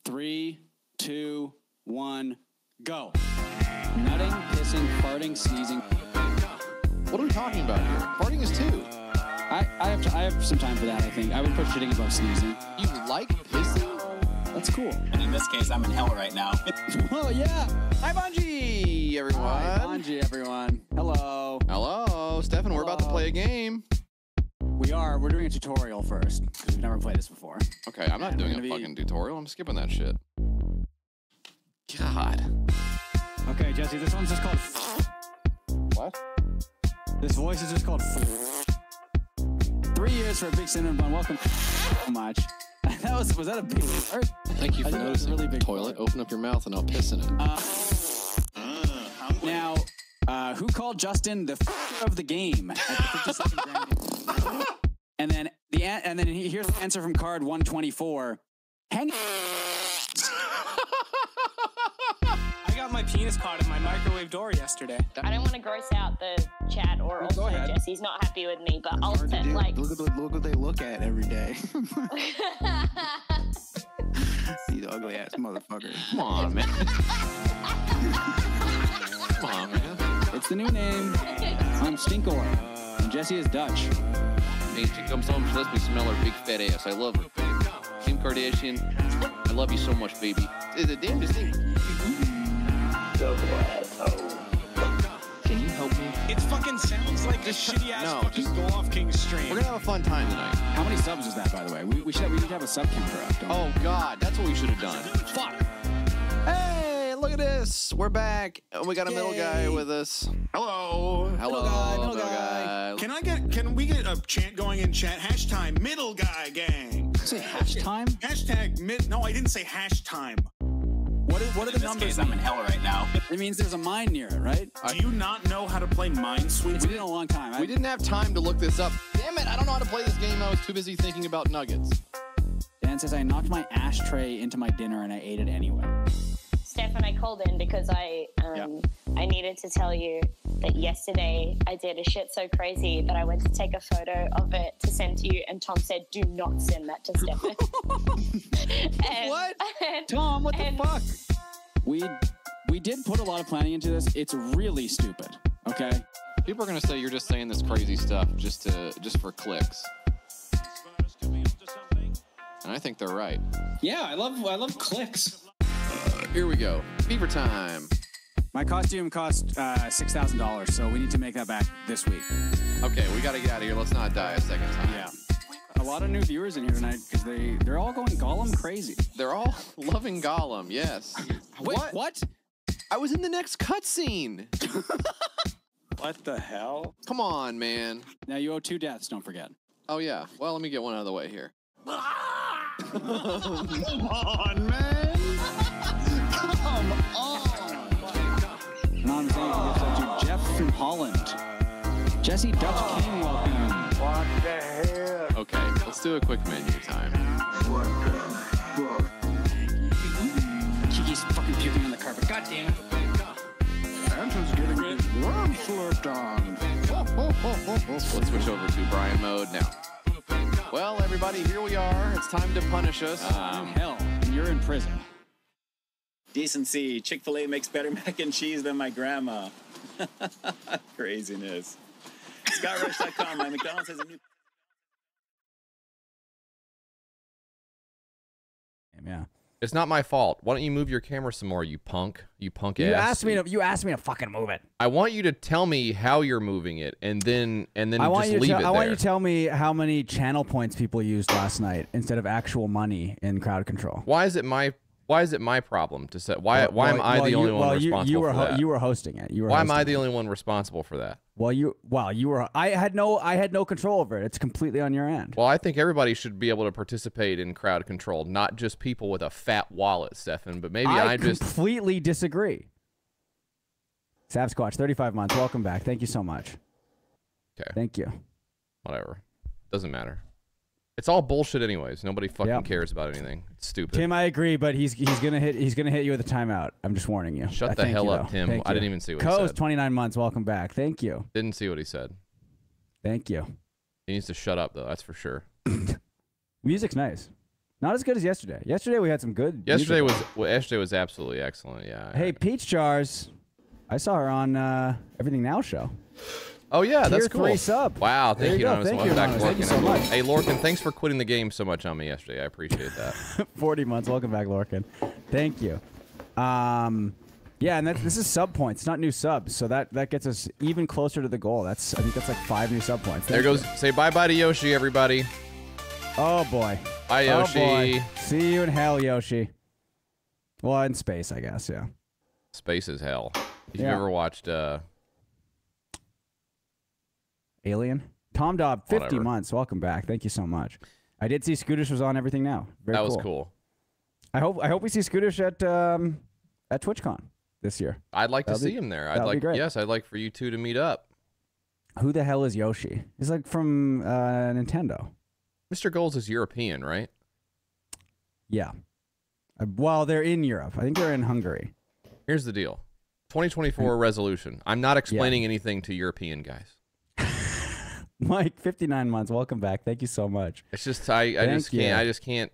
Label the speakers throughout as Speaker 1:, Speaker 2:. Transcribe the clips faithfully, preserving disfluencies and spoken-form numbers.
Speaker 1: Three, two, one, go. Nutting, pissing, farting, sneezing.
Speaker 2: What are we talking about here? Farting is two.
Speaker 1: I, I have I have some time for that, I think. I would put shitting above sneezing.
Speaker 2: You like pissing?
Speaker 1: That's cool.
Speaker 3: And in this case, I'm in hell right now.
Speaker 1: Oh, yeah.
Speaker 2: Hi, Bungie, everyone.
Speaker 1: Hi, Bungie, everyone. Hello.
Speaker 2: Hello. Stefan, we're about to play a game.
Speaker 1: We are. We're doing a tutorial first, because we've never played this before.
Speaker 2: Okay, I'm not
Speaker 1: And
Speaker 2: doing
Speaker 1: we're
Speaker 2: a
Speaker 1: gonna be-
Speaker 2: fucking tutorial. I'm skipping that shit. God.
Speaker 1: Okay, Jesse, this one's just called...
Speaker 2: What?
Speaker 1: This voice is just called... Three years for a big cinnamon bun. Welcome so much. That was... Was that a big... Or,
Speaker 2: Thank you
Speaker 1: I
Speaker 2: for
Speaker 1: think that was a
Speaker 2: noticing.
Speaker 1: really big
Speaker 2: Toilet, open up your mouth and I'll piss in it.
Speaker 1: Uh, now, uh, who called Justin the f of the game at the fifty-second Grammy? And then the an and then here's the answer from card one twenty-four. Hang.
Speaker 4: I got my penis caught in my microwave door yesterday.
Speaker 5: I don't want to gross out the chat or
Speaker 1: Go
Speaker 5: also
Speaker 1: ahead.
Speaker 5: Jesse's not happy with me, but I'll
Speaker 6: Hard to
Speaker 5: set
Speaker 6: do.
Speaker 5: like.
Speaker 6: Look at, the, look what they look at every day. These ugly ass motherfuckers.
Speaker 2: Come on, man. Come on, man.
Speaker 1: It's the new name. I'm Stinkor. And Jesse is Dutch.
Speaker 2: Hey, she comes home, she lets me smell her big fat ass. I love her. Kim Kardashian, I love you so much, baby. It's the damnedest thing. Can you help me?
Speaker 4: It fucking sounds like a shitty ass
Speaker 2: no,
Speaker 4: fucking
Speaker 2: just-
Speaker 4: go off King stream.
Speaker 2: We're gonna have a fun time tonight.
Speaker 1: How many subs is that, by the way? We, we should have, we need to have a sub counter up. Don't we?
Speaker 2: Oh, God, that's what we should have done.
Speaker 1: Fuck.
Speaker 2: Hey, look at this. We're back. We got a middle guy
Speaker 1: Yay.
Speaker 2: with us.
Speaker 7: Hello.
Speaker 2: Hello,
Speaker 1: guy, middle guy.
Speaker 7: Can I get? Can we get a chant going in chat? Hashtag middle guy gang.
Speaker 1: Say hash time?
Speaker 7: Hashtag mid. No, I didn't say hash time.
Speaker 1: What, is, what are
Speaker 3: In
Speaker 1: the
Speaker 3: this
Speaker 1: numbers?
Speaker 3: case, I'm in hell right now.
Speaker 1: It means there's a mine near it, right?
Speaker 7: Do you not know how to play Minesweeper?
Speaker 1: We did it a long time. I,
Speaker 2: We didn't have time to look this up. Damn it, I don't know how to play this game. I was too busy thinking about nuggets.
Speaker 1: Dan says I knocked my ashtray into my dinner and I ate it anyway.
Speaker 5: Stefan, I called in because I um, I needed to tell you that yesterday I did a shit so crazy that I went to take a photo of it to send to you, and Tom said, "Do not send that to Stefan." And-
Speaker 1: What?
Speaker 5: and-
Speaker 1: Tom, what the
Speaker 5: and-
Speaker 1: fuck? We we did put a lot of planning into this. It's really stupid. Okay.
Speaker 2: People are gonna say you're just saying this crazy stuff just to just for clicks. And I think they're right.
Speaker 1: Yeah, I love I love clicks.
Speaker 2: Here we go. Fever time.
Speaker 1: My costume cost uh, six thousand dollars, so we need to make that back this week.
Speaker 2: Okay, we gotta get out of here. Let's not die a second time.
Speaker 1: Yeah. A lot of new viewers in here tonight because they they're all going Gollum crazy.
Speaker 2: They're all loving Gollum, yes.
Speaker 1: Wait, what?
Speaker 2: I was in the next cutscene.
Speaker 4: What the hell?
Speaker 2: Come on, man.
Speaker 1: Now you owe two deaths. Don't forget.
Speaker 2: Oh, yeah. Well, let me get one out of the way here.
Speaker 7: Come on, man. Come on.
Speaker 1: Anonymous Angel gives that to Jeff from Holland. Jesse Dutch King, welcome.
Speaker 2: Okay, let's do a quick menu time.
Speaker 1: Kiki's fucking puking on the carpet. God damn it.
Speaker 6: Santa's getting his worm slurped on.
Speaker 2: Let's switch over to Brian mode now. Well, everybody, here we are. It's time to punish us.
Speaker 1: Um, hell, and you're in prison.
Speaker 3: Decency. Chick-fil-A makes better mac and cheese than my grandma. Craziness. Scott Rush dot com. My McDonald's has a new...
Speaker 1: Yeah.
Speaker 8: It's not my fault. Why don't you move your camera some more, you punk? You punk
Speaker 9: You
Speaker 8: ass.
Speaker 9: asked me to. You asked me to fucking move it.
Speaker 8: I want you to tell me how you're moving it, and then and then
Speaker 9: I want
Speaker 8: just
Speaker 9: you to.
Speaker 8: leave
Speaker 9: Tell,
Speaker 8: it
Speaker 9: I
Speaker 8: there.
Speaker 9: want you to tell me how many channel points people used last night instead of actual money in crowd control.
Speaker 8: Why is it my Why is it my problem to set? Why Why am
Speaker 9: Well,
Speaker 8: I
Speaker 9: well,
Speaker 8: the
Speaker 9: you-
Speaker 8: only one
Speaker 9: well, you-
Speaker 8: responsible
Speaker 9: you were
Speaker 8: for
Speaker 9: ho-
Speaker 8: that?
Speaker 9: You were hosting it. You were.
Speaker 8: Why am
Speaker 9: hosting
Speaker 8: I the
Speaker 9: it.
Speaker 8: only one responsible for that?
Speaker 9: Well, you. Well, you were. I had no. I had no control over it. It's completely on your end.
Speaker 8: Well, I think everybody should be able to participate in crowd control, not just people with a fat wallet, Stefan. But maybe I,
Speaker 9: I
Speaker 8: just
Speaker 9: completely disagree. Savsquatch, thirty-five months. Welcome back. Thank you so much.
Speaker 8: okay.
Speaker 9: Thank you.
Speaker 8: Whatever. Doesn't matter. It's all bullshit, anyways. Nobody fucking
Speaker 9: Yep.
Speaker 8: cares about anything. It's stupid.
Speaker 9: Tim, I agree, but he's he's gonna hit he's gonna hit you with a timeout. I'm just warning you.
Speaker 8: Shut
Speaker 9: Uh,
Speaker 8: the
Speaker 9: thank
Speaker 8: hell
Speaker 9: you,
Speaker 8: up,
Speaker 9: though.
Speaker 8: Tim.
Speaker 9: Thank
Speaker 8: I didn't
Speaker 9: you.
Speaker 8: even see what he
Speaker 9: Co's
Speaker 8: said.
Speaker 9: twenty-nine months. Welcome back. Thank you.
Speaker 8: Didn't see what he said.
Speaker 9: Thank you.
Speaker 8: He needs to shut up, though. That's for sure.
Speaker 9: Music's nice. Not as good as yesterday. Yesterday we had some good.
Speaker 8: Yesterday was
Speaker 9: music.
Speaker 8: well, yesterday was absolutely excellent. Yeah.
Speaker 9: Hey, Peach Jars. I saw her on uh, Everything Now show.
Speaker 8: Oh yeah,
Speaker 9: Tier
Speaker 8: that's cool.
Speaker 9: three sub.
Speaker 8: Wow,
Speaker 9: There
Speaker 8: thank
Speaker 9: you
Speaker 8: you,
Speaker 9: go.
Speaker 8: Anonymous.
Speaker 9: Thank
Speaker 8: Welcome
Speaker 9: you,
Speaker 8: back,
Speaker 9: Anonymous. Thank you
Speaker 8: Lorcan.
Speaker 9: so much.
Speaker 8: Hey, Lorcan, thanks for quitting the game so much on me yesterday. I appreciate that.
Speaker 9: forty months. Welcome back, Lorcan. Thank you. Um, yeah, and that, this is sub points, not new subs. So that, that gets us even closer to the goal. That's I think that's like five new sub points.
Speaker 8: There
Speaker 9: Thank
Speaker 8: goes.
Speaker 9: you.
Speaker 8: Say bye bye to Yoshi, everybody.
Speaker 9: Oh boy.
Speaker 8: Bye, Yoshi.
Speaker 9: Oh boy. See you in hell, Yoshi. Well, in space, I guess. Yeah.
Speaker 8: Space is hell. If
Speaker 9: Yeah.
Speaker 8: you've ever watched uh,
Speaker 9: Alien. Tom Dobb, fifty
Speaker 8: Whatever.
Speaker 9: months. Welcome back. Thank you so much. I did see Scootish was on Everything Now. Very
Speaker 8: that
Speaker 9: cool.
Speaker 8: was cool.
Speaker 9: I hope I hope we see Scootish at um, at TwitchCon this year.
Speaker 8: I'd like to
Speaker 9: That'd be-
Speaker 8: see him there. I'd
Speaker 9: that'd be
Speaker 8: like.
Speaker 9: great.
Speaker 8: Yes, I'd like for you two to meet up.
Speaker 9: Who the hell is Yoshi? He's like from uh, Nintendo.
Speaker 8: Mister Goals is European, right?
Speaker 9: Yeah. Uh, well, they're in Europe. I think they're in Hungary.
Speaker 8: Here's the deal. twenty twenty-four resolution. I'm not explaining anything to European guys.
Speaker 9: Mike, fifty-nine months. Welcome back. Thank you so much.
Speaker 8: It's just I, I
Speaker 9: Thank
Speaker 8: just can't
Speaker 9: you.
Speaker 8: I just can't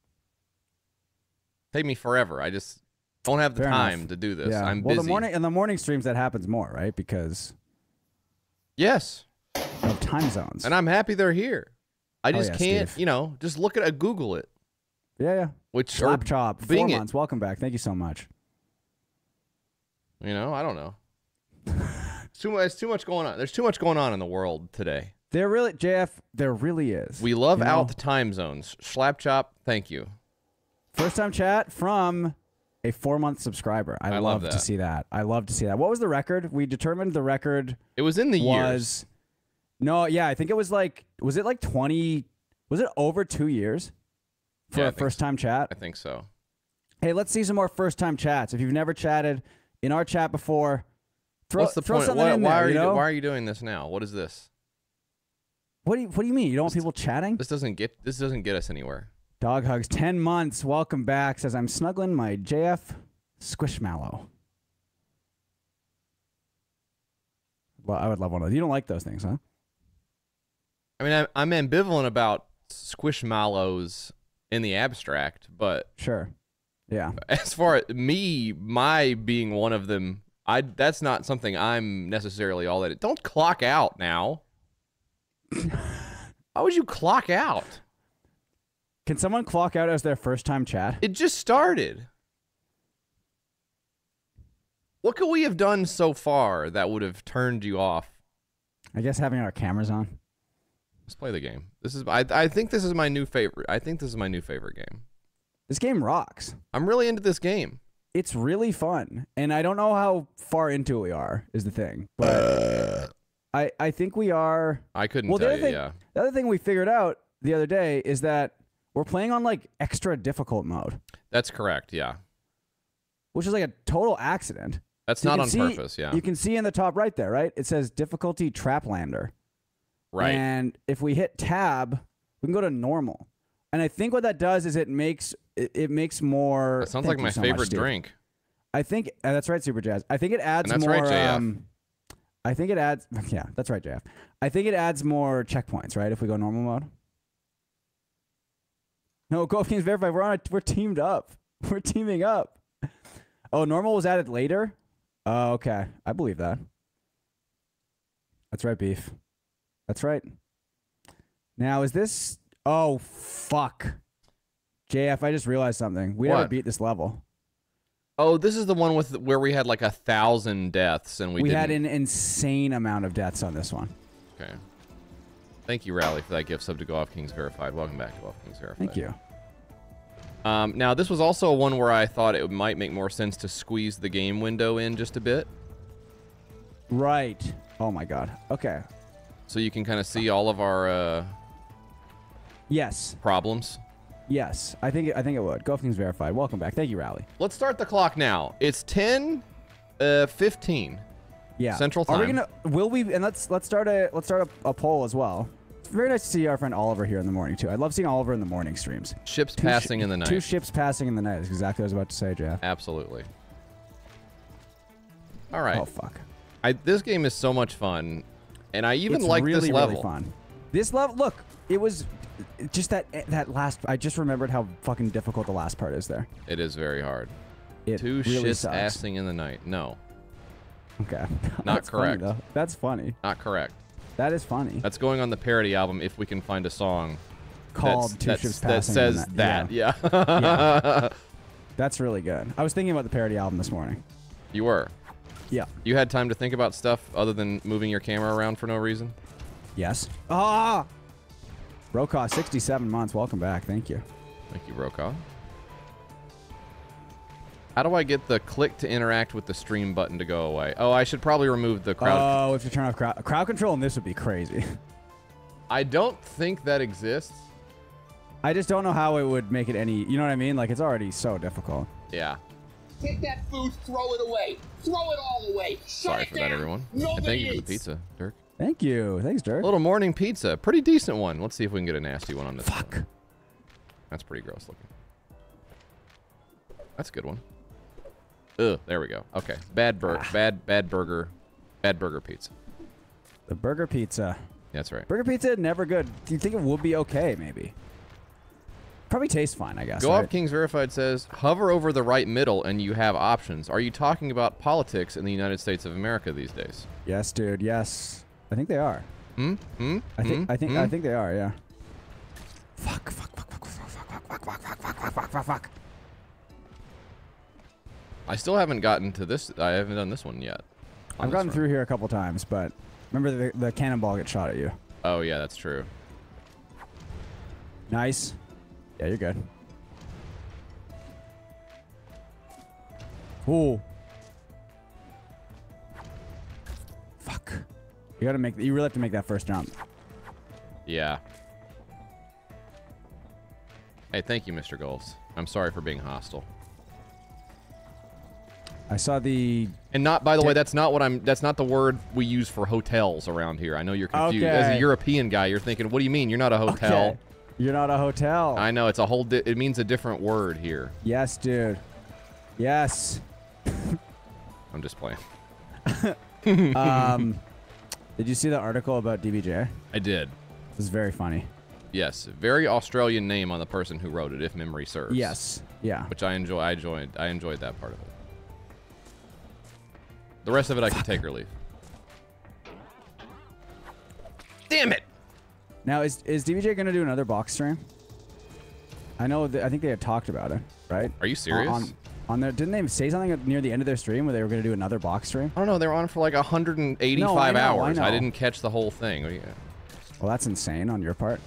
Speaker 8: take me forever. I just don't have the
Speaker 9: Fair
Speaker 8: time
Speaker 9: enough.
Speaker 8: to do this.
Speaker 9: Yeah.
Speaker 8: I'm
Speaker 9: well,
Speaker 8: busy.
Speaker 9: the morning in the morning streams that happens more, right? Because
Speaker 8: yes.
Speaker 9: of time zones.
Speaker 8: And I'm happy they're here. I
Speaker 9: Oh,
Speaker 8: just
Speaker 9: yeah,
Speaker 8: can't,
Speaker 9: Steve.
Speaker 8: you know, just look at it, Google it.
Speaker 9: yeah, yeah.
Speaker 8: Which
Speaker 9: Slap
Speaker 8: or
Speaker 9: chop. Four
Speaker 8: Bing it.
Speaker 9: months. Welcome back. Thank you so much.
Speaker 8: You know, I don't know. It's too much. It's too much going on. There's too much going on in the world today.
Speaker 9: There really, J F. There really is.
Speaker 8: We love
Speaker 9: You know?
Speaker 8: out the time zones. Slap chop. Thank you.
Speaker 9: First time chat from a four month subscriber. I,
Speaker 8: I
Speaker 9: love,
Speaker 8: love
Speaker 9: to
Speaker 8: that.
Speaker 9: see that. I love to see that. What was the record? We determined the record
Speaker 8: It was in the
Speaker 9: was
Speaker 8: years.
Speaker 9: no, yeah, I think it was like was it like twenty? Was it over two years for
Speaker 8: Yeah, I
Speaker 9: a
Speaker 8: think
Speaker 9: first time chat?
Speaker 8: I think so.
Speaker 9: Hey, let's see some more first time chats. If you've never chatted in our chat before, throw,
Speaker 8: What's the
Speaker 9: throw
Speaker 8: point?
Speaker 9: something
Speaker 8: Why,
Speaker 9: in
Speaker 8: why
Speaker 9: there.
Speaker 8: are
Speaker 9: you
Speaker 8: you?
Speaker 9: know?
Speaker 8: Why are you doing this now? What is this?
Speaker 9: What do you What do you mean? You don't want people chatting?
Speaker 8: This doesn't get. This doesn't get us anywhere.
Speaker 9: Dog hugs. Ten months. Welcome back. Says I'm snuggling my J F Squishmallow. Well, I would love one of those. You don't like those things, huh?
Speaker 8: I mean, I'm, I'm ambivalent about squishmallows in the abstract, but
Speaker 9: Sure. Yeah.
Speaker 8: as far as me, my being one of them, I that's not something I'm necessarily all that. Don't clock out now. Why would you clock out?
Speaker 9: Can someone clock out as their first time chat?
Speaker 8: It just started. What could we have done so far that would have turned you off?
Speaker 9: I guess having our cameras on.
Speaker 8: Let's play the game. This is I I think this is my new favorite. I think this is my new favorite game.
Speaker 9: This game rocks.
Speaker 8: I'm really into this game.
Speaker 9: It's really fun. And I don't know how far into it we are, is the thing. But I, I think we are.
Speaker 8: I couldn't
Speaker 9: Well, the
Speaker 8: tell
Speaker 9: other
Speaker 8: you,
Speaker 9: thing,
Speaker 8: yeah.
Speaker 9: the other thing we figured out the other day is that we're playing on like extra difficult mode,
Speaker 8: That's correct, yeah.
Speaker 9: which is like a total accident.
Speaker 8: That's
Speaker 9: So you
Speaker 8: not
Speaker 9: can
Speaker 8: on
Speaker 9: see-
Speaker 8: purpose, yeah.
Speaker 9: You can see in the top right there, right? It says difficulty Traplander.
Speaker 8: Right.
Speaker 9: And if we hit tab, we can go to normal. And I think what that does is it makes it, it makes more.
Speaker 8: That sounds
Speaker 9: Thank
Speaker 8: like
Speaker 9: you
Speaker 8: my
Speaker 9: so much,
Speaker 8: favorite
Speaker 9: Steve.
Speaker 8: drink.
Speaker 9: I think uh, that's right, Super Jazz. I think it adds
Speaker 8: And that's
Speaker 9: more.
Speaker 8: right, J F.
Speaker 9: Um, I think it adds. Yeah, that's right, J F. I think it adds more checkpoints, right? If we go normal mode. No, Golf Kings verified. We're on. A, we're teamed up. We're teaming up. Oh, normal was added later. Oh, okay. I believe that. That's right, Beef. That's right. Now, is this... Oh, fuck. J F, I just realized something. We never
Speaker 8: What?
Speaker 9: beat this level.
Speaker 8: Oh, this is the one with where we had like a thousand deaths and we,
Speaker 9: We,
Speaker 8: didn't.
Speaker 9: had an insane amount of deaths on this one.
Speaker 8: Okay. Thank you, Rally, for that gift sub to Golf Kings Verified. Welcome back to Golf Kings Verified.
Speaker 9: Thank you.
Speaker 8: Um, now, this was also one where I thought it might make more sense to squeeze the game window in just a bit.
Speaker 9: Right. Oh, my God. Okay.
Speaker 8: So you can kind of see all of our uh,
Speaker 9: Yes.
Speaker 8: problems.
Speaker 9: Yes. I think it, I think it would. Golf Kings verified. Welcome back. Thank you, Rally.
Speaker 8: Let's start the clock now. It's ten fifteen.
Speaker 9: Yeah.
Speaker 8: Central
Speaker 9: Are we
Speaker 8: Time.
Speaker 9: gonna? Will we? And let's let's start a let's start a, a poll as well. It's very nice to see our friend Oliver here in the morning too. I love seeing Oliver in the morning streams.
Speaker 8: Ships
Speaker 9: Two
Speaker 8: passing
Speaker 9: shi-
Speaker 8: in the night.
Speaker 9: Two ships passing in the night. That's exactly what I was about to say, Jeff.
Speaker 8: Absolutely. All right.
Speaker 9: Oh fuck.
Speaker 8: I, this game is so much fun, and I even
Speaker 9: It's
Speaker 8: like
Speaker 9: really,
Speaker 8: this level.
Speaker 9: Really fun. This level. Look, it was just that that last. I just remembered how fucking difficult the last part is there.
Speaker 8: It is very hard.
Speaker 9: It
Speaker 8: Two
Speaker 9: really
Speaker 8: shits
Speaker 9: sucks.
Speaker 8: assing in the night. No.
Speaker 9: Okay.
Speaker 8: Not
Speaker 9: That's funny,
Speaker 8: correct.
Speaker 9: though. That's funny.
Speaker 8: Not correct.
Speaker 9: That is funny.
Speaker 8: That's going on the parody album if we can find a song
Speaker 9: Called
Speaker 8: that's,
Speaker 9: Two
Speaker 8: that's,
Speaker 9: Ships
Speaker 8: that
Speaker 9: Passing
Speaker 8: says
Speaker 9: in
Speaker 8: that.
Speaker 9: that-
Speaker 8: Yeah.
Speaker 9: Yeah. That's really good. I was thinking about the parody album this morning.
Speaker 8: You were.
Speaker 9: Yeah.
Speaker 8: You had time to think about stuff other than moving your camera around for no reason?
Speaker 9: Yes. Ah. Rokaw, sixty-seven months. Welcome back. Thank you.
Speaker 8: Thank you, Rokaw. How do I get the click to interact with the stream button to go away? Oh, I should probably remove the crowd.
Speaker 9: Oh, if you turn off crowd, crowd control, and this would be crazy.
Speaker 8: I don't think that exists.
Speaker 9: I just don't know how it would make it any. You know what I mean? Like, it's already so difficult.
Speaker 8: Yeah.
Speaker 10: Take that food, throw it away. Throw it all away. Shut
Speaker 8: Sorry
Speaker 10: it
Speaker 8: for
Speaker 10: down.
Speaker 8: that, everyone.
Speaker 10: Nobody
Speaker 8: And thank you for the
Speaker 10: eats.
Speaker 8: pizza, Dirk.
Speaker 9: Thank you. Thanks, Dirk.
Speaker 8: A little morning pizza. Pretty decent one. Let's see if we can get a nasty one on this.
Speaker 9: Fuck.
Speaker 8: One. That's pretty gross looking. That's a good one. Ugh, there we go. Okay. Bad burger.
Speaker 9: Ah.
Speaker 8: Bad, bad burger. Bad burger pizza.
Speaker 9: The burger pizza.
Speaker 8: That's right.
Speaker 9: Burger pizza, never good. Do you think it would be okay, maybe? Probably tastes fine, I guess.
Speaker 8: Go
Speaker 9: right?
Speaker 8: Off Kings Verified says, hover over the right middle and you have options. Are you talking about politics in the United States of America these days?
Speaker 9: Yes, dude. Yes. I think they are.
Speaker 8: Hmm? Hmm?
Speaker 9: I think.
Speaker 8: Hmm?
Speaker 9: I think.
Speaker 8: Hmm?
Speaker 9: I think they are. Yeah. Fuck. Fuck. Fuck. Fuck. Fuck. Fuck. Fuck. Fuck. Fuck. Fuck. Fuck. Fuck. Fuck. Fuck. Fuck.
Speaker 8: I still haven't gotten to this. I haven't done this one yet. on
Speaker 9: I've
Speaker 8: this
Speaker 9: gotten
Speaker 8: run.
Speaker 9: through here a couple times, but remember the the cannonball gets shot at you.
Speaker 8: Oh, yeah, that's true.
Speaker 9: Nice. Yeah, you're good. Ooh. Fuck. You gotta make. You really have to make that first jump.
Speaker 8: Yeah. Hey, thank you, Mister Goals. I'm sorry for being hostile.
Speaker 9: I saw the.
Speaker 8: And not, by the way, that's not what I'm. That's not the word we use for hotels around here. I know you're confused. As a
Speaker 9: Okay.
Speaker 8: European guy, you're thinking, "What do you mean? You're not a hotel."
Speaker 9: Okay. You're not a hotel.
Speaker 8: I know it's a whole. Di it means a different word here.
Speaker 9: Yes, dude. Yes.
Speaker 8: I'm just playing.
Speaker 9: um, did you see the article about D B J?
Speaker 8: I did.
Speaker 9: This is very funny.
Speaker 8: Yes, very Australian name on the person who wrote it, if memory serves.
Speaker 9: Yes. Yeah.
Speaker 8: Which I enjoy. I enjoyed. I enjoyed that part of it. The rest of it I can take or leave. Damn it!
Speaker 9: Now is is D B J gonna do another box stream? I know. That, I think they had talked about it, right?
Speaker 8: Are you serious?
Speaker 9: On, on their, didn't they say something near the end of their stream where they were gonna do another box stream?
Speaker 8: I don't know. They were on for like one hundred eighty-five
Speaker 9: No, I know, I
Speaker 8: hours. I,
Speaker 9: know.
Speaker 8: didn't catch the whole thing. What do you-
Speaker 9: Well, that's insane on your part.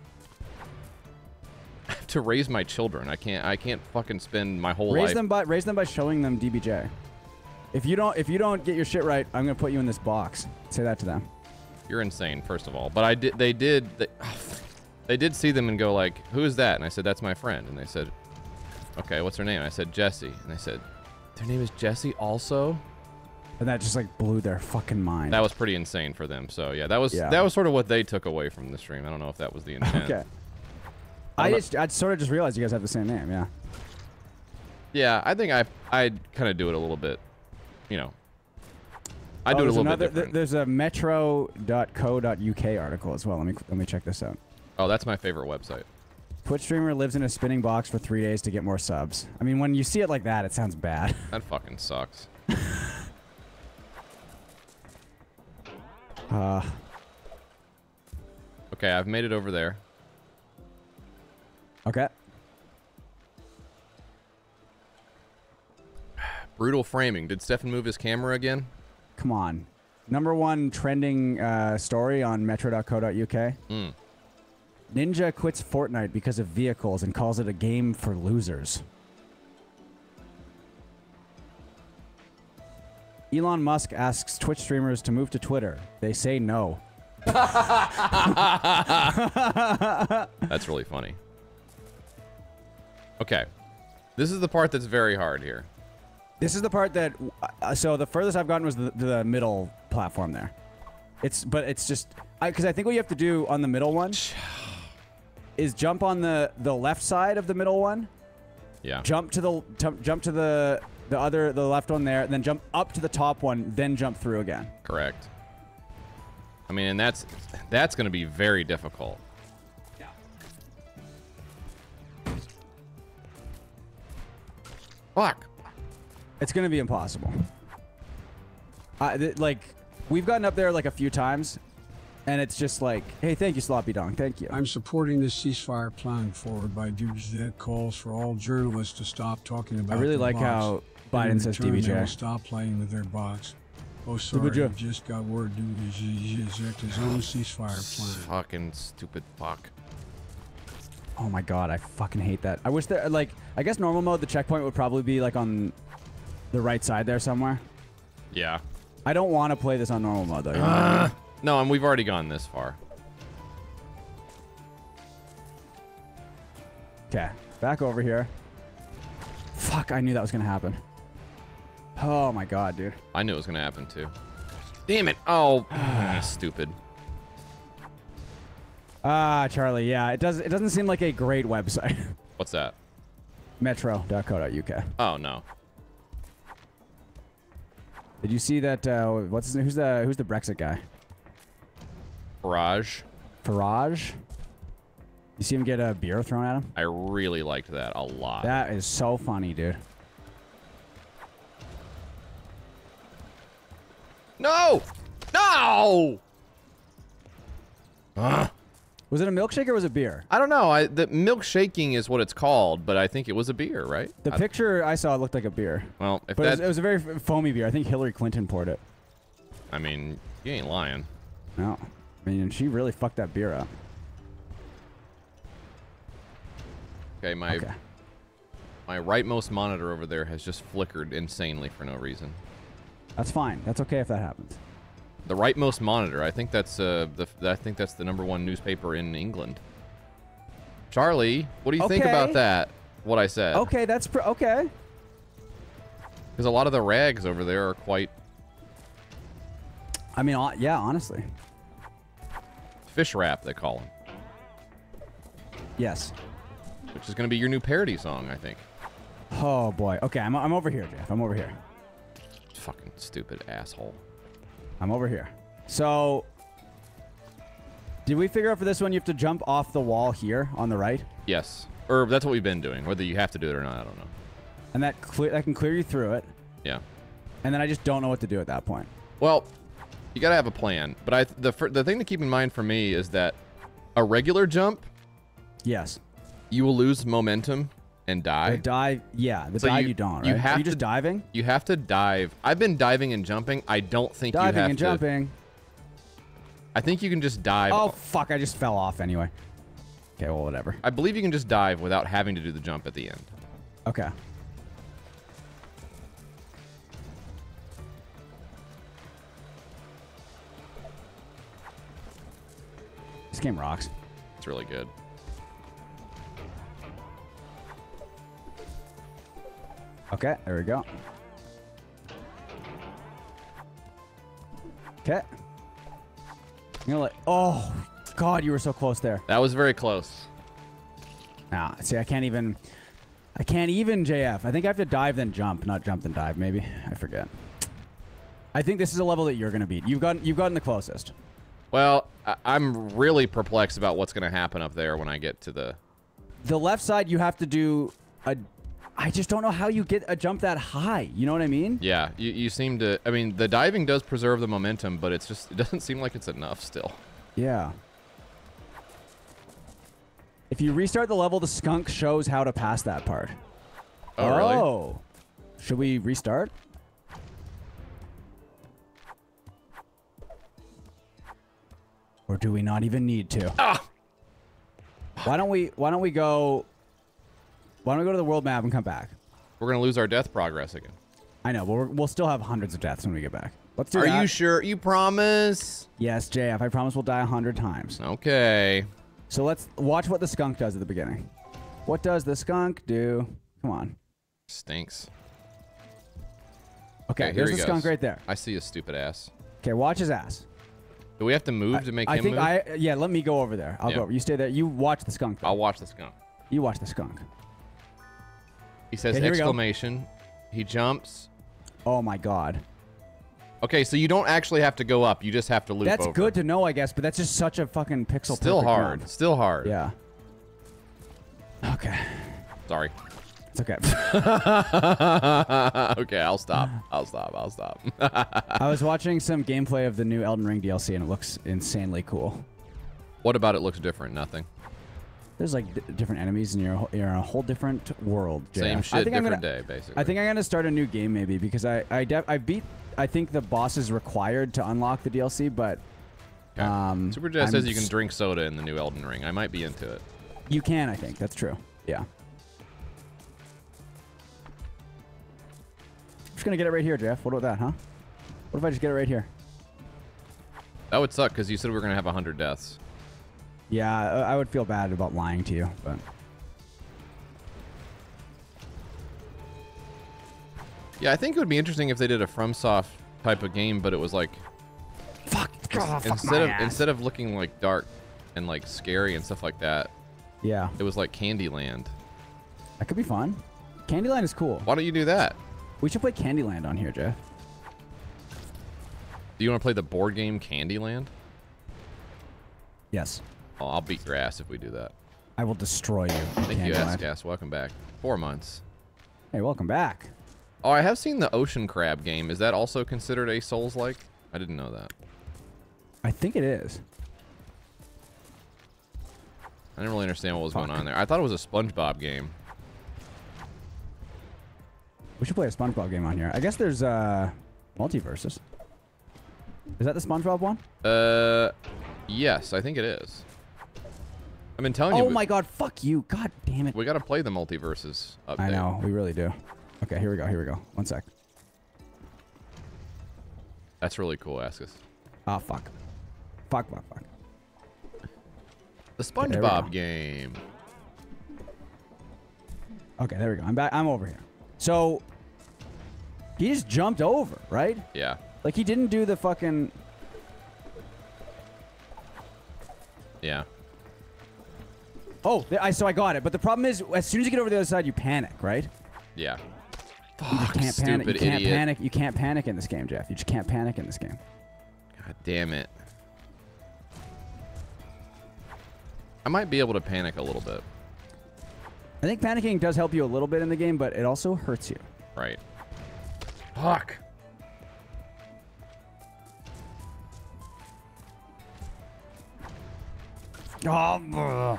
Speaker 8: to raise my children, I can't. I can't fucking spend my whole
Speaker 9: Raise
Speaker 8: life.
Speaker 9: them by raise them by showing them D B J. If you don't if you don't get your shit right, I'm gonna put you in this box. Say that to them.
Speaker 8: You're insane, first of all. But I did. They did. They, they did see them and go like, "Who is that?" And I said, "That's my friend." And they said, "Okay, what's her name?" I said, "Jessie." And they said, "Their name is Jessie also?"
Speaker 9: And that just like blew their fucking mind.
Speaker 8: That was pretty insane for them. So yeah, that was
Speaker 9: Yeah.
Speaker 8: that was sort of what they took away from the stream. I don't know if that was the intent.
Speaker 9: Okay.
Speaker 8: I
Speaker 9: I
Speaker 8: don't know.
Speaker 9: just I sort of just realized you guys have the same name. Yeah.
Speaker 8: Yeah, I think I I kind of do it a little bit. You know, I
Speaker 9: Oh,
Speaker 8: do it a
Speaker 9: there's
Speaker 8: little
Speaker 9: another,
Speaker 8: bit different.
Speaker 9: th- There's a metro dot co dot U K article as well. Let me let me check this out.
Speaker 8: Oh, that's my favorite website.
Speaker 9: Twitch streamer lives in a spinning box for three days to get more subs. I mean, when you see it like that, it sounds bad.
Speaker 8: That fucking sucks.
Speaker 9: Uh,
Speaker 8: Okay, I've made it over there.
Speaker 9: okay.
Speaker 8: Brutal framing. Did Stefan move his camera again?
Speaker 9: Come on. Number one trending uh, story on metro dot co dot U K.
Speaker 8: Mm.
Speaker 9: Ninja quits Fortnite because of vehicles and calls it a game for losers. Elon Musk asks Twitch streamers to move to Twitter. They say no.
Speaker 8: That's really funny. Okay. This is the part that's very hard here.
Speaker 9: This is the part that, uh, so the furthest I've gotten was the, the middle platform there. It's, but it's just, I because I think what you have to do on the middle one is jump on the the left side of the middle one.
Speaker 8: Yeah.
Speaker 9: Jump to the jump, jump to the the other the left one there, then jump up to the top one, then jump through again.
Speaker 8: Correct. I mean, and that's that's going to be very difficult. Fuck.
Speaker 9: It's gonna be impossible. I th like we've gotten up there like a few times, and it's just like, hey, thank you, Sloppy Dong, thank you.
Speaker 6: I'm supporting this ceasefire plan forward by dudes that calls for all journalists to stop talking about
Speaker 9: I really
Speaker 6: their
Speaker 9: like
Speaker 6: bots.
Speaker 9: how Biden
Speaker 6: In
Speaker 9: says
Speaker 6: return,
Speaker 9: D B
Speaker 6: they
Speaker 9: J.
Speaker 6: will stop playing with their bots. Oh, sorry,
Speaker 9: J.
Speaker 6: he just got word due to Xi eject his own ceasefire plan.
Speaker 8: Fucking stupid fuck.
Speaker 9: Oh my god, I fucking hate that. I wish that, like, I guess normal mode, the checkpoint would probably be like on the right side there somewhere.
Speaker 8: Yeah.
Speaker 9: I don't want to play this on normal mode though. You know what I mean?
Speaker 8: No, and we've already gone this far.
Speaker 9: Okay, back over here. Fuck, I knew that was gonna happen. Oh my god, dude.
Speaker 8: I knew it was gonna happen too. Damn it! Oh, stupid.
Speaker 9: Ah, Charlie. Yeah, it does. It doesn't seem like a great website.
Speaker 8: What's that?
Speaker 9: metro dot co dot U K.
Speaker 8: Oh no.
Speaker 9: Did you see that? Uh, what's his name? Who's the Who's the Brexit guy?
Speaker 8: Farage.
Speaker 9: Farage. You see him get a beer thrown at him?
Speaker 8: I really liked that a lot.
Speaker 9: That is so funny, dude.
Speaker 8: No! No! Uh.
Speaker 9: Was it a milkshake or was it beer?
Speaker 8: I don't know. I the milkshaking is what it's called, but I think it was a beer, right?
Speaker 9: The
Speaker 8: I,
Speaker 9: picture I saw looked like a beer.
Speaker 8: Well, if
Speaker 9: but
Speaker 8: that,
Speaker 9: it was, it was a very foamy beer. I think Hillary Clinton poured it.
Speaker 8: I mean, you ain't lying.
Speaker 9: No, I mean she really fucked that beer up.
Speaker 8: Okay, my
Speaker 9: Okay.
Speaker 8: my rightmost monitor over there has just flickered insanely for no reason.
Speaker 9: That's fine. That's okay if that happens.
Speaker 8: The rightmost monitor. I think that's uh the I think that's the number one newspaper in England. Charlie, what do you think
Speaker 9: Okay.
Speaker 8: about that? What I said?
Speaker 9: Okay, that's pr okay.
Speaker 8: Because a lot of the rags over there are quite
Speaker 9: I mean, hon- yeah, honestly.
Speaker 8: fish wrap, they call them.
Speaker 9: Yes.
Speaker 8: Which is going to be your new parody song, I think.
Speaker 9: Oh boy. Okay, I'm I'm over here, Jeff. I'm over here.
Speaker 8: Fucking stupid asshole.
Speaker 9: I'm over here. So, did we figure out for this one you have to jump off the wall here on the right?
Speaker 8: Yes. Or that's what we've been doing. Whether you have to do it or not, I don't know.
Speaker 9: And that clear that can clear you through it.
Speaker 8: Yeah.
Speaker 9: And then I just don't know what to do at that point.
Speaker 8: Well, you got to have a plan. But I the fir- the thing to keep in mind for me is that a regular jump,
Speaker 9: Yes.
Speaker 8: you will lose momentum and die.
Speaker 9: The dive, yeah. The
Speaker 8: So
Speaker 9: dive
Speaker 8: you-
Speaker 9: you, don't, right?
Speaker 8: you have
Speaker 9: Are you just
Speaker 8: to-
Speaker 9: diving?
Speaker 8: You have to dive. I've been diving and jumping. I don't think you
Speaker 9: Diving
Speaker 8: have
Speaker 9: and
Speaker 8: to.
Speaker 9: jumping.
Speaker 8: I think you can just dive.
Speaker 9: Oh, fuck. I just fell off anyway. Okay, well, whatever.
Speaker 8: I believe you can just dive without having to do the jump at the end.
Speaker 9: Okay. This game rocks.
Speaker 8: It's really good.
Speaker 9: Okay, there we go. Okay. You know, like, oh, God, you were so close there.
Speaker 8: That was very close.
Speaker 9: Nah, see, I can't even, I can't even J F. I think I have to dive then jump, not jump then dive. Maybe I forget. I think this is a level that you're gonna beat. You've gotten, you've gotten the closest.
Speaker 8: Well, I- I'm really perplexed about what's going to happen up there when I get to the...
Speaker 9: The left side, you have to do a. I just don't know how you get a jump that high. You know what I mean?
Speaker 8: Yeah, you, you seem to... I mean, the diving does preserve the momentum, but it's just... It doesn't seem like it's enough still.
Speaker 9: Yeah. If you restart the level, the skunk shows how to pass that part.
Speaker 8: Oh, really?
Speaker 9: Oh. Should we restart? Or do we not even need to?
Speaker 8: Ah!
Speaker 9: Why don't we why don't we go Why don't we go to the world map and come back?
Speaker 8: We're going to lose our death progress again.
Speaker 9: I know, but we're, we'll still have hundreds of deaths when we get back. Let's do
Speaker 8: Are
Speaker 9: that.
Speaker 8: you sure? You promise?
Speaker 9: Yes, J F. I promise we'll die a hundred times.
Speaker 8: Okay.
Speaker 9: So let's watch what the skunk does at the beginning. What does the skunk do? Come on.
Speaker 8: Stinks.
Speaker 9: Okay,
Speaker 8: here
Speaker 9: there's
Speaker 8: he
Speaker 9: the
Speaker 8: goes.
Speaker 9: skunk right there.
Speaker 8: I see his stupid ass.
Speaker 9: Okay, watch his ass.
Speaker 8: Do we have to move to make
Speaker 9: I
Speaker 8: him
Speaker 9: think
Speaker 8: move?
Speaker 9: I yeah. Let me go over there. I'll
Speaker 8: Yeah.
Speaker 9: go over. You stay there. You watch the skunk. Though.
Speaker 8: I'll watch the skunk.
Speaker 9: You watch the skunk.
Speaker 8: He says
Speaker 9: Okay, here we go.
Speaker 8: exclamation. He jumps.
Speaker 9: Oh my god.
Speaker 8: Okay, so you don't actually have to go up. You just have to loop
Speaker 9: That's
Speaker 8: over.
Speaker 9: good to know, I guess, but that's just such a fucking pixel.
Speaker 8: Still
Speaker 9: perfect
Speaker 8: hard.
Speaker 9: jump.
Speaker 8: Still hard.
Speaker 9: Yeah. Okay.
Speaker 8: Sorry.
Speaker 9: It's okay.
Speaker 8: Okay, I'll stop. I'll stop. I'll stop.
Speaker 9: I was watching some gameplay of the new Elden Ring D L C, and it looks insanely cool.
Speaker 8: What about it looks different? Nothing.
Speaker 9: There's like d different enemies, and you're you're in a whole different world. Jeff.
Speaker 8: Same
Speaker 9: I
Speaker 8: shit,
Speaker 9: think I'm
Speaker 8: different
Speaker 9: gonna,
Speaker 8: day, basically.
Speaker 9: I think I'm gonna start a new game maybe because I I def I beat. I think the boss is required to unlock the D L C, but
Speaker 8: Okay.
Speaker 9: um,
Speaker 8: Super Jazz
Speaker 9: I'm
Speaker 8: says you can
Speaker 9: s-
Speaker 8: drink soda in the new Elden Ring. I might be into it.
Speaker 9: You can, I think that's true. Yeah. I'm just gonna get it right here, Jeff. What about that, huh? What if I just get it right here?
Speaker 8: That would suck because you said we were gonna have a hundred deaths.
Speaker 9: Yeah, I I would feel bad about lying to you, but
Speaker 8: Yeah, I think it would be interesting if they did a FromSoft type of game, but it was like
Speaker 9: fuck, God, fuck
Speaker 8: instead
Speaker 9: my
Speaker 8: of
Speaker 9: ass.
Speaker 8: instead of looking like dark and like scary and stuff like that.
Speaker 9: Yeah,
Speaker 8: it was like Candyland.
Speaker 9: that could be fun. Candyland is cool.
Speaker 8: Why don't you do that?
Speaker 9: We should play Candyland on here, Jeff.
Speaker 8: Do you want to play the board game Candyland?
Speaker 9: Yes.
Speaker 8: Oh, I'll beat your ass if we do that.
Speaker 9: I will destroy you.
Speaker 8: Thank you,
Speaker 9: Candyland.
Speaker 8: Ass Welcome back. Four months.
Speaker 9: Hey, welcome back.
Speaker 8: Oh, I have seen the Ocean Crab game. Is that also considered a Souls-like? I didn't know that.
Speaker 9: I think it is.
Speaker 8: I didn't really understand what was
Speaker 9: Fuck.
Speaker 8: going on there. I thought it was a SpongeBob game.
Speaker 9: We should play a SpongeBob game on here. I guess there's uh, multiverses. Is that the SpongeBob one?
Speaker 8: Uh, yes, I think it is. I've been telling you.
Speaker 9: Oh
Speaker 8: we-
Speaker 9: my God! Fuck you! God damn it!
Speaker 8: We got to play the multiverses update.
Speaker 9: I know. We really do. Okay, here we go. Here we go. One sec.
Speaker 8: That's really cool, Askus.
Speaker 9: Oh fuck. Fuck. Fuck. Fuck.
Speaker 8: The
Speaker 9: Okay, there we
Speaker 8: SpongeBob
Speaker 9: go.
Speaker 8: game.
Speaker 9: Okay, there we go. I'm back. I'm over here. So he just jumped over, right?
Speaker 8: Yeah.
Speaker 9: Like he didn't do the fucking.
Speaker 8: Yeah.
Speaker 9: Oh, there, I so I got it. But the problem is, as soon as you get over the other side, you panic, right?
Speaker 8: Yeah.
Speaker 9: You just can't panic. You
Speaker 8: stupid
Speaker 9: can't
Speaker 8: idiot.
Speaker 9: panic. You can't panic in this game, Jeff. You just can't panic in this game.
Speaker 8: God damn it. I might be able to panic a little bit.
Speaker 9: I think panicking does help you a little bit in the game, but it also hurts you.
Speaker 8: Right. Fuck.
Speaker 9: Oh.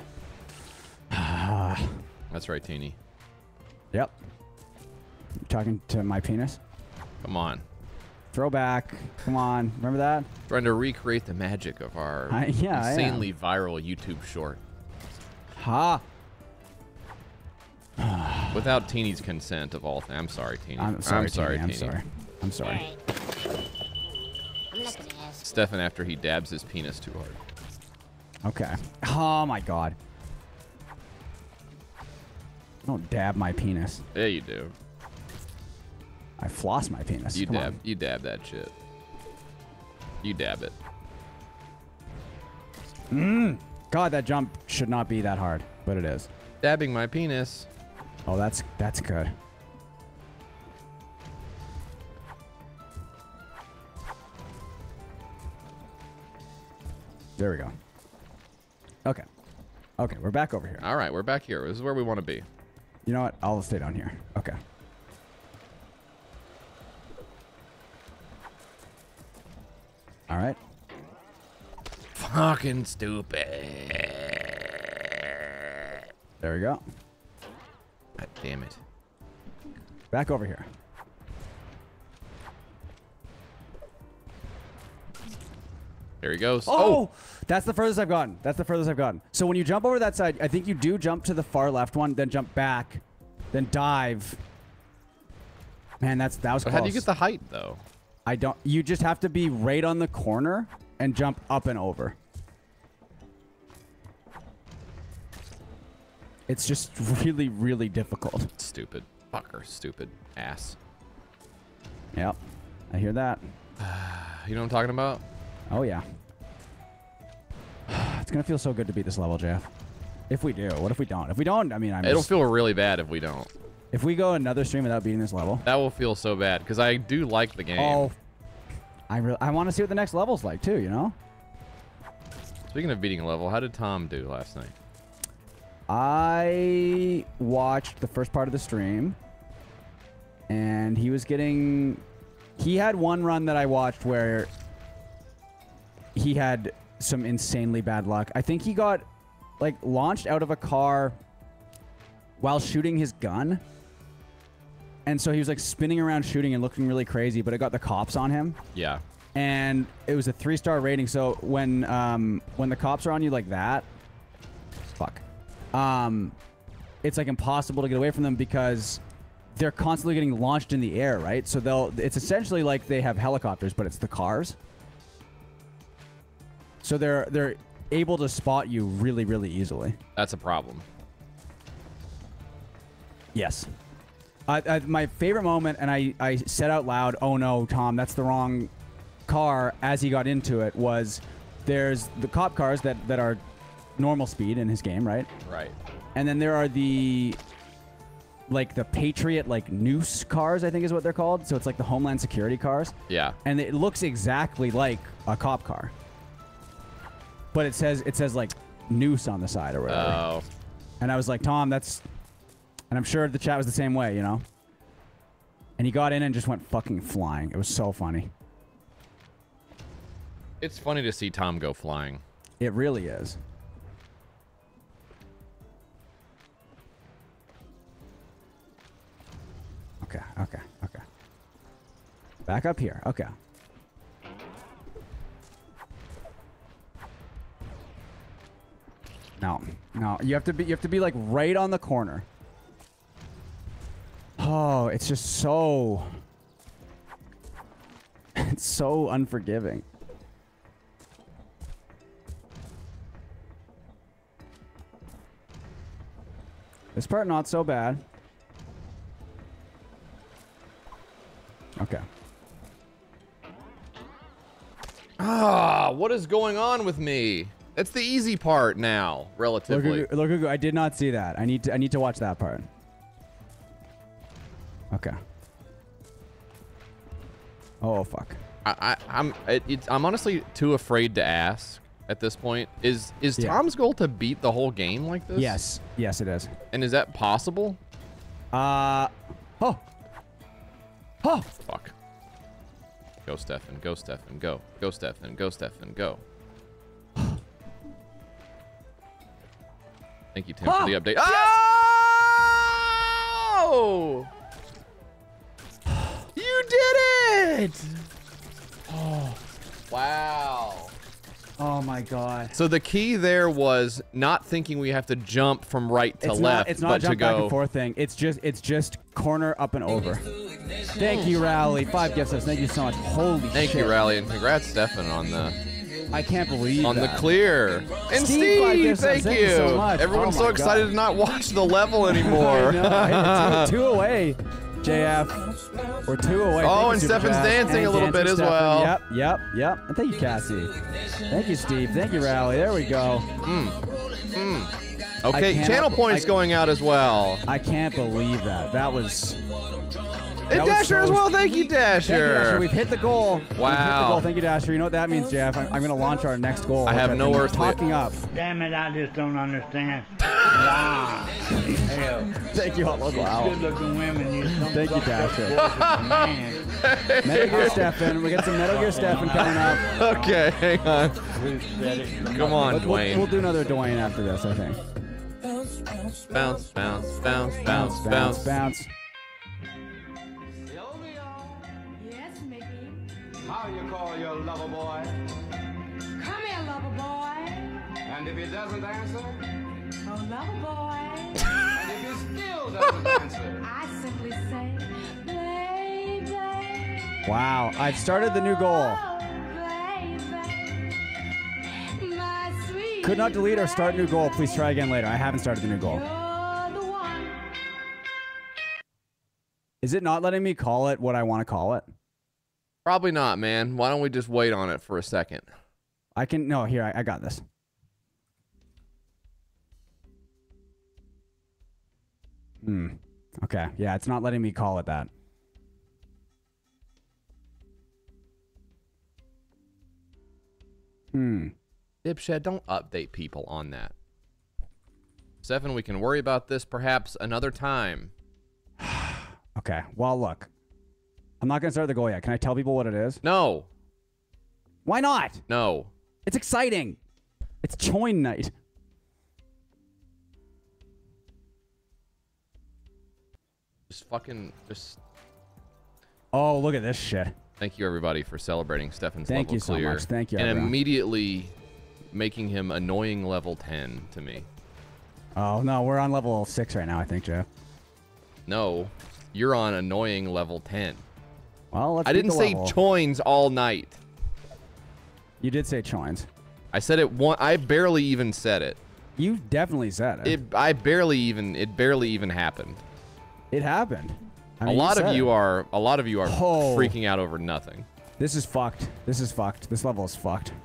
Speaker 8: That's right, Teeny.
Speaker 9: Yep. You talking to my penis?
Speaker 8: Come on.
Speaker 9: Throwback. Come on. Remember that?
Speaker 8: Trying to recreate the magic of our
Speaker 9: I- yeah, I am.
Speaker 8: insanely viral YouTube short.
Speaker 9: Ha.
Speaker 8: Without Teeny's consent of all things. I'm sorry, Teeny.
Speaker 9: I'm sorry.
Speaker 8: I'm sorry,
Speaker 9: Teeny, I'm
Speaker 8: Teeny.
Speaker 9: sorry. I'm sorry.
Speaker 8: Stefan after he dabs his penis too hard.
Speaker 9: Okay. Oh my God. Don't dab my penis.
Speaker 8: Yeah, you do.
Speaker 9: I floss my penis.
Speaker 8: You
Speaker 9: Come
Speaker 8: dab.
Speaker 9: on.
Speaker 8: You dab that shit. You dab it.
Speaker 9: Mm. God, that jump should not be that hard, but it is.
Speaker 8: Dabbing my penis.
Speaker 9: Oh, that's that's good. There we go. Okay. Okay, we're back over here.
Speaker 8: All right, we're back here. This is where we want to be.
Speaker 9: You know what? I'll stay down here. Okay. All right.
Speaker 8: Fucking stupid.
Speaker 9: There we go.
Speaker 8: God damn it.
Speaker 9: Back over here.
Speaker 8: There he goes.
Speaker 9: Oh, that's the furthest I've gotten. That's the furthest I've gotten. So when you jump over that side, I think you do jump to the far left one, then jump back, then dive. Man, that's that was
Speaker 8: But
Speaker 9: close.
Speaker 8: how do you get the height though?
Speaker 9: I don't. You just have to be right on the corner and jump up and over. It's just really, really difficult.
Speaker 8: Stupid fucker. Stupid ass.
Speaker 9: Yep, I hear that.
Speaker 8: You know what I'm talking about?
Speaker 9: Oh yeah. It's gonna feel so good to beat this level, Jeff. If we do, what if we don't? If we don't, I mean, I'm.
Speaker 8: It'll
Speaker 9: just,
Speaker 8: feel really bad if we don't.
Speaker 9: if we go another stream without beating this level.
Speaker 8: That will feel so bad because I do like the game.
Speaker 9: Oh, I really, I want to see what the next level's like too. You know.
Speaker 8: Speaking of beating a level, how did Tom do last night?
Speaker 9: I watched the first part of the stream, and he was getting... He had one run that I watched where he had some insanely bad luck. I think he got, like, launched out of a car while shooting his gun. And so he was, like, spinning around shooting and looking really crazy, but it got the cops on him.
Speaker 8: Yeah.
Speaker 9: And it was a three-star rating, so when um, when the cops are on you like that... Fuck. Um, it's, like, impossible to get away from them because... they're constantly getting launched in the air, right? So they'll, it's essentially like they have helicopters, but it's the cars. So they're they're able to spot you really, really easily.
Speaker 8: That's a problem.
Speaker 9: Yes. I, I, my favorite moment, and I, I said out loud, oh no, Tom, that's the wrong car, as he got into it, was there's the cop cars that, that are normal speed in his game, right?
Speaker 8: Right.
Speaker 9: And then there are the... like the Patriot, like noose cars, I think is what they're called. So it's like the Homeland Security cars.
Speaker 8: Yeah.
Speaker 9: And it looks exactly like a cop car. But it says it says like noose on the side or whatever.
Speaker 8: Oh.
Speaker 9: And I was like, Tom, that's... And I'm sure the chat was the same way, you know? And he got in and just went fucking flying. It was so funny.
Speaker 8: It's funny to see Tom go flying.
Speaker 9: It really is. Okay, okay, okay. Back up here. Okay. No, no. You have to be. You have to be like right on the corner. Oh, it's just so. It's so unforgiving. This part not so bad. Okay.
Speaker 8: Ah, what is going on with me? It's the easy part now, relatively.
Speaker 9: Look, look, look, I did not see that. I need to. I need to watch that part. Okay. Oh fuck.
Speaker 8: I, I I'm it, it's, I'm honestly too afraid to ask at this point. Is is
Speaker 9: Yeah.
Speaker 8: Tom's goal to beat the whole game like this?
Speaker 9: Yes. Yes, it is.
Speaker 8: And is that possible?
Speaker 9: Uh. Oh. Oh.
Speaker 8: Fuck. Go, Stefan. Go, Stefan. Go. Go, Stefan. Go, Stefan. Go. Thank you, Tim,
Speaker 9: Oh!
Speaker 8: for the update.
Speaker 9: Yes!
Speaker 8: Oh! You did it! Oh, wow.
Speaker 9: Oh my god.
Speaker 8: So the key there was not thinking we have to jump from right to
Speaker 9: It's
Speaker 8: left,
Speaker 9: not. It's not
Speaker 8: but
Speaker 9: a jump
Speaker 8: to go.
Speaker 9: back and forth thing. It's just. It's just corner up and over. Thank you, Rally. Five gifts us. Thank you so much. Holy
Speaker 8: Thank
Speaker 9: shit.
Speaker 8: you, Rally, and congrats, Stefan, on the
Speaker 9: I can't believe
Speaker 8: on
Speaker 9: that.
Speaker 8: the clear. And
Speaker 9: Steve, five
Speaker 8: Steve,
Speaker 9: gifts us.
Speaker 8: thank,
Speaker 9: Thank
Speaker 8: you.
Speaker 9: you so much.
Speaker 8: Everyone's
Speaker 9: Oh
Speaker 8: so
Speaker 9: my
Speaker 8: excited
Speaker 9: God.
Speaker 8: to not watch the level anymore.
Speaker 9: I know. Two, two away, J F. We're two away.
Speaker 8: Oh,
Speaker 9: Thank
Speaker 8: and
Speaker 9: you, Super
Speaker 8: Stefan's
Speaker 9: Chat.
Speaker 8: dancing
Speaker 9: And
Speaker 8: a little bit
Speaker 9: dancing
Speaker 8: as
Speaker 9: Stefan.
Speaker 8: well.
Speaker 9: Yep, yep, yep. And thank you, Cassie. Thank you, Steve. Thank you, Rally. There we go.
Speaker 8: Mm. Mm. Okay,
Speaker 9: I can't-
Speaker 8: channel points
Speaker 9: I-
Speaker 8: going out as well.
Speaker 9: I can't believe that. That was.
Speaker 8: And
Speaker 9: that was
Speaker 8: Dasher
Speaker 9: so-
Speaker 8: as well. Thank you,
Speaker 9: Thank you, Dasher.
Speaker 8: Dasher.
Speaker 9: We've hit the goal. We've hit the
Speaker 8: Wow.
Speaker 9: goal. Thank you, Dasher. You know what that means, Jeff? I'm, I'm going to launch our next goal.
Speaker 8: I
Speaker 9: which
Speaker 8: have
Speaker 9: I've
Speaker 8: no
Speaker 9: been
Speaker 8: earthly-
Speaker 9: talking up.
Speaker 11: Damn it, I just don't understand. Wow. Hell.
Speaker 9: Thank you, Hot Wow.
Speaker 11: Good looking women. You some
Speaker 9: Thank you,
Speaker 11: sucker
Speaker 9: Dasher.
Speaker 11: man.
Speaker 9: Metal Gear Stefan. We got some Metal Gear Stefan coming up.
Speaker 8: Okay, hang on. Come on,
Speaker 9: But we'll,
Speaker 8: Dwayne.
Speaker 9: we'll do another Dwayne after this, I think.
Speaker 8: Bounce, bounce, bounce, bounce,
Speaker 9: Bounce, bounce, bounce.
Speaker 12: Yes, Mickey.
Speaker 13: How you call your lover boy?
Speaker 12: Come here, lover boy.
Speaker 13: And if he doesn't answer?
Speaker 12: Oh, lover boy.
Speaker 13: And if he still doesn't answer?
Speaker 12: I simply say, baby.
Speaker 9: Wow. I've started the new goal.
Speaker 12: My sweet.
Speaker 9: Could not delete or start new goal. Please try again later. I haven't started the new goal.
Speaker 12: You're the one.
Speaker 9: Is it not letting me call it what I want to call it?
Speaker 8: Probably not, man. Why don't we just wait on it for a second?
Speaker 9: I can. No, here. I, I got this. Hmm. Okay. Yeah, it's not letting me call it that. Hmm.
Speaker 8: Dipshed, don't update people on that. Seven, we can worry about this perhaps another time.
Speaker 9: Okay. Well, look. I'm not going to start the goal yet. Can I tell people what it is?
Speaker 8: No.
Speaker 9: Why not?
Speaker 8: No.
Speaker 9: It's exciting. It's Choin night.
Speaker 8: Just fucking just.
Speaker 9: Oh, look at this shit.
Speaker 8: Thank you everybody for celebrating Stefan's
Speaker 9: Thank
Speaker 8: level
Speaker 9: you so
Speaker 8: clear.
Speaker 9: much. Thank you,
Speaker 8: And
Speaker 9: everyone.
Speaker 8: immediately making him annoying level ten to me.
Speaker 9: Oh, no. We're on level six right now, I think, Jeff.
Speaker 8: No, you're on annoying level ten.
Speaker 9: Well, let's
Speaker 8: I
Speaker 9: beat
Speaker 8: didn't
Speaker 9: the
Speaker 8: say
Speaker 9: level.
Speaker 8: choins all night.
Speaker 9: You did say Choins.
Speaker 8: I said it one. I barely even said it.
Speaker 9: You definitely said it.
Speaker 8: It. I barely even. It barely even happened.
Speaker 9: It happened. I
Speaker 8: A
Speaker 9: mean,
Speaker 8: lot of
Speaker 9: said
Speaker 8: you
Speaker 9: it.
Speaker 8: are. A lot of you are
Speaker 9: Oh.
Speaker 8: freaking out over nothing.
Speaker 9: This is fucked. This is fucked. This level is fucked.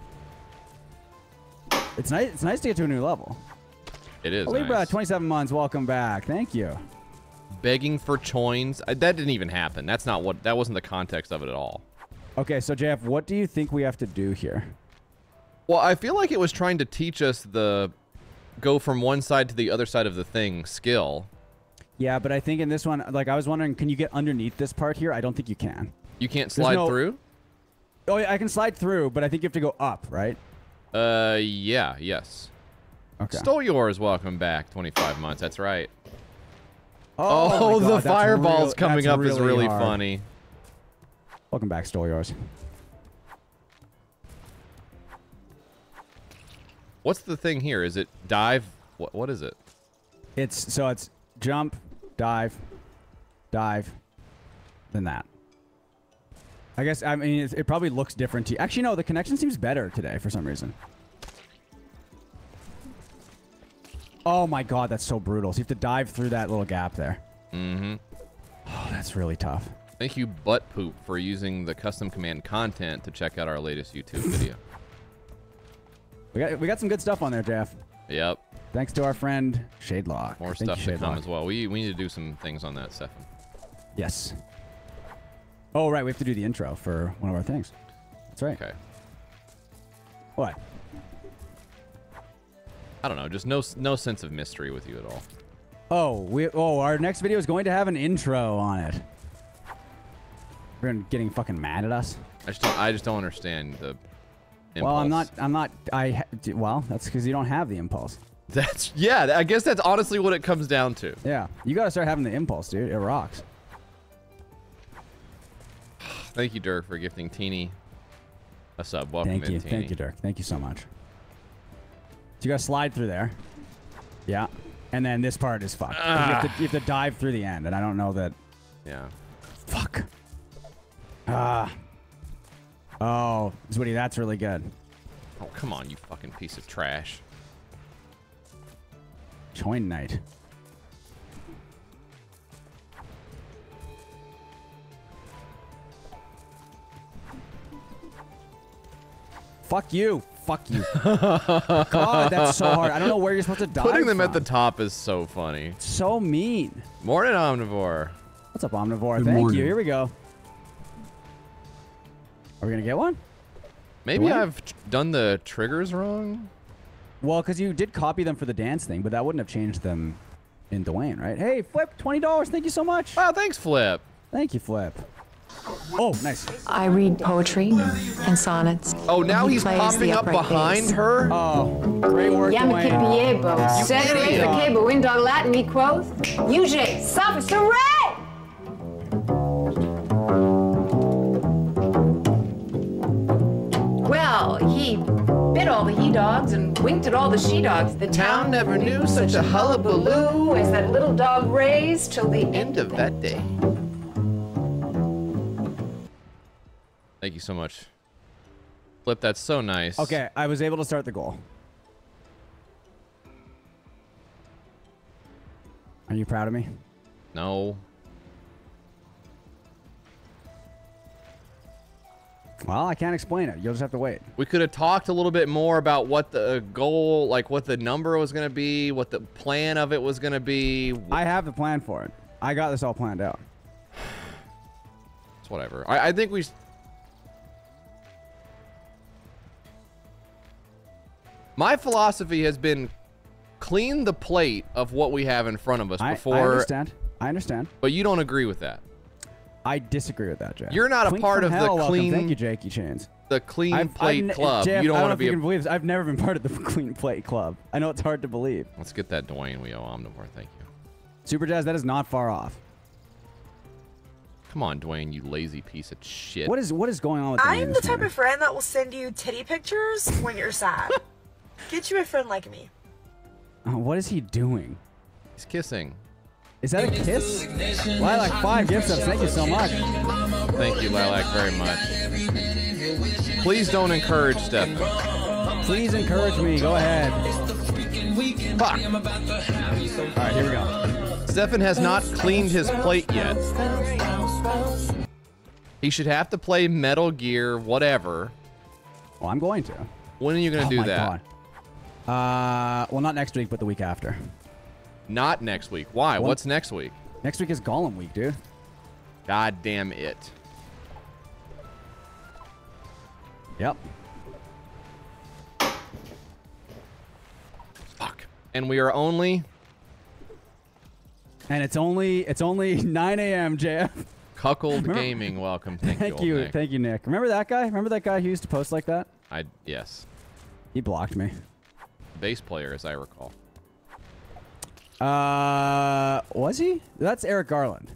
Speaker 9: It's nice. It's nice to get to a new level.
Speaker 8: It is.
Speaker 9: Libra,
Speaker 8: Nice.
Speaker 9: twenty-seven months. Welcome back. Thank you.
Speaker 8: Begging for choins. I, that didn't even happen. That's not what. That wasn't the context of it at all.
Speaker 9: Okay, so J F, what do you think we have to do here?
Speaker 8: Well, I feel like it was trying to teach us the go from one side to the other side of the thing skill.
Speaker 9: Yeah, but I think in this one, like I was wondering, can you get underneath this part here? I don't think you can.
Speaker 8: You can't
Speaker 9: There's
Speaker 8: slide
Speaker 9: no-
Speaker 8: through?
Speaker 9: Oh, yeah, I can slide through, but I think you have to go up, right?
Speaker 8: Uh, yeah, yes.
Speaker 9: Okay.
Speaker 8: Stole yours. Welcome back. twenty-five months. That's right.
Speaker 9: Oh, my
Speaker 8: Oh,
Speaker 9: God,
Speaker 8: the
Speaker 9: that's
Speaker 8: fireballs
Speaker 9: real-
Speaker 8: coming
Speaker 9: that's
Speaker 8: up is really
Speaker 9: hard.
Speaker 8: funny.
Speaker 9: Welcome back, stole yours.
Speaker 8: What's the thing here? Is it dive? What What is it?
Speaker 9: It's so it's jump, dive, dive, then that. I guess I mean it, it probably looks different to you. Actually, no, the connection seems better today for some reason. Oh my God, that's so brutal. So you have to dive through that little gap there.
Speaker 8: Mm-hmm.
Speaker 9: Oh, that's really tough.
Speaker 8: Thank you, Butt Poop, for using the custom command content to check out our latest YouTube video.
Speaker 9: We got we got some good stuff on there, Jeff.
Speaker 8: Yep.
Speaker 9: Thanks to our friend Shadelock.
Speaker 8: More
Speaker 9: Thank
Speaker 8: stuff
Speaker 9: you,
Speaker 8: to come
Speaker 9: Shadelock.
Speaker 8: as well. We we need to do some things on that, Stefan.
Speaker 9: Yes. Oh right, we have to do the intro for one of our things. That's right.
Speaker 8: Okay.
Speaker 9: What?
Speaker 8: I don't know. Just no no sense of mystery with you at all.
Speaker 9: Oh, we oh our next video is going to have an intro on it. We're getting fucking mad at us.
Speaker 8: I just don't. I just don't understand the. Impulse.
Speaker 9: Well, I'm not. I'm not. I. ha- d- Well, that's because you don't have the impulse.
Speaker 8: That's yeah. I guess that's honestly what it comes down to.
Speaker 9: Yeah, you gotta start having the impulse, dude. It rocks.
Speaker 8: Thank you, Dirk, for gifting Teeny a sub. Welcome
Speaker 9: Thank
Speaker 8: in,
Speaker 9: you,
Speaker 8: Teeny.
Speaker 9: thank you, Dirk. Thank you so much. So you gotta slide through there. Yeah, and then this part is fucked. 'Cause You, have to, you have to dive through the end, and I don't know that.
Speaker 8: Yeah.
Speaker 9: Fuck. Ah. Oh, Zwitty, that's really good.
Speaker 8: Oh, come on, you fucking piece of trash.
Speaker 9: Choin night. Fuck you. Fuck you. God, that's so hard. I don't know where you're supposed to dive
Speaker 8: Putting them
Speaker 9: from.
Speaker 8: at the top is so funny.
Speaker 9: So mean.
Speaker 8: Morning, Omnivore.
Speaker 9: What's up, Omnivore?
Speaker 6: Good
Speaker 9: Thank
Speaker 6: morning.
Speaker 9: you. Here we go. Are we gonna get one?
Speaker 8: Maybe
Speaker 9: Dwayne?
Speaker 8: I've tr- done the triggers wrong.
Speaker 9: Well, because you did copy them for the dance thing, but that wouldn't have changed them in Dwayne, right? Hey, Flip, twenty dollars. Thank you so much.
Speaker 8: Wow, thanks, Flip.
Speaker 9: Thank you, Flip. Oh, nice.
Speaker 14: I read poetry and sonnets.
Speaker 8: Oh, now
Speaker 14: He
Speaker 8: he's
Speaker 14: plays
Speaker 8: popping
Speaker 14: the
Speaker 8: up
Speaker 14: upright
Speaker 8: behind
Speaker 14: bass.
Speaker 8: her.
Speaker 9: Oh, great work,
Speaker 12: Yam
Speaker 9: Dwayne.
Speaker 12: Kipiebo, Cedere
Speaker 8: idiot.
Speaker 12: Cabo, Windog Latin, me quoth, Uge, Sophist, hooray! Well, he bit all the he-dogs and winked at all the she-dogs. The town never knew such a hullabaloo as that little dog raised till the
Speaker 8: End of that day. Thank you so much. Flip, that's so nice.
Speaker 9: Okay, I was able to start the goal. Are you proud of me?
Speaker 8: No.
Speaker 9: Well, I can't explain it. You'll just have to wait.
Speaker 8: We could have talked a little bit more about what the goal, like what the number was going to be, what the plan of it was going to be.
Speaker 9: I have the plan for it. I got this all planned out.
Speaker 8: It's whatever. I, I think we... s- My philosophy has been clean the plate of what we have in front of us
Speaker 9: I,
Speaker 8: before.
Speaker 9: I understand. I understand.
Speaker 8: But you don't agree with that.
Speaker 9: I disagree with that, Jay.
Speaker 8: You're not a
Speaker 9: Clink
Speaker 8: part
Speaker 9: from
Speaker 8: of
Speaker 9: hell,
Speaker 8: the
Speaker 9: welcome.
Speaker 8: clean.
Speaker 9: Thank you, Jakey Chains.
Speaker 8: The clean
Speaker 9: I've-
Speaker 8: plate
Speaker 9: I've,
Speaker 8: club.
Speaker 9: Jay,
Speaker 8: you don't
Speaker 9: I
Speaker 8: want
Speaker 9: know
Speaker 8: to
Speaker 9: if
Speaker 8: be.
Speaker 9: you
Speaker 8: A,
Speaker 9: can believe this. I've never been part of the clean plate club. I know it's hard to believe.
Speaker 8: let's get that Dwayne we owe Omnivore. Thank you.
Speaker 9: Super Jazz, that is not far off.
Speaker 8: Come on, Dwayne, you lazy piece of shit.
Speaker 9: What is what is going on with
Speaker 15: I'm
Speaker 9: Dwayne
Speaker 15: the
Speaker 9: this
Speaker 15: type
Speaker 9: morning?
Speaker 15: of friend that will send you titty pictures when you're sad. Get you a friend like me.
Speaker 9: Uh, what is he doing?
Speaker 8: He's kissing.
Speaker 9: Is that a kiss? Lilac, five gift subs. Thank you so much.
Speaker 8: Thank you, Lilac, very much. Please don't encourage Stefan.
Speaker 9: Please encourage me. Go ahead.
Speaker 8: Fuck.
Speaker 9: All right, here we go.
Speaker 8: Stefan has not cleaned his plate yet. He should have to play Metal Gear, whatever.
Speaker 9: Well, I'm going to.
Speaker 8: When are you going to
Speaker 9: Oh
Speaker 8: do
Speaker 9: my
Speaker 8: that?
Speaker 9: God. Uh, well, not next week, but the week after.
Speaker 8: Not next week. Why?
Speaker 9: Well-
Speaker 8: What's next week?
Speaker 9: Next week is Gollum week, dude.
Speaker 8: God damn it.
Speaker 9: Yep.
Speaker 8: Fuck. And we are only
Speaker 9: And it's only it's only nine A M J F.
Speaker 8: Cuckold
Speaker 9: Remember-
Speaker 8: Gaming. Welcome. Thank,
Speaker 9: Thank
Speaker 8: you,
Speaker 9: you,
Speaker 8: old Nick.
Speaker 9: thank you, Nick. Remember that guy? Remember that guy who used to post like that?
Speaker 8: I yes.
Speaker 9: He blocked me.
Speaker 8: Bass player, as I recall.
Speaker 9: Uh, was he? That's Eric Garland.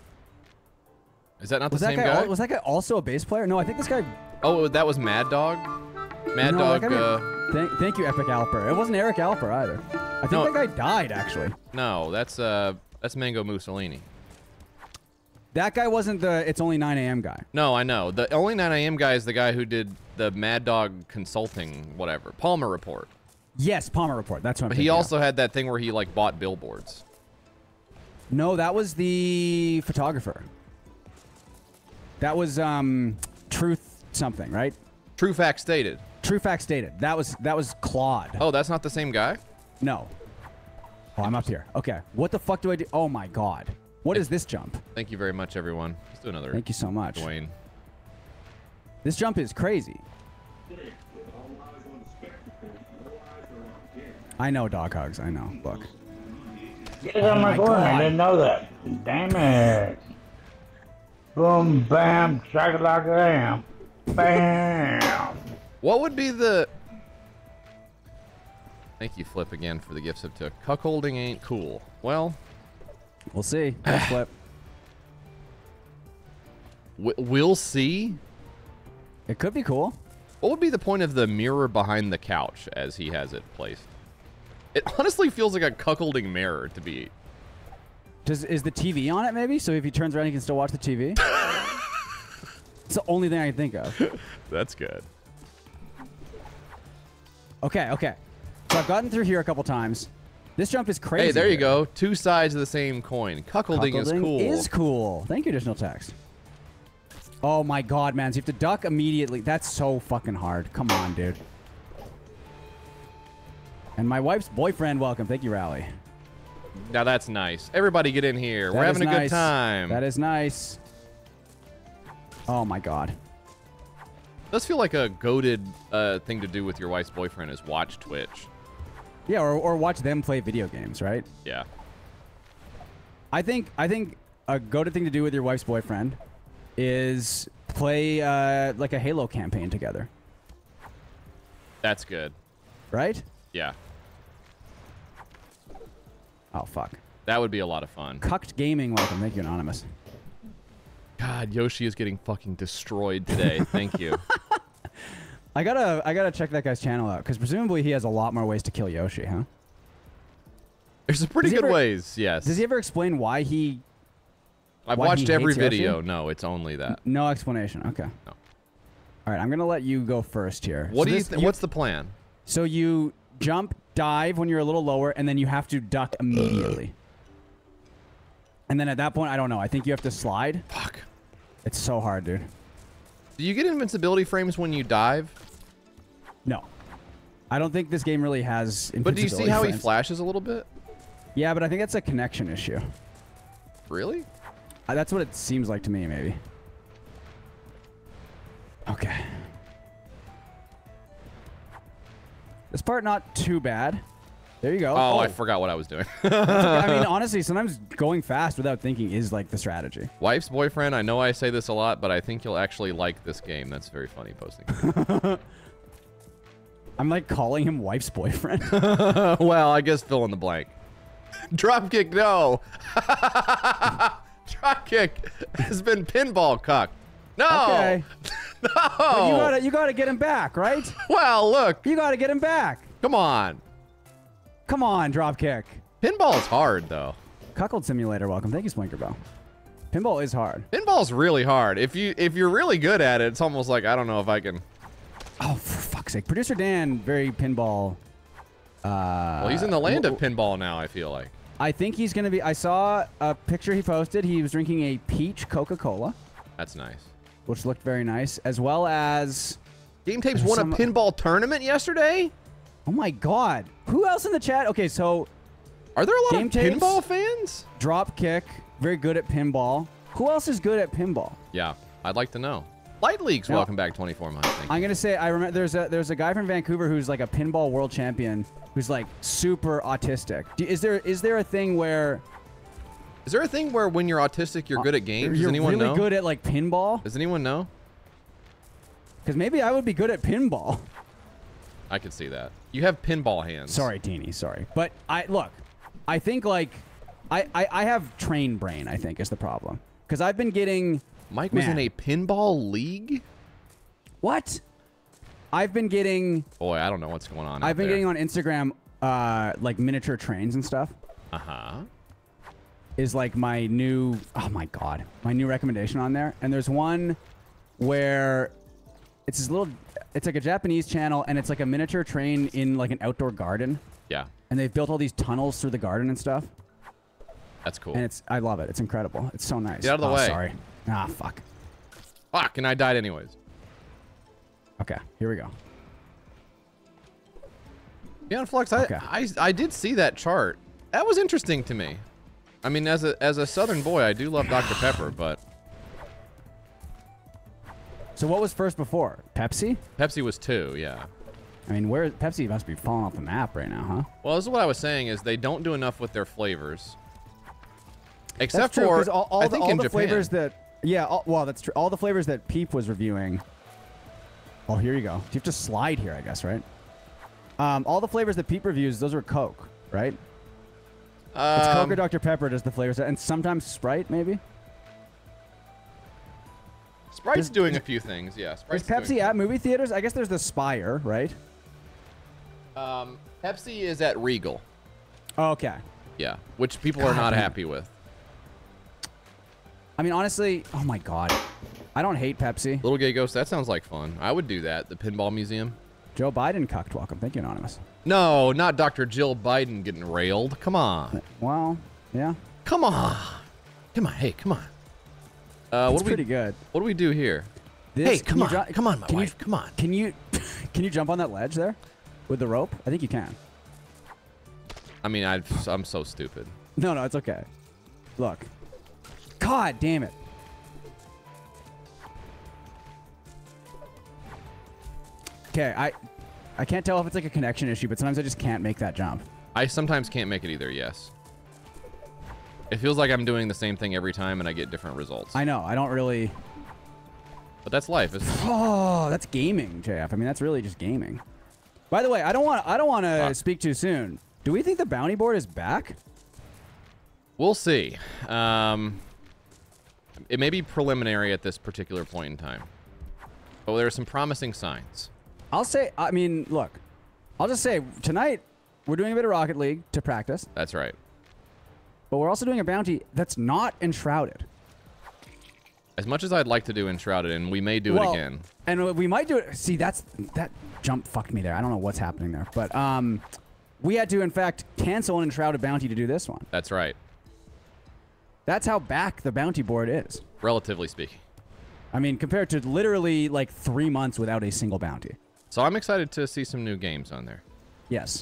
Speaker 8: Is that not
Speaker 9: Was
Speaker 8: the
Speaker 9: that
Speaker 8: same
Speaker 9: guy,
Speaker 8: guy?
Speaker 9: al- was that guy also a bass player? No, I think this guy.
Speaker 8: Oh, that was Mad Dog. Mad
Speaker 9: no,
Speaker 8: Dog.
Speaker 9: that guy-
Speaker 8: Uh,
Speaker 9: thank, thank you, Epic Alper. It wasn't Eric Alper either. I think
Speaker 8: No.
Speaker 9: that guy died actually.
Speaker 8: no, that's uh, that's Mango Mussolini.
Speaker 9: That guy wasn't the It's Only nine A M guy.
Speaker 8: No, I know. The only nine A M guy is the guy who did the Mad Dog Consulting, whatever, Palmer Report.
Speaker 9: Yes, Palmer Report. That's what I'm
Speaker 8: But he
Speaker 9: thinking of.
Speaker 8: also had that thing where he like bought billboards.
Speaker 9: No, that was the photographer. That was um, Truth something, right?
Speaker 8: True fact stated.
Speaker 9: True fact stated. That was that was Claude.
Speaker 8: Oh, that's not the same guy?
Speaker 9: No. Oh, I'm up here. Okay. What the fuck do I do? Oh my god. What is this jump?
Speaker 8: Thank you very much, everyone. Let's do another.
Speaker 9: Thank you so much.
Speaker 8: Dwayne.
Speaker 9: This jump is crazy. I know, dog hugs. I know. Look.
Speaker 11: Get it on my phone. I didn't know that. Damn it. Boom, bam, shakalaka, bam.
Speaker 8: What would be the... Thank you, Flip, again, for the gifts it took. Cuckolding ain't cool. Well...
Speaker 9: We'll see. Thanks, Flip.
Speaker 8: W we'll see?
Speaker 9: It could be cool.
Speaker 8: What would be the point of the mirror behind the couch as he has it placed? It honestly feels like a cuckolding mirror to be...
Speaker 9: Does is the T V on it maybe? So if he turns around, he can still watch the T V. It's the only thing I can think of.
Speaker 8: That's good.
Speaker 9: Okay, okay. So I've gotten through here a couple times. This jump is crazy.
Speaker 8: Hey, there you
Speaker 9: here.
Speaker 8: go. Two sides of the same coin. Cuckolding, is
Speaker 9: Cuckolding
Speaker 8: cool.
Speaker 9: Is cool. Thank you, additional text. Oh my god, man. So you have to duck immediately. That's so fucking hard. Come on, dude. And my wife's boyfriend, welcome. Thank you, Rally.
Speaker 8: Now that's nice. Everybody get in here. We're
Speaker 9: That
Speaker 8: having
Speaker 9: is
Speaker 8: a good
Speaker 9: nice.
Speaker 8: time.
Speaker 9: That is nice. Oh my god.
Speaker 8: Does feel like a goated uh, thing to do with your wife's boyfriend is watch Twitch.
Speaker 9: Yeah, or, or watch them play video games, right?
Speaker 8: Yeah.
Speaker 9: I think I think a goated thing to do with your wife's boyfriend is play uh, like a Halo campaign together.
Speaker 8: That's good.
Speaker 9: Right?
Speaker 8: Yeah.
Speaker 9: Oh, fuck.
Speaker 8: That would be a lot of fun.
Speaker 9: Cucked Gaming, welcome. Thank you, Anonymous.
Speaker 8: God, Yoshi is getting fucking destroyed today. Thank you.
Speaker 9: I gotta I gotta check that guy's channel out, because presumably he has a lot more ways to kill Yoshi, huh?
Speaker 8: There's some pretty
Speaker 9: Does he
Speaker 8: good
Speaker 9: ever-
Speaker 8: ways, yes.
Speaker 9: Does he ever explain why he...
Speaker 8: I've
Speaker 9: why
Speaker 8: watched
Speaker 9: he
Speaker 8: every
Speaker 9: hates Yoshi?
Speaker 8: video. No, it's only that.
Speaker 9: No explanation. Okay.
Speaker 8: No.
Speaker 9: All right, I'm gonna let you go first here.
Speaker 8: What
Speaker 9: So
Speaker 8: do you?
Speaker 9: this-
Speaker 8: Th what's the plan?
Speaker 9: So you jump, dive when you're a little lower, and then you have to duck immediately. And then at that point, I don't know. I think you have to slide.
Speaker 8: Fuck.
Speaker 9: It's so hard, dude.
Speaker 8: Do you get invincibility frames when you dive?
Speaker 9: No. I don't think this game really has
Speaker 8: But do you see how he
Speaker 9: frames.
Speaker 8: flashes a little bit?
Speaker 9: Yeah, but I think that's a connection issue.
Speaker 8: Really?
Speaker 9: Uh, that's what it seems like to me, maybe. Okay. This part not too bad. There you go.
Speaker 8: Oh,
Speaker 9: Oh.
Speaker 8: I forgot what I was doing.
Speaker 9: That's okay. I mean, honestly, sometimes going fast without thinking is like the strategy.
Speaker 8: Wife's boyfriend. I know I say this a lot, but I think you'll actually like this game. That's very funny posting.
Speaker 9: I'm like calling him wife's boyfriend.
Speaker 8: Well, I guess fill in the blank. Dropkick, no. Dropkick has been pinball cucked. No.
Speaker 9: Okay.
Speaker 8: No.
Speaker 9: But you gotta, you gotta get him back, right?
Speaker 8: Well, look.
Speaker 9: You gotta get him back.
Speaker 8: Come on.
Speaker 9: Come on, dropkick.
Speaker 8: Pinball is hard, though.
Speaker 9: Cuckold Simulator, welcome. Thank you, Splinkerbell. Pinball is hard.
Speaker 8: Pinball's really hard. If you if you're really good at it, it's almost like I don't know if I can.
Speaker 9: Oh, for fuck's sake! Producer Dan, very pinball. Uh,
Speaker 8: Well, he's in the land of pinball now. I feel like.
Speaker 9: I think he's gonna be. I saw a picture he posted. He was drinking a peach Coca-Cola.
Speaker 8: That's nice.
Speaker 9: Which looked very nice, as well as.
Speaker 8: Game Tapes won
Speaker 9: some-
Speaker 8: a pinball tournament yesterday.
Speaker 9: Oh my God! Who else in the chat? Okay, so.
Speaker 8: Are there a lot
Speaker 9: Game
Speaker 8: of
Speaker 9: Tapes,
Speaker 8: pinball fans?
Speaker 9: Dropkick, very good at pinball. Who else is good at pinball?
Speaker 8: Yeah, I'd like to know. Light Leagues,
Speaker 9: No.
Speaker 8: welcome back, twenty-four months. Thank you.
Speaker 9: I'm gonna say I remember there's a there's a guy from Vancouver who's like a pinball world champion who's like super autistic. Do, is there is there a thing where
Speaker 8: Is there a thing where when you're autistic, you're good at games? Does
Speaker 9: you're
Speaker 8: anyone
Speaker 9: really
Speaker 8: know?
Speaker 9: good at like pinball?
Speaker 8: Does anyone know?
Speaker 9: Because maybe I would be good at pinball.
Speaker 8: I could see that. You have pinball hands.
Speaker 9: Sorry, Teeny, sorry, but I look. I think like I I, I have train brain. I think is the problem because I've been getting.
Speaker 8: Mike was
Speaker 9: Man.
Speaker 8: in a pinball league?
Speaker 9: What? I've been getting.
Speaker 8: Boy, I don't know what's going on.
Speaker 9: I've
Speaker 8: out
Speaker 9: been
Speaker 8: there.
Speaker 9: getting on Instagram, uh, like miniature trains and stuff.
Speaker 8: Uh huh.
Speaker 9: Is like my new. Oh my God, my new recommendation on there. And there's one where it's this little. It's like a Japanese channel, and it's like a miniature train in like an outdoor garden.
Speaker 8: Yeah.
Speaker 9: And they've built all these tunnels through the garden and stuff.
Speaker 8: That's cool.
Speaker 9: And it's. I love it. It's incredible. It's so nice.
Speaker 8: Get out of the
Speaker 9: Oh,
Speaker 8: way.
Speaker 9: Sorry. Ah, fuck.
Speaker 8: Fuck, and I died anyways.
Speaker 9: Okay, here we go.
Speaker 8: Yeah, Flux, I,
Speaker 9: Okay.
Speaker 8: I I did see that chart. That was interesting to me. I mean, as a as a Southern boy, I do love Doctor Pepper, but
Speaker 9: So what was first before? Pepsi?
Speaker 8: Pepsi was two, yeah.
Speaker 9: I mean, where Pepsi must be falling off the map right now, huh?
Speaker 8: Well, this is what I was saying is they don't do enough with their flavors. Except
Speaker 9: That's true,
Speaker 8: for
Speaker 9: 'cause all, all
Speaker 8: I
Speaker 9: the,
Speaker 8: think
Speaker 9: all
Speaker 8: in
Speaker 9: the
Speaker 8: Japan.
Speaker 9: flavors that yeah, all, well, that's true. All the flavors that Peep was reviewing. Oh, here you go. You have to slide here, I guess, right? Um, all the flavors that Peep reviews, those are Coke, right? it's Coke
Speaker 8: Um,
Speaker 9: or Doctor Pepper does the flavors, and sometimes Sprite, maybe.
Speaker 8: Sprite's
Speaker 9: Does-
Speaker 8: doing a
Speaker 9: does-
Speaker 8: few things, yeah.
Speaker 9: Is
Speaker 8: Sprite's
Speaker 9: Pepsi
Speaker 8: doing,
Speaker 9: at movie theaters? I guess there's the Spire, right?
Speaker 8: Um, Pepsi is at Regal.
Speaker 9: Oh, okay.
Speaker 8: Yeah, which people are
Speaker 9: God
Speaker 8: not
Speaker 9: damn.
Speaker 8: happy with.
Speaker 9: I mean, honestly, oh my God, I don't hate Pepsi.
Speaker 8: Little Gay Ghost, that sounds like fun. I would do that. The Pinball Museum.
Speaker 9: Joe Biden cucked. Welcome. Thank you, Anonymous.
Speaker 8: No, not Doctor Jill Biden getting railed. Come on.
Speaker 9: Well, yeah.
Speaker 8: Come on. Come on. Hey, come on. Uh, what
Speaker 9: It's
Speaker 8: do we,
Speaker 9: pretty good.
Speaker 8: What do we do here?
Speaker 9: This-
Speaker 8: hey,
Speaker 9: can
Speaker 8: come
Speaker 9: you
Speaker 8: on.
Speaker 9: ju-
Speaker 8: come on, my
Speaker 9: can you-
Speaker 8: wife. come on.
Speaker 9: Can you can you jump on that ledge there with the rope? I think you can.
Speaker 8: I mean, I, I'm so stupid.
Speaker 9: No, no, it's okay. Look. God damn it. Okay, I I can't tell if it's like a connection issue, but sometimes I just can't make that jump.
Speaker 8: I sometimes can't make it either, yes. It feels like I'm doing the same thing every time and I get different results.
Speaker 9: I know. I don't really.
Speaker 8: But that's life, isn't it?
Speaker 9: Oh, that's gaming, J F. I mean, that's really just gaming. By the way, I don't want I don't want to
Speaker 8: Fuck.
Speaker 9: speak too soon. Do we think the bounty board is back?
Speaker 8: We'll see. Um, it may be preliminary at this particular point in time. But there are some promising signs.
Speaker 9: I'll say, I mean, look, I'll just say tonight we're doing a bit of Rocket League to practice,
Speaker 8: That's right.
Speaker 9: but we're also doing a bounty that's not enshrouded.
Speaker 8: As much as I'd like to do Enshrouded, and we may do
Speaker 9: Well,
Speaker 8: it again.
Speaker 9: And we might do it. See, that's that jump fucked me there. I don't know what's happening there, but um, we had to in fact cancel an enshrouded bounty to do this one.
Speaker 8: That's right.
Speaker 9: That's how back the bounty board is.
Speaker 8: Relatively speaking.
Speaker 9: I mean, compared to literally like three months without a single bounty.
Speaker 8: So I'm excited to see some new games on there.
Speaker 9: Yes.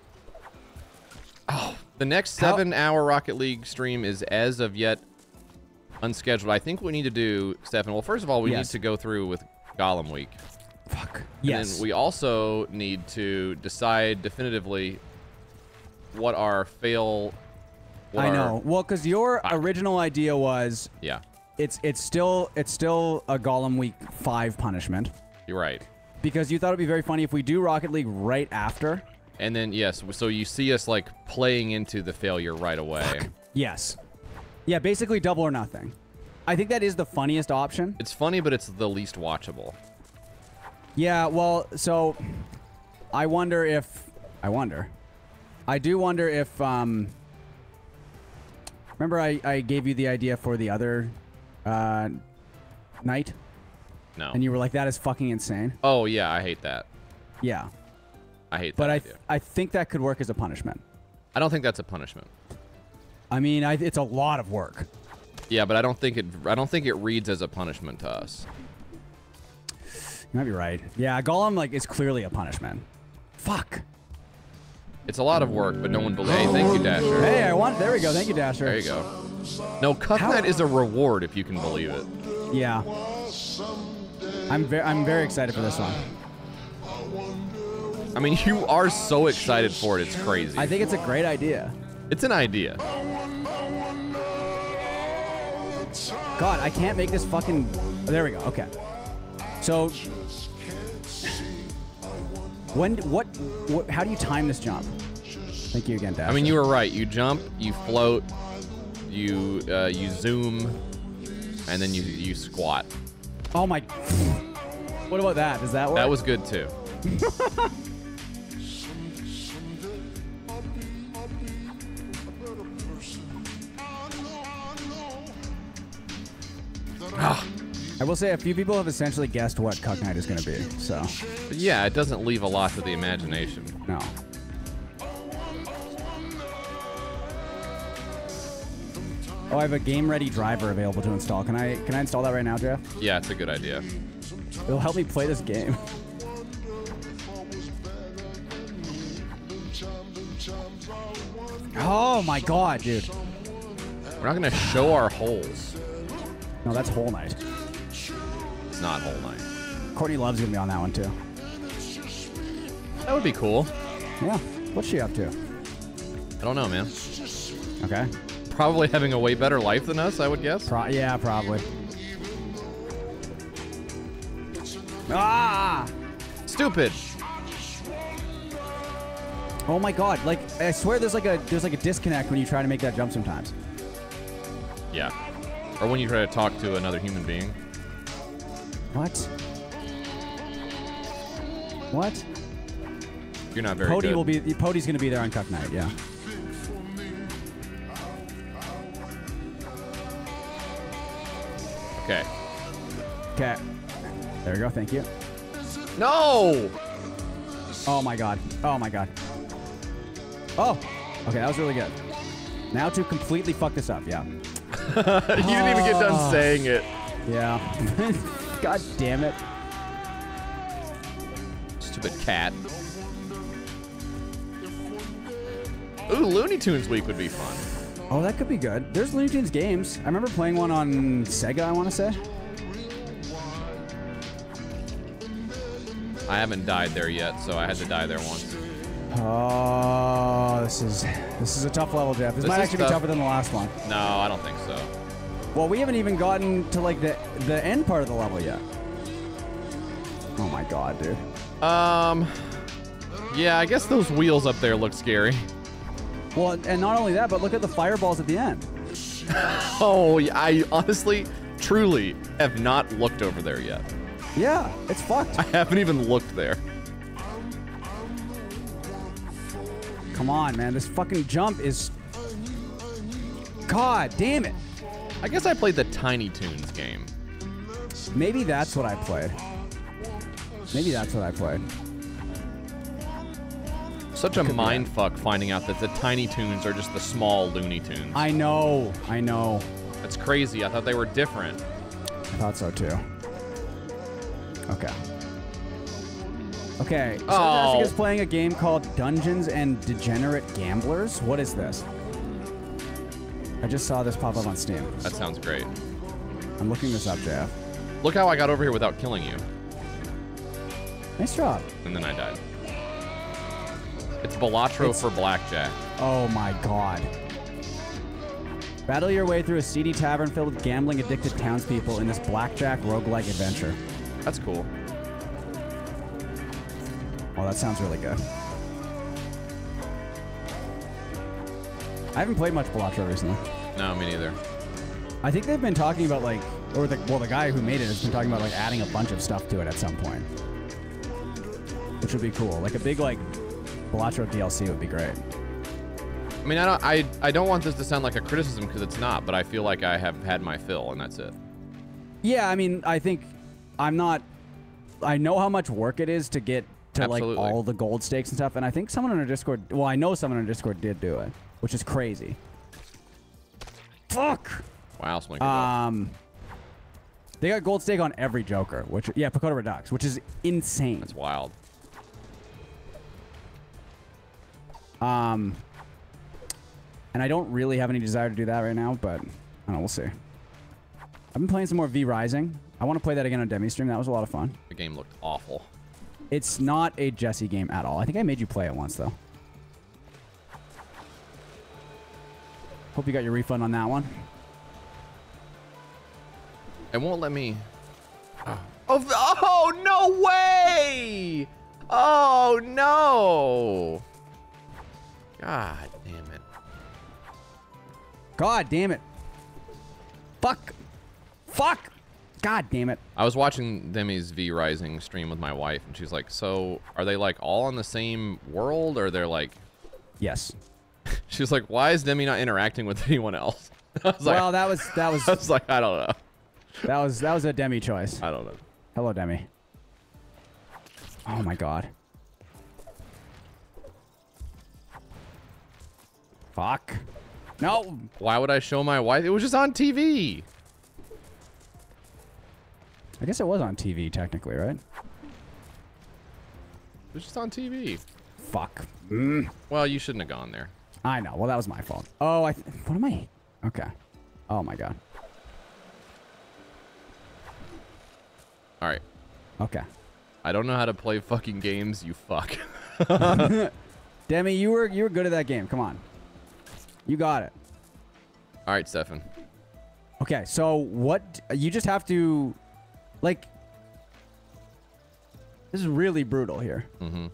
Speaker 8: The next
Speaker 9: How-
Speaker 8: seven-hour Rocket League stream is as of yet unscheduled. I think what we need to do, Stefan, well, first of all, we
Speaker 9: Yes.
Speaker 8: need to go through with Gollum Week.
Speaker 9: Fuck.
Speaker 8: And
Speaker 9: Yes.
Speaker 8: then we also need to decide definitively what our fail. What
Speaker 9: I
Speaker 8: our,
Speaker 9: know. Well, because your original idea was
Speaker 8: Yeah.
Speaker 9: it's it's still it's still a Golem Week five punishment.
Speaker 8: You're right.
Speaker 9: Because you thought it'd be very funny if we do Rocket League right after.
Speaker 8: And then yes, so you see us like playing into the failure right away.
Speaker 9: Yes. Yeah, basically double or nothing. I think that is the funniest option.
Speaker 8: It's funny, but it's the least watchable.
Speaker 9: Yeah, well, so I wonder if I wonder. I do wonder if um remember I, I gave you the idea for the other uh night?
Speaker 8: No.
Speaker 9: And you were like, that is fucking insane.
Speaker 8: Oh yeah, I hate that.
Speaker 9: Yeah.
Speaker 8: I hate that
Speaker 9: But I
Speaker 8: idea.
Speaker 9: th I think that could work as a punishment.
Speaker 8: I don't think that's a punishment.
Speaker 9: I mean, I, it's a lot of work.
Speaker 8: Yeah, but I don't think it. I don't think it reads as a punishment to us.
Speaker 9: You might be right. Yeah, Golem like is clearly a punishment. Fuck.
Speaker 8: It's a lot of work, but no one believes. Hey, thank you, Dasher.
Speaker 9: Hey, I want. There we go. Thank you, Dasher.
Speaker 8: There you go. No, Cuck Night is a reward if you can believe it.
Speaker 9: Yeah. I'm very. I'm very excited for this one.
Speaker 8: I mean, you are so excited for it. It's crazy.
Speaker 9: I think it's a great idea.
Speaker 8: It's an idea.
Speaker 9: God, I can't make this fucking. Oh, there we go. Okay. So, when what, what? How do you time this jump? Thank you again, Dasher.
Speaker 8: I mean, you were right. You jump, you float, you uh, you zoom, and then you you squat.
Speaker 9: Oh my. What about that? Does that work?
Speaker 8: That was good too.
Speaker 9: I will say a few people have essentially guessed what Cuck Night is going to be, so.
Speaker 8: But yeah, it doesn't leave a lot to the imagination.
Speaker 9: No. Oh, I have a game-ready driver available to install. Can I can I install that right now, Jeff?
Speaker 8: Yeah, it's a good idea.
Speaker 9: It'll help me play this game. Oh my god, dude.
Speaker 8: We're not gonna show our holes.
Speaker 9: No, that's Hole Night.
Speaker 8: It's not Hole Night.
Speaker 9: Courtney Love's gonna be on that one too.
Speaker 8: That would be cool.
Speaker 9: Yeah. What's she up to?
Speaker 8: I don't know, man.
Speaker 9: Okay.
Speaker 8: Probably having a way better life than us, I would guess.
Speaker 9: Pro yeah, probably. Ah!
Speaker 8: Stupid.
Speaker 9: Oh my god! Like I swear, there's like a there's like a disconnect when you try to make that jump sometimes.
Speaker 8: Yeah. Or when you try to talk to another human being.
Speaker 9: What? What?
Speaker 8: You're not very
Speaker 9: Pody
Speaker 8: good.
Speaker 9: will be. Pody's gonna be there on Cuck Night. Yeah.
Speaker 8: Okay.
Speaker 9: Okay. There we go. Thank you.
Speaker 8: No!
Speaker 9: Oh my god. Oh my god. Oh. Okay, that was really good. Now to completely fuck this up. Yeah.
Speaker 8: You didn't even get done saying it.
Speaker 9: Yeah. God damn it.
Speaker 8: Stupid cat. Ooh, Looney Tunes Week would be fun.
Speaker 9: Oh, that could be good. There's Looney Tunes games. I remember playing one on Sega, I want to say.
Speaker 8: I haven't died there yet, so I had to die there once.
Speaker 9: Oh, this is this is a tough level, Jeff. This,
Speaker 8: This
Speaker 9: might
Speaker 8: is
Speaker 9: actually
Speaker 8: tough.
Speaker 9: be tougher than the last one.
Speaker 8: No, I don't think so.
Speaker 9: Well, we haven't even gotten to like the the end part of the level yet. Oh my god, dude.
Speaker 8: Um, yeah, I guess those wheels up there look scary.
Speaker 9: Well, and not only that, but look at the fireballs at the end.
Speaker 8: Oh, yeah, I honestly, truly have not looked over there yet.
Speaker 9: Yeah, it's fucked.
Speaker 8: I haven't even looked there.
Speaker 9: Come on, man. This fucking jump is... God damn it.
Speaker 8: I guess I played the Tiny Toons game.
Speaker 9: Maybe that's what I played. Maybe that's what I played.
Speaker 8: Such a mind fuck finding out that the Tiny Toons are just the small Looney Tunes.
Speaker 9: I know. I know.
Speaker 8: That's crazy. I thought they were different.
Speaker 9: I thought so too. Okay. Okay. So
Speaker 8: Oh.
Speaker 9: Jessica's playing a game called Dungeons and Degenerate Gamblers. What is this? I just saw this pop up on Steam.
Speaker 8: That sounds great.
Speaker 9: I'm looking this up, Jeff.
Speaker 8: Look how I got over here without killing you.
Speaker 9: Nice job.
Speaker 8: And then I died. It's Balatro
Speaker 9: It's-
Speaker 8: for blackjack.
Speaker 9: Oh my god. Battle your way through a seedy tavern filled with gambling-addicted townspeople in this blackjack roguelike adventure.
Speaker 8: That's cool.
Speaker 9: Oh, that sounds really good. I haven't played much Balatro recently.
Speaker 8: No, me neither.
Speaker 9: I think they've been talking about like, or the, well, the guy who made it has been talking about like adding a bunch of stuff to it at some point, which would be cool. Like a big like Balatro D L C would be great.
Speaker 8: I mean, I don't, I, I don't want this to sound like a criticism because it's not, but I feel like I have had my fill and that's it.
Speaker 9: Yeah, I mean, I think I'm not. I know how much work it is to get to
Speaker 8: Absolutely.
Speaker 9: like all the gold stakes and stuff, and I think someone on our Discord. Well, I know someone on our Discord did do it, which is crazy. Fuck.
Speaker 8: Wow, Slinker.
Speaker 9: Um, they got gold stake on every Joker, which yeah, Pagoda Redux, which is insane.
Speaker 8: That's wild.
Speaker 9: Um, and I don't really have any desire to do that right now, but I don't know, we'll see. I've been playing some more V Rising. I want to play that again on Demi stream. That was a lot of fun.
Speaker 8: The game looked awful.
Speaker 9: It's not a Jesse game at all. I think I made you play it once though. Hope you got your refund on that one.
Speaker 8: It won't let me. Oh, oh no way! Oh no! God damn it!
Speaker 9: God damn it! Fuck! Fuck! God damn it!
Speaker 8: I was watching Demi's V Rising stream with my wife, and she's like, "So, are they like all in the same world, or they're like?"
Speaker 9: Yes.
Speaker 8: She's like, "Why is Demi not interacting with anyone else?" I was
Speaker 9: Well,
Speaker 8: like,
Speaker 9: that was that was.
Speaker 8: I was like, I don't know.
Speaker 9: That was that was a Demi choice.
Speaker 8: I don't know.
Speaker 9: Hello, Demi. Oh my god. Fuck. No.
Speaker 8: Why would I show my wife? It was just on T V.
Speaker 9: I guess it was on T V technically, right?
Speaker 8: It was just on T V.
Speaker 9: Fuck. Mm.
Speaker 8: Well, you shouldn't have gone there.
Speaker 9: I know. Well, that was my fault. Oh, I. Th what am I? Okay. Oh my god.
Speaker 8: All right.
Speaker 9: Okay.
Speaker 8: I don't know how to play fucking games. You fuck.
Speaker 9: Demi, you were you were good at that game. Come on. You got it.
Speaker 8: All right, Stefan.
Speaker 9: Okay, so what you just have to, like, this is really brutal here.
Speaker 8: Mm-hmm.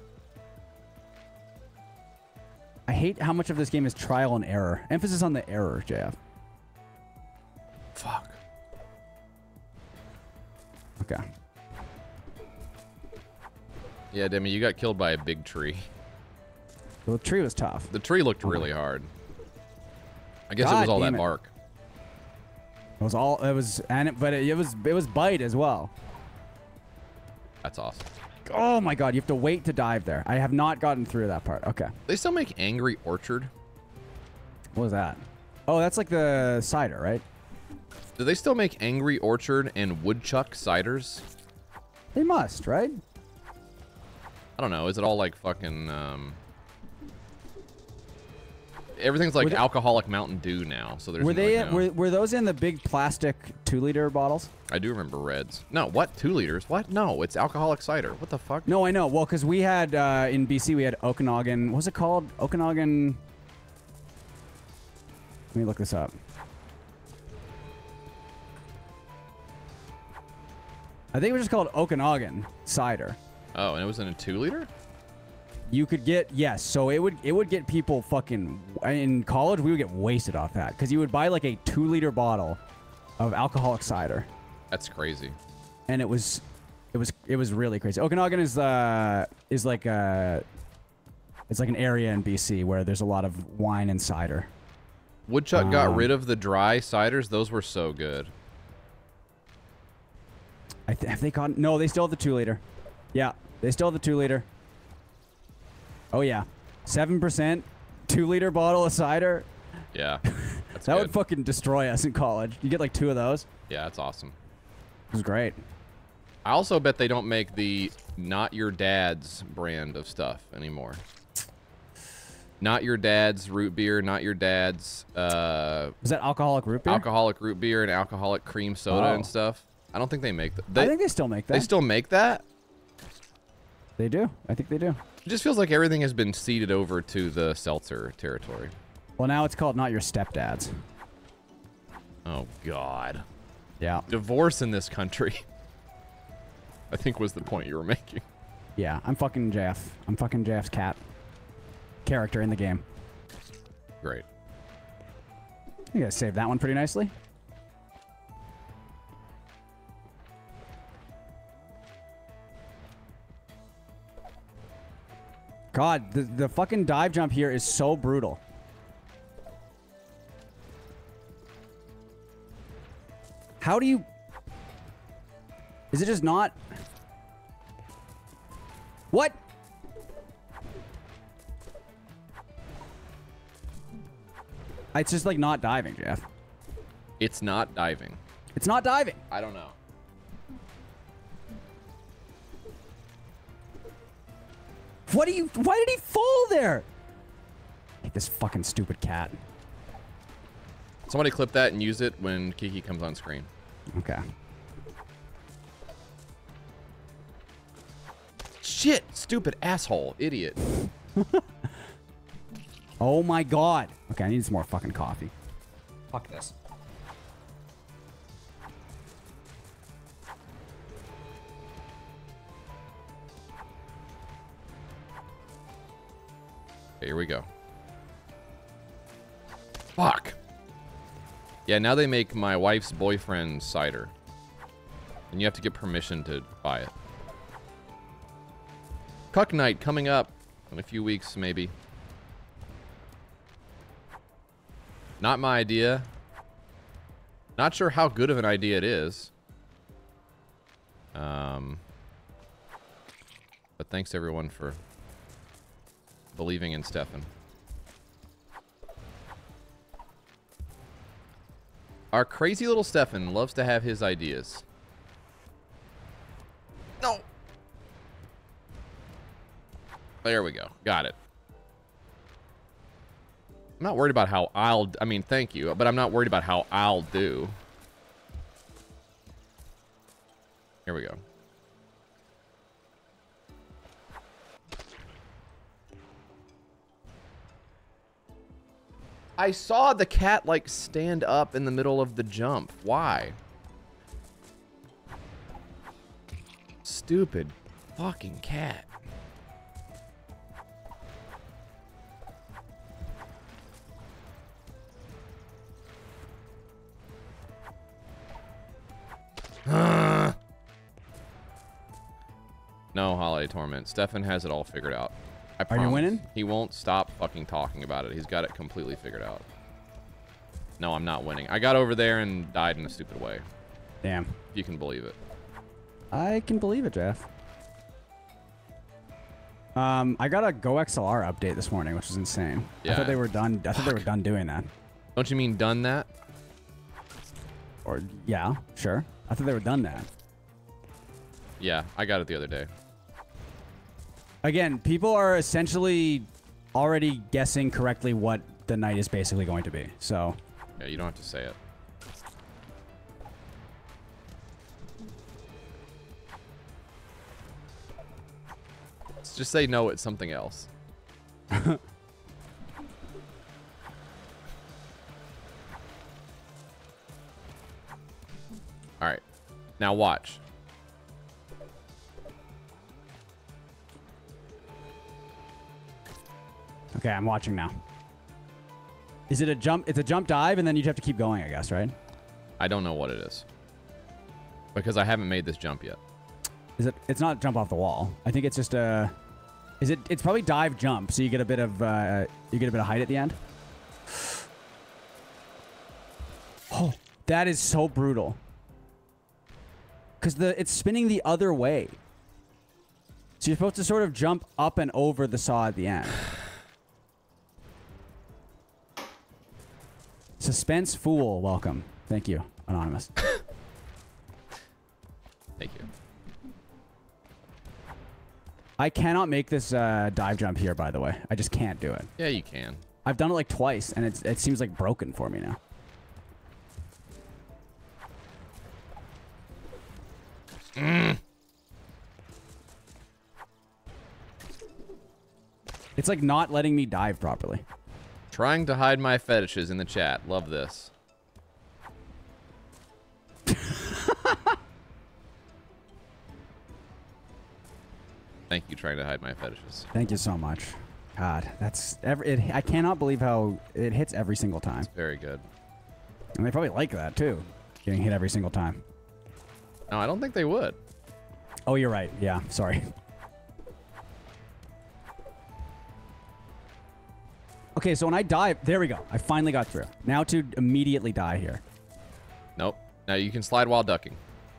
Speaker 9: I hate how much of this game is trial and error. Emphasis on the error, J F.
Speaker 8: Fuck.
Speaker 9: Okay.
Speaker 8: Yeah, Demi, you got killed by a big tree.
Speaker 9: Well, the tree was tough.
Speaker 8: The tree looked really hard. I guess
Speaker 9: God
Speaker 8: it was all
Speaker 9: damn
Speaker 8: that
Speaker 9: it.
Speaker 8: bark.
Speaker 9: It was all it was, and it, but it, it was it was bite as well.
Speaker 8: That's awesome.
Speaker 9: Oh my god, you have to wait to dive there. I have not gotten through that part. Okay.
Speaker 8: They still make Angry Orchard.
Speaker 9: What was that? Oh, that's like the cider, right?
Speaker 8: Do they still make Angry Orchard and Woodchuck ciders?
Speaker 9: They must, right?
Speaker 8: I don't know. Is it all like fucking um everything's like
Speaker 9: Were they-
Speaker 8: alcoholic Mountain Dew now, so there's
Speaker 9: Were they
Speaker 8: like, no-
Speaker 9: were, were those in the big plastic two liter bottles?
Speaker 8: I do remember Reds. No, what? Two liters? What? No, it's alcoholic cider. What the fuck?
Speaker 9: No, I know. Well, because we had uh, in B C we had Okanagan. What was it called? Okanagan. Let me look this up. I think it was just called Okanagan cider.
Speaker 8: Oh, and it was in a two liter?
Speaker 9: You could get yes, so it would it would get people fucking in college. We would get wasted off that because you would buy like a two liter bottle of alcoholic cider,
Speaker 8: That's crazy.
Speaker 9: and it was it was it was really crazy. Okanagan is uh is like uh it's like an area in B C where there's a lot of wine and cider.
Speaker 8: Woodchuck got
Speaker 9: Um,
Speaker 8: rid of the dry ciders. Those were so good.
Speaker 9: I th have they gone? No, they still have the two liter. Yeah, they still have the two liter. Oh yeah, seven percent, two liter bottle of cider.
Speaker 8: Yeah, that's
Speaker 9: That
Speaker 8: good.
Speaker 9: would fucking destroy us in college. You get like two of those.
Speaker 8: Yeah, that's awesome.
Speaker 9: It was great.
Speaker 8: I also bet they don't make the Not Your Dad's brand of stuff anymore. Not Your Dad's root beer, Not Your Dad's uh
Speaker 9: Was that alcoholic root beer?
Speaker 8: alcoholic root beer and alcoholic cream soda
Speaker 9: Oh.
Speaker 8: and stuff. I don't think they make that.
Speaker 9: I think they still make that.
Speaker 8: They still make that?
Speaker 9: They do. I think they do.
Speaker 8: It just feels like everything has been ceded over to the seltzer territory.
Speaker 9: Well, now it's called Not Your Stepdads.
Speaker 8: Oh, God.
Speaker 9: Yeah.
Speaker 8: Divorce in this country, I think was the point you were making.
Speaker 9: Yeah, I'm fucking Jeff. I'm fucking Jeff's cat. Character in the game.
Speaker 8: Great.
Speaker 9: You guys saved that one pretty nicely. God, the, the fucking dive jump here is so brutal. How do you... Is it just not... What? It's just like not diving, Jeff.
Speaker 8: It's not diving.
Speaker 9: It's not diving.
Speaker 8: I don't know.
Speaker 9: What do you... Why did he fall there? I hate this fucking stupid cat.
Speaker 8: Somebody clip that and use it when Kiki comes on screen.
Speaker 9: Okay.
Speaker 8: Shit! Stupid asshole. Idiot.
Speaker 9: Oh my god. Okay, I need some more fucking coffee. Fuck this.
Speaker 8: Okay, here we go. Fuck. Yeah, now they make my wife's boyfriend cider. And you have to get permission to buy it. Cuck night coming up in a few weeks, maybe. Not my idea. Not sure how good of an idea it is. Um, but thanks everyone for believing in Stefan. Our crazy little Stefan loves to have his ideas. No. There we go. Got it. I'm not worried about how I'll... I mean, thank you, but I'm not worried about how I'll do. Here we go. I saw the cat, like, stand up in the middle of the jump. Why? Stupid fucking cat. Uh. No, Holiday Torment. Stefan has it all figured out. I
Speaker 9: Are
Speaker 8: promise.
Speaker 9: you winning?
Speaker 8: He won't stop fucking talking about it. He's got it completely figured out. No, I'm not winning. I got over there and died in a stupid way.
Speaker 9: Damn.
Speaker 8: If you can believe it.
Speaker 9: I can believe it, Jeff. Um, I got a Go X L R update this morning, which is insane.
Speaker 8: Yeah.
Speaker 9: I thought they were done. I thought they were done doing that.
Speaker 8: Don't you mean done that?
Speaker 9: Or yeah, sure. I thought they were done that.
Speaker 8: Yeah, I got it the other day.
Speaker 9: Again, people are essentially already guessing correctly what the night is basically going to be. So
Speaker 8: yeah, you don't have to say it. Let's just say no, it's something else. All right. Now watch.
Speaker 9: okay, I'm watching now. Is it a jump? It's a jump dive, and then you have to keep going, I guess, right?
Speaker 8: I don't know what it is because I haven't made this jump yet.
Speaker 9: Is it? It's not jump off the wall. I think it's just a. Is it? It's probably dive jump, so you get a bit of uh, you get a bit of height at the end. Oh, that is so brutal. Because the it's spinning the other way. So you're supposed to sort of jump up and over the saw at the end. Suspense Fool, welcome. Thank you, Anonymous.
Speaker 8: Thank you.
Speaker 9: I cannot make this uh, dive jump here, by the way. I just can't do it.
Speaker 8: Yeah, you can.
Speaker 9: I've done it like twice, and it's, it seems like broken for me now.
Speaker 8: Mm.
Speaker 9: It's like not letting me dive properly.
Speaker 8: Trying to hide my fetishes in the chat. Love this. Thank you, trying to hide my fetishes.
Speaker 9: Thank you so much. God, that's every. It, I cannot believe how it hits every single time.
Speaker 8: It's very good.
Speaker 9: And they probably like that too, getting hit every single time.
Speaker 8: No, I don't think they would.
Speaker 9: Oh, you're right. Yeah, sorry. Okay, so when I dive, there we go. I finally got through. Now to immediately die here.
Speaker 8: Nope. Now you can slide while ducking.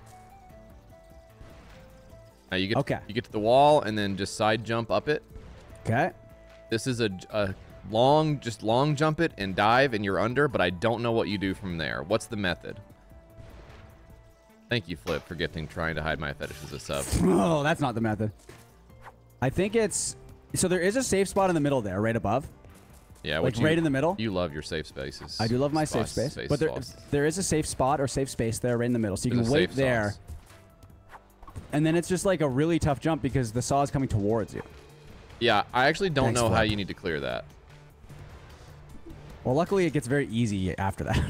Speaker 8: Now you get
Speaker 9: okay.
Speaker 8: you get to the wall and then just side jump up it.
Speaker 9: Okay.
Speaker 8: This is a, a long, just long jump it and dive and you're under, but I don't know what you do from there. What's the method? Thank you, Flip, for gifting trying to hide my fetishes a sub.
Speaker 9: Oh, that's not the method. I think it's... So there is a safe spot in the middle there, right above.
Speaker 8: Yeah,
Speaker 9: like
Speaker 8: you,
Speaker 9: right in the middle.
Speaker 8: You love your safe spaces.
Speaker 9: I do love my
Speaker 8: Sauce,
Speaker 9: safe space.
Speaker 8: space
Speaker 9: but there,
Speaker 8: sauce.
Speaker 9: there is a safe spot or safe space there right in the middle. So you
Speaker 8: There's
Speaker 9: can
Speaker 8: a
Speaker 9: wait
Speaker 8: safe
Speaker 9: there.
Speaker 8: sauce.
Speaker 9: And then it's just like a really tough jump because the saw is coming towards you.
Speaker 8: Yeah, I actually don't
Speaker 9: Thanks,
Speaker 8: know
Speaker 9: Flip.
Speaker 8: how you need to clear that.
Speaker 9: Well, luckily it gets very easy after that.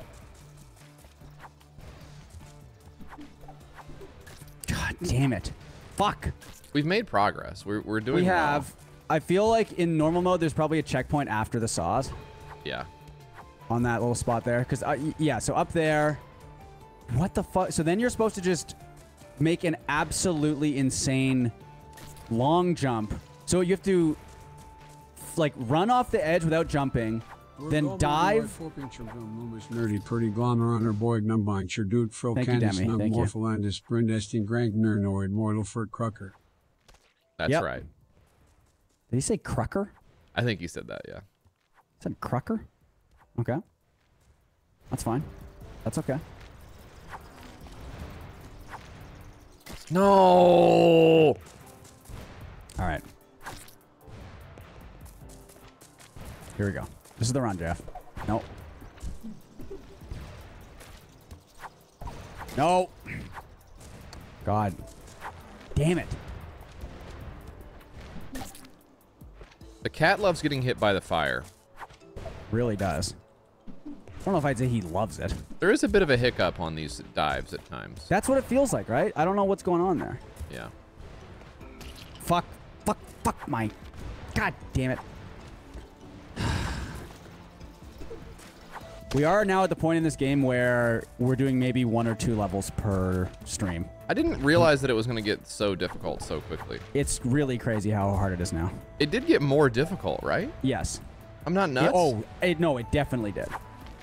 Speaker 9: God damn it. Fuck.
Speaker 8: We've made progress. We're, we're doing
Speaker 9: We
Speaker 8: well.
Speaker 9: have. I feel like in normal mode, there's probably a checkpoint after the saws.
Speaker 8: Yeah.
Speaker 9: On that little spot there. Because, uh, y- yeah, so up there. What the fuck? So then you're supposed to just make an absolutely insane long jump. So you have to, like, run off the edge without jumping, then dive.
Speaker 6: Nerdy, pretty glamour on her boy, numbine, your dude, Phil
Speaker 9: Thank you,
Speaker 6: Candice,
Speaker 9: Demi. Thank you.
Speaker 6: Morpholandis, Brindestin, Grank, Nernoid, Mortal for Crucker.
Speaker 8: That's
Speaker 9: Yep.
Speaker 8: right.
Speaker 9: Did he say Crucker?
Speaker 8: I think he said that, yeah.
Speaker 9: Said Crucker? Okay. That's fine. That's okay.
Speaker 8: No.
Speaker 9: All right. Here we go. This is the run, Jeff. Nope. No. God. Damn it.
Speaker 8: The cat loves getting hit by the fire.
Speaker 9: Really does. I don't know if I'd say he loves it.
Speaker 8: There is a bit of a hiccup on these dives at times.
Speaker 9: That's what it feels like, right? I don't know what's going on there.
Speaker 8: Yeah.
Speaker 9: Fuck. Fuck. Fuck my... God damn it. We are now at the point in this game where we're doing maybe one or two levels per stream.
Speaker 8: I didn't realize that it was going to get so difficult so quickly.
Speaker 9: It's really crazy how hard it is now.
Speaker 8: It did get more difficult, right?
Speaker 9: Yes.
Speaker 8: I'm not nuts.
Speaker 9: Yeah, oh, it, no, it definitely did.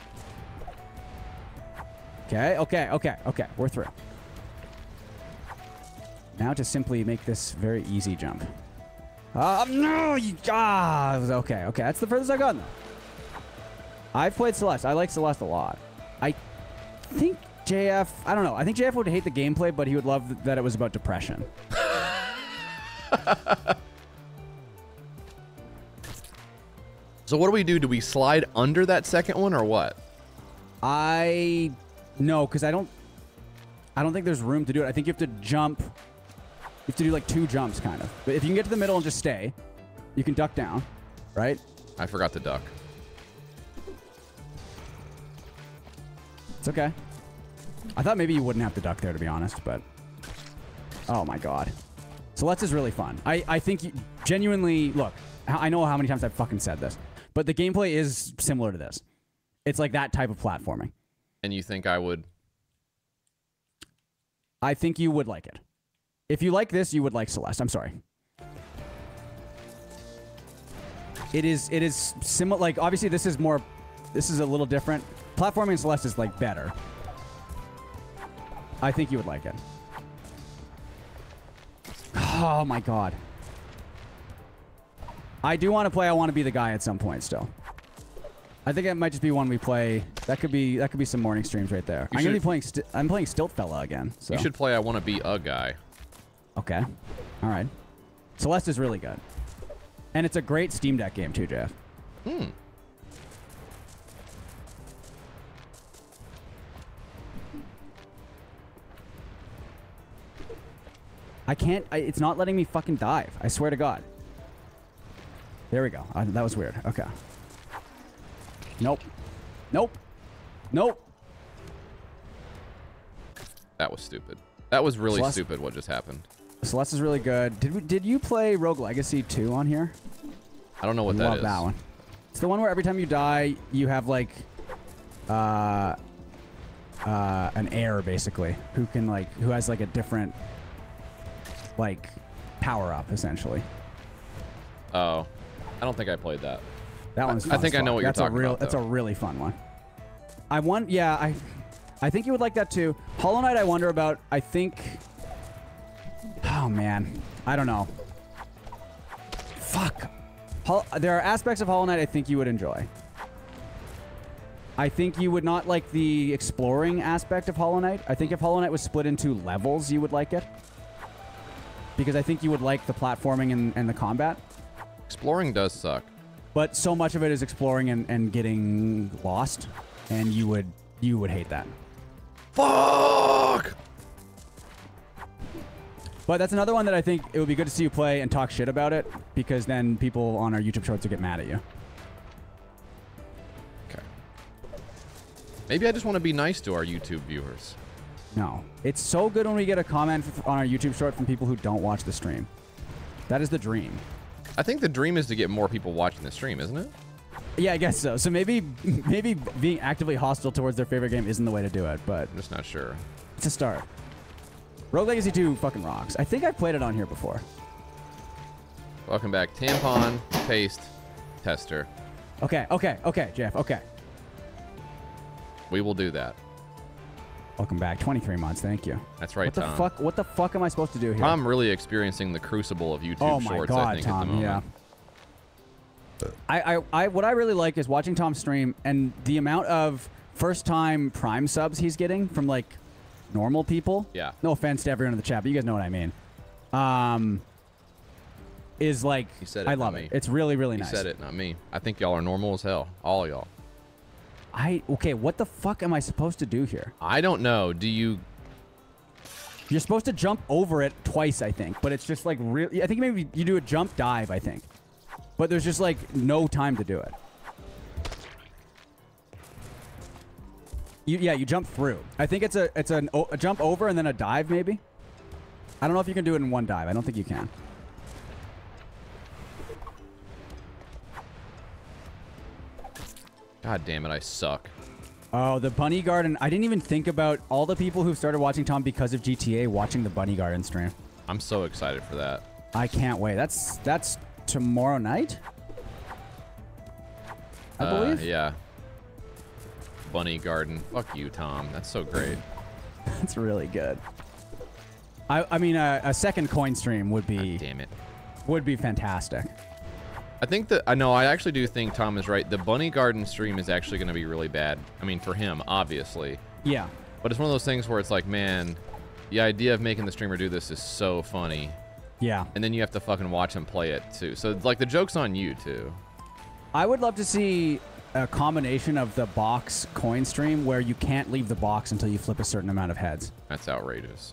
Speaker 9: Okay, okay, okay, okay. We're through. Now to simply make this very easy jump. Uh, no, you... Ah, okay, okay. That's the furthest I've gotten, though. I've played Celeste. I like Celeste a lot. I think J F... I don't know. I think J F would hate the gameplay, but he would love th that it was about depression.
Speaker 8: So what do we do? Do we slide under that second one or what?
Speaker 9: I... No, because I don't... I don't think there's room to do it. I think you have to jump... You have to do like two jumps, kind of. But if you can get to the middle and just stay, you can duck down, right?
Speaker 8: I forgot to duck.
Speaker 9: It's okay. I thought maybe you wouldn't have to duck there, to be honest, but... Oh, my God. Celeste is really fun. I, I think you, genuinely... Look, I know how many times I've fucking said this, but the gameplay is similar to this. It's like that type of platforming.
Speaker 8: And you think I would...
Speaker 9: I think you would like it. If you like this, you would like Celeste. I'm sorry. It is, it is similar... Like, obviously, this is more... This is a little different. Platforming in Celeste is, like, better. I think you would like it. Oh, my God. I do want to play I Want to Be the Guy at some point still. I think it might just be one we play. That could be that could be some morning streams right there.
Speaker 8: You
Speaker 9: I'm going to
Speaker 8: should-
Speaker 9: be playing... St I'm playing Stilt Fella again. So.
Speaker 8: You should play I Want to Be a Guy.
Speaker 9: Okay. All right. Celeste is really good. And it's a great Steam Deck game too, Jeff.
Speaker 8: Hmm.
Speaker 9: I can't... I, it's not letting me fucking dive. I swear to God. There we go. Uh, that was weird. Okay. Nope. Nope. Nope.
Speaker 8: That was stupid. That was really
Speaker 9: Celeste-
Speaker 8: stupid what just happened.
Speaker 9: Celeste is really good. Did we, did you play Rogue Legacy two on here?
Speaker 8: I don't know what
Speaker 9: I
Speaker 8: that
Speaker 9: love
Speaker 8: is.
Speaker 9: that one. It's the one where every time you die, you have like uh, uh, an heir basically who can like who has like a different like power up essentially.
Speaker 8: Oh, I don't think I played that.
Speaker 9: That one's.
Speaker 8: I,
Speaker 9: Fun
Speaker 8: I think
Speaker 9: as
Speaker 8: I know
Speaker 9: fuck.
Speaker 8: what
Speaker 9: That's
Speaker 8: you're talking
Speaker 9: a real,
Speaker 8: about.
Speaker 9: That's
Speaker 8: though.
Speaker 9: a really fun one. I want. Yeah, I. I think you would like that too. Hollow Knight. I wonder about. I think. Oh man, I don't know. Fuck. Hol- there are aspects of Hollow Knight I think you would enjoy. I think you would not like the exploring aspect of Hollow Knight. I think if Hollow Knight was split into levels, you would like it. Because I think you would like the platforming and, and the combat.
Speaker 8: Exploring does suck.
Speaker 9: But so much of it is exploring and, and getting lost, and you would you would hate that.
Speaker 8: Fuck!
Speaker 9: But that's another one that I think it would be good to see you play and talk shit about it, because then people on our YouTube shorts will get mad at you.
Speaker 8: Okay. Maybe I just want to be nice to our YouTube viewers.
Speaker 9: No. It's so good when we get a comment f- on our YouTube short from people who don't watch the stream. That is the dream.
Speaker 8: I think the dream is to get more people watching the stream, isn't it?
Speaker 9: Yeah, I guess so. So maybe maybe being actively hostile towards their favorite game isn't the way to do it, but
Speaker 8: I'm just not sure.
Speaker 9: It's a start. Rogue Legacy two fucking rocks. I think I've played it on here before.
Speaker 8: Welcome back. Tampon, paste, tester.
Speaker 9: Okay, okay, okay, Jeff, okay.
Speaker 8: We will do that.
Speaker 9: Welcome back. twenty-three months, thank you.
Speaker 8: That's right,
Speaker 9: What the
Speaker 8: Tom.
Speaker 9: fuck? What the fuck am I supposed to do here?
Speaker 8: I'm really experiencing the crucible of YouTube
Speaker 9: oh my
Speaker 8: shorts,
Speaker 9: God,
Speaker 8: I think,
Speaker 9: Tom,
Speaker 8: at the moment.
Speaker 9: yeah. I, I, I, what I really like is watching Tom stream and the amount of first-time Prime subs he's getting from like normal people.
Speaker 8: Yeah.
Speaker 9: No offense to everyone in the chat, but you guys know what I mean. Um, is like
Speaker 8: He said it,
Speaker 9: I
Speaker 8: not
Speaker 9: love
Speaker 8: me.
Speaker 9: it. It's really, really
Speaker 8: He
Speaker 9: nice.
Speaker 8: said it, not me. I think y'all are normal as hell. All y'all.
Speaker 9: I okay. What the fuck am I supposed to do here?
Speaker 8: I don't know. Do you?
Speaker 9: You're supposed to jump over it twice, I think, but it's just like really. I think maybe you do a jump dive. I think, but there's just like no time to do it. You, yeah, you jump through. I think it's a it's an, a jump over and then a dive maybe. I don't know if you can do it in one dive. I don't think you can.
Speaker 8: God damn it, I suck.
Speaker 9: Oh, the Bunny Garden. I didn't even think about all the people who've started watching Tom because of G T A watching the Bunny Garden stream.
Speaker 8: I'm so excited for that.
Speaker 9: I can't wait. That's that's tomorrow night, I
Speaker 8: Uh,
Speaker 9: believe.
Speaker 8: Yeah. Bunny Garden. Fuck you, Tom. That's so great.
Speaker 9: That's really good. I I mean, a, a second coin stream would be.
Speaker 8: God damn it.
Speaker 9: Would be fantastic.
Speaker 8: I think that I know. I actually do think Tom is right. The Bunny Garden stream is actually going to be really bad. I mean, for him, obviously.
Speaker 9: Yeah.
Speaker 8: But it's one of those things where it's like, man, the idea of making the streamer do this is so funny.
Speaker 9: Yeah.
Speaker 8: And then you have to fucking watch him play it too. So like the joke's on you too.
Speaker 9: I would love to see a combination of the box coin stream where you can't leave the box until you flip a certain amount of heads.
Speaker 8: That's outrageous.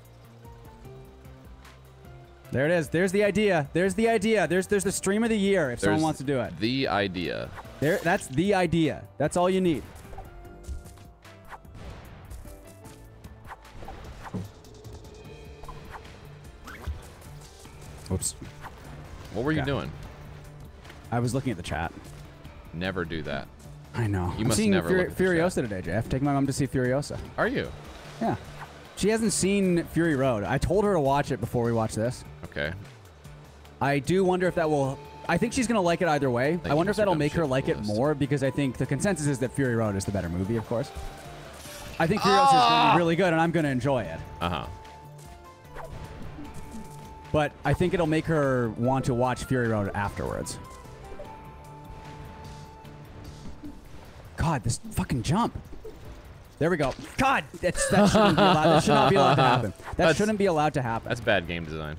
Speaker 9: There it is. There's the idea. There's the idea. There's there's the stream of the year if someone
Speaker 8: There's
Speaker 9: wants to do it.
Speaker 8: The idea.
Speaker 9: There. That's the idea. That's all you need. Oops.
Speaker 8: What were you
Speaker 9: Okay.
Speaker 8: doing?
Speaker 9: I was looking at the chat.
Speaker 8: Never do that.
Speaker 9: I know.
Speaker 8: You
Speaker 9: I'm
Speaker 8: must
Speaker 9: seeing
Speaker 8: never
Speaker 9: Furi-
Speaker 8: look at the
Speaker 9: Furiosa today, Jeff. Taking my mom to see Furiosa.
Speaker 8: Are you?
Speaker 9: Yeah. She hasn't seen Fury Road. I told her to watch it before we watch this.
Speaker 8: Okay.
Speaker 9: I do wonder if that will... I think she's going to like it either way.
Speaker 8: Thank
Speaker 9: I
Speaker 8: you,
Speaker 9: wonder if
Speaker 8: Mister
Speaker 9: that'll
Speaker 8: Dumb
Speaker 9: make her
Speaker 8: Shit
Speaker 9: like it
Speaker 8: Coolest.
Speaker 9: more, because I think the consensus is that Fury Road is the better movie, of course. I think Furiosa is going to
Speaker 8: Ah!
Speaker 9: be really good, and I'm going to enjoy it.
Speaker 8: Uh-huh.
Speaker 9: But I think it'll make her want to watch Fury Road afterwards. God, this fucking jump. There we go. God, that's, that, shouldn't be allowed, that should not be allowed to happen. That
Speaker 8: That's-
Speaker 9: shouldn't be allowed to happen.
Speaker 8: That's bad game design.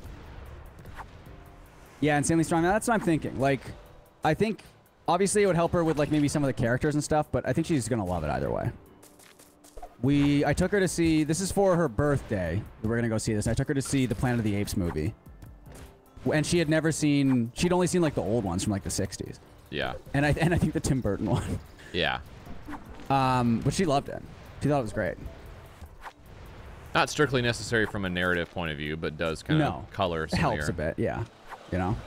Speaker 9: Yeah, insanely strong. That's what I'm thinking. Like, I think obviously it would help her with like maybe some of the characters and stuff, but I think she's gonna love it either way. We, I took her to see. This is for her birthday. We're gonna go see this. I took her to see the Planet of the Apes movie. and she had never seen. She'd only seen like the old ones from like the sixties.
Speaker 8: Yeah.
Speaker 9: And I and I think the Tim Burton one.
Speaker 8: Yeah.
Speaker 9: Um, but she loved it. She thought it was great.
Speaker 8: Not strictly necessary from a narrative point of view, but does kind
Speaker 9: No.
Speaker 8: of color
Speaker 9: It
Speaker 8: some
Speaker 9: helps
Speaker 8: of
Speaker 9: a
Speaker 8: your-
Speaker 9: bit, yeah. You know.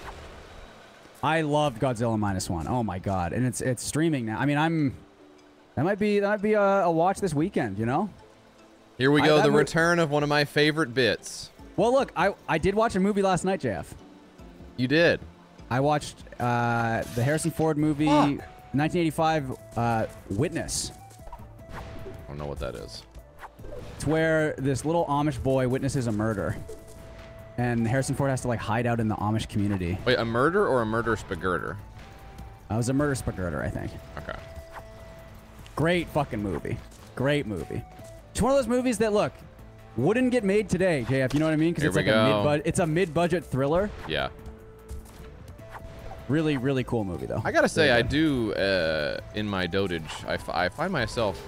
Speaker 9: I loved Godzilla minus one. Oh my god, and it's it's streaming now. I mean, I'm that might be that might be a, a watch this weekend. You know.
Speaker 8: Here we
Speaker 9: I-
Speaker 8: go,
Speaker 9: that
Speaker 8: the
Speaker 9: mo-
Speaker 8: return of one of my favorite bits.
Speaker 9: Well, look, I I did watch a movie last night, J F.
Speaker 8: You did.
Speaker 9: I watched uh, the Harrison Ford movie, nineteen eighty-five, uh, Witness.
Speaker 8: I don't know what that is.
Speaker 9: It's where this little Amish boy witnesses a murder, and Harrison Ford has to like hide out in the Amish community.
Speaker 8: Wait, a murder or a murder spagurter?
Speaker 9: Uh, it was a murder spagurter, I think.
Speaker 8: Okay.
Speaker 9: Great fucking movie. Great movie. It's one of those movies that look wouldn't get made today, J F. You know what I mean? Because
Speaker 8: Here
Speaker 9: it's
Speaker 8: we
Speaker 9: like a
Speaker 8: go.
Speaker 9: mid budget. It's a mid budget thriller.
Speaker 8: Yeah.
Speaker 9: Really, really cool movie though.
Speaker 8: I gotta say,
Speaker 9: Really
Speaker 8: I
Speaker 9: good.
Speaker 8: do, uh, in my dotage, I, f I find myself,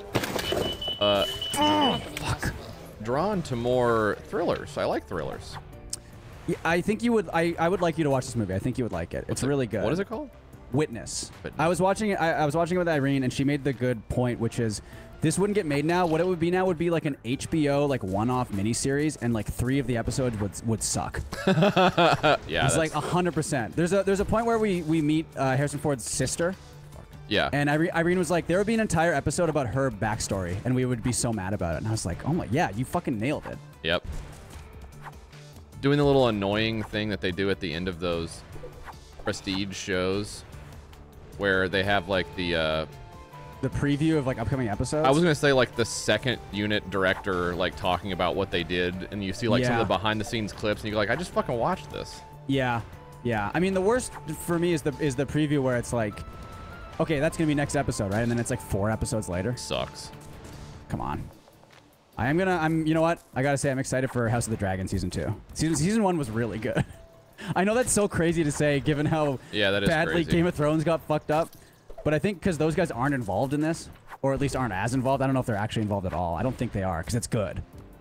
Speaker 8: uh, fuck, drawn to more thrillers. I like thrillers.
Speaker 9: Yeah, I think you would. I, I would like you to watch this movie. I think you would like it. It's
Speaker 8: it-
Speaker 9: really good.
Speaker 8: what is it called?
Speaker 9: Witness. I was watching it. I, I was watching it with Irene, and she made the good point, which is this wouldn't get made now. What it would be now would be like an H B O like one-off miniseries, and like three of the episodes would would suck.
Speaker 8: Yeah.
Speaker 9: It's like a hundred percent. There's a there's a point where we we meet uh, Harrison Ford's sister.
Speaker 8: Yeah.
Speaker 9: And Irene, Irene was like, there would be an entire episode about her backstory, and we would be so mad about it. And I was like, oh my, yeah, you fucking nailed it.
Speaker 8: Yep. Doing the little annoying thing that they do at the end of those prestige shows where they have like the uh
Speaker 9: The preview of like upcoming episodes.
Speaker 8: I was gonna say like the second unit director like talking about what they did, and you see like some
Speaker 9: Yeah.
Speaker 8: of the behind the scenes clips, and you go like, I just fucking watched this.
Speaker 9: Yeah, yeah. I mean, the worst for me is the is the preview where it's like, okay, that's gonna be next episode, right? And then it's like four episodes later.
Speaker 8: Sucks.
Speaker 9: Come on. I am gonna. I'm. You know what? I gotta say, I'm excited for House of the Dragon season two. Season season one was really good. I know that's so crazy to say, given how
Speaker 8: Yeah, that is
Speaker 9: badly
Speaker 8: crazy.
Speaker 9: Game of Thrones got fucked up. But I think because those guys aren't involved in this, or at least aren't as involved. I don't know if they're actually involved at all. I don't think they are, because it's good.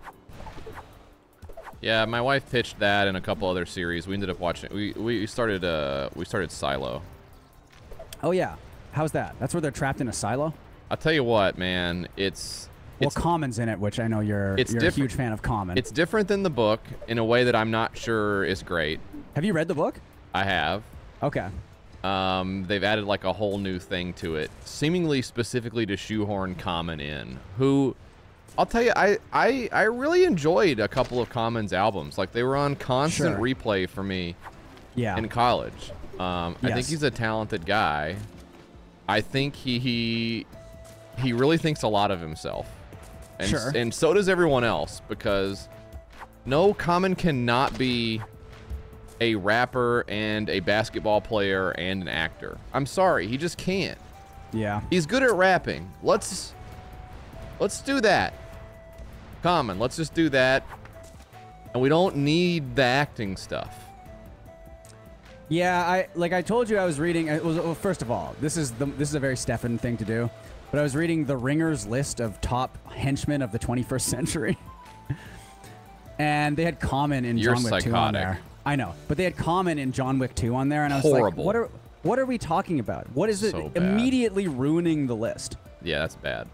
Speaker 8: Yeah, my wife pitched that and a couple other series. We ended up watching. We we started uh we started Silo.
Speaker 9: Oh yeah, how's that? That's where they're trapped in a silo.
Speaker 8: I'll tell you what, man. It's
Speaker 9: Well,
Speaker 8: it's
Speaker 9: Common's in it, which I know you're
Speaker 8: It's
Speaker 9: you're a
Speaker 8: different-
Speaker 9: huge fan of Common.
Speaker 8: it's different than the book in a way that I'm not sure is great.
Speaker 9: Have you read the book?
Speaker 8: I have.
Speaker 9: Okay.
Speaker 8: Um, they've added like a whole new thing to it, seemingly specifically to shoehorn Common in. Who, I'll tell you, I I I really enjoyed a couple of Common's albums. Like they were on constant
Speaker 9: Sure.
Speaker 8: replay for me.
Speaker 9: Yeah.
Speaker 8: In college. Um, I think
Speaker 9: Yes.
Speaker 8: he's a talented guy. I think he he he really thinks a lot of himself. And,
Speaker 9: Sure.
Speaker 8: and so does everyone else, because no, Common cannot be a rapper and a basketball player and an actor. I'm sorry, he just can't.
Speaker 9: Yeah.
Speaker 8: He's good at rapping. Let's let's do that. Common, let's just do that. And we don't need the acting stuff.
Speaker 9: Yeah, I like I told you I was reading. It was, well, first of all, this is the this is a very Stefan thing to do, but I was reading the Ringer's list of top henchmen of the twenty-first century, and they had Common in
Speaker 8: You're
Speaker 9: John Wick two on
Speaker 8: psychotic.
Speaker 9: there. I know, but they had Common in John Wick two on there, and I was
Speaker 8: Horrible.
Speaker 9: like, what are what are we talking about? What is it?
Speaker 8: So bad.
Speaker 9: Immediately ruining the list.
Speaker 8: Yeah, that's bad.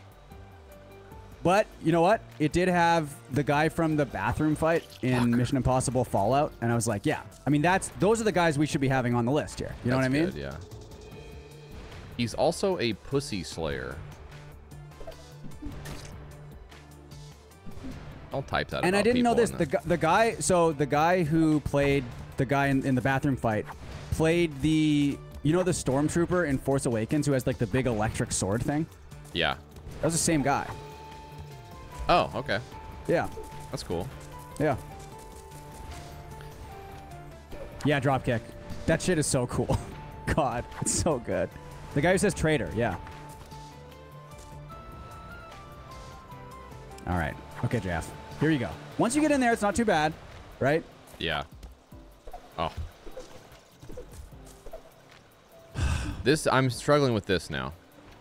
Speaker 9: But you know what? It did have the guy from the bathroom fight in Mission Impossible Fallout, and I was like, yeah. I mean, that's those are the guys we should be having on the list here. You know
Speaker 8: That's
Speaker 9: what I mean?
Speaker 8: good, yeah. He's also a pussy slayer. Don't type that.
Speaker 9: And I
Speaker 8: about
Speaker 9: didn't know
Speaker 8: people
Speaker 9: this.
Speaker 8: in
Speaker 9: The, gu- the guy, so the guy who played the guy in, in the bathroom fight played the, you know, the stormtrooper in Force Awakens who has like the big electric sword thing?
Speaker 8: Yeah.
Speaker 9: That was the same guy.
Speaker 8: Oh, okay.
Speaker 9: Yeah.
Speaker 8: That's cool.
Speaker 9: Yeah. Yeah, dropkick. That shit is so cool. God, it's so good. The guy who says traitor, yeah. All right. Okay, Jeff. Here you go. Once you get in there, it's not too bad, right?
Speaker 8: Yeah. Oh. This, I'm struggling with this now.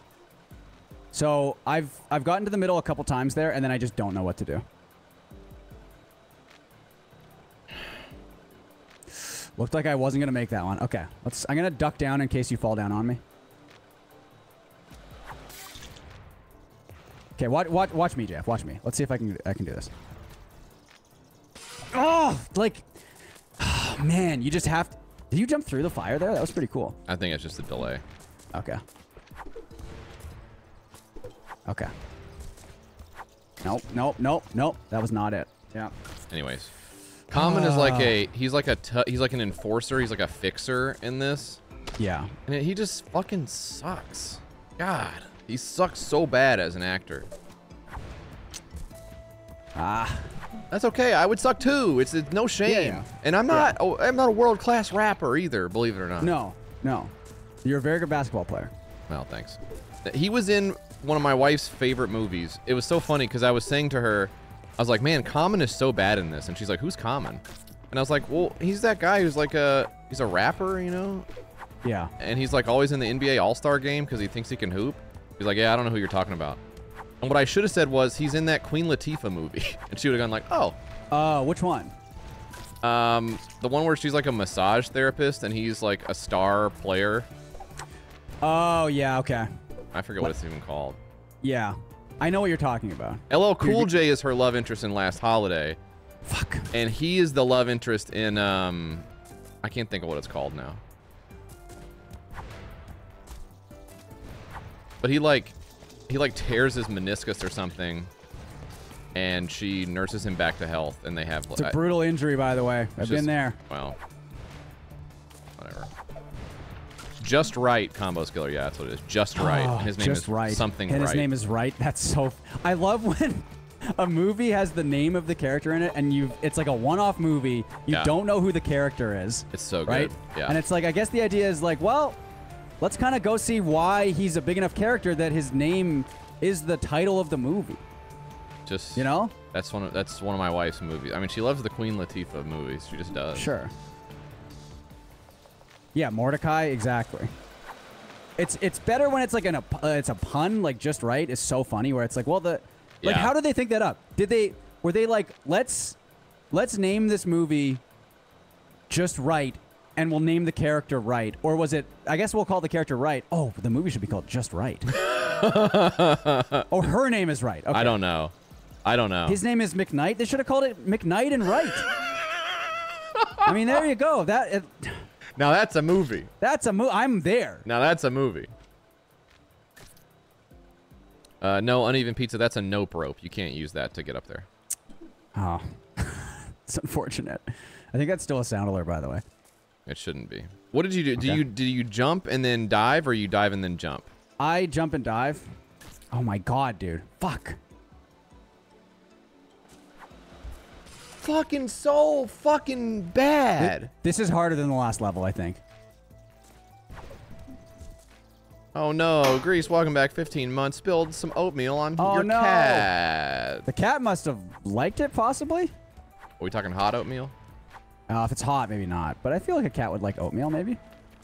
Speaker 9: So I've I've gotten to the middle a couple times there, and then I just don't know what to do. Looked like I wasn't gonna make that one. Okay, let's. I'm gonna duck down in case you fall down on me. Okay, watch, watch, watch me, Jeff. Watch me. Let's see if I can. I can do this. Oh, like, oh, man, you just have to. Did you jump through the fire there? That was pretty cool.
Speaker 8: I think it's just a delay.
Speaker 9: Okay. Okay. Nope, nope, nope, nope. That was not it. Yeah.
Speaker 8: Anyways, Common is like a he's like a t he's like an enforcer. He's like a fixer in this.
Speaker 9: Yeah.
Speaker 8: And it, he just fucking sucks. God, he sucks so bad as an actor.
Speaker 9: Ah.
Speaker 8: That's okay. I would suck too. It's, it's no shame.
Speaker 9: Yeah, yeah.
Speaker 8: And I'm not. Yeah. Oh, I'm not a world class rapper either. Believe it or not.
Speaker 9: No, no. You're a very good basketball player.
Speaker 8: Well, thanks. He was in one of my wife's favorite movies. It was so funny because I was saying to her, I was like, man, Common is so bad in this. And she's like, who's Common? And I was like, well, he's that guy who's like a, he's a rapper, you know?
Speaker 9: Yeah.
Speaker 8: And he's like always in the N B A All-Star game because he thinks he can hoop. He's like, yeah, I don't know who you're talking about. And what I should have said was, he's in that Queen Latifah movie. And she would have gone like, oh.
Speaker 9: Uh, which one?
Speaker 8: Um, the one where she's like a massage therapist and he's like a star player.
Speaker 9: Oh, yeah, okay.
Speaker 8: I forget what, what it's even called.
Speaker 9: Yeah. I know what you're talking about.
Speaker 8: L L Cool J is her love interest in Last Holiday.
Speaker 9: Fuck.
Speaker 8: And he is the love interest in, um, I can't think of what it's called now. But he like, he like tears his meniscus or something, and she nurses him back to health, and they have.
Speaker 9: It's a brutal injury, by the way. I've
Speaker 8: just,
Speaker 9: been there.
Speaker 8: Well, whatever. Just Right combo skiller. Yeah, that's what it is. Just Right.
Speaker 9: Oh,
Speaker 8: his name
Speaker 9: just
Speaker 8: is
Speaker 9: right.
Speaker 8: something
Speaker 9: and
Speaker 8: right.
Speaker 9: his name is Right. That's so. I love when a movie has the name of the character in it, and you it's like a one-off movie. You
Speaker 8: Yeah.
Speaker 9: don't know who the character is.
Speaker 8: It's so
Speaker 9: right?
Speaker 8: good. Yeah.
Speaker 9: And it's like, I guess the idea is like, well, let's kind of go see why he's a big enough character that his name is the title of the movie.
Speaker 8: Just
Speaker 9: you know,
Speaker 8: that's one of that's one of my wife's movies. I mean, she loves the Queen Latifah movies. She just does.
Speaker 9: Sure. Yeah, Mordecai, exactly. It's it's better when it's like an uh, it's a pun, like Just Right is so funny where it's like, well, the like
Speaker 8: Yeah.
Speaker 9: how did they think that up? Did they were they like, let's let's name this movie Just Right and we'll name the character Right, or was it, I guess we'll call the character Right. Oh, the movie should be called Just Right. Oh, her name is Right. Okay.
Speaker 8: I don't know. I don't know.
Speaker 9: His name is McKnight. They should have called it McKnight and Right. I mean, there you go. That it,
Speaker 8: now that's a movie.
Speaker 9: That's a movie. I'm there.
Speaker 8: Now that's a movie. Uh, no, uneven pizza. That's a nope rope. You can't use that to get up there.
Speaker 9: Oh, it's unfortunate. I think that's still a sound alert, by the way.
Speaker 8: It shouldn't be. What did you do?
Speaker 9: Okay.
Speaker 8: Do you do you jump and then dive, or you dive and then jump?
Speaker 9: I jump and dive. Oh my god, dude. Fuck.
Speaker 8: Fucking so fucking bad.
Speaker 9: This is harder than the last level, I think.
Speaker 8: Oh no, Grease, welcome back. fifteen months. Spilled some oatmeal on
Speaker 9: Oh,
Speaker 8: your
Speaker 9: no.
Speaker 8: cat.
Speaker 9: The cat must have liked it, possibly.
Speaker 8: Are we talking hot oatmeal?
Speaker 9: Uh, if it's hot, maybe not. But I feel like a cat would like oatmeal, maybe.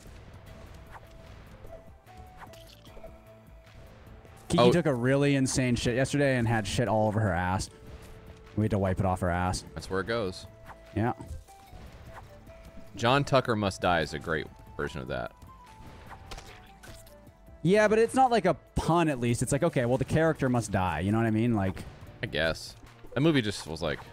Speaker 9: Kiki
Speaker 8: Oh.
Speaker 9: took a really insane shit yesterday and had shit all over her ass. We had to wipe it off her ass.
Speaker 8: That's where it goes.
Speaker 9: Yeah.
Speaker 8: John Tucker Must Die is a great version of that.
Speaker 9: Yeah, but it's not like a pun, at least. It's like, okay, well, the character must die. You know what I mean? Like,
Speaker 8: I guess. That movie just was like...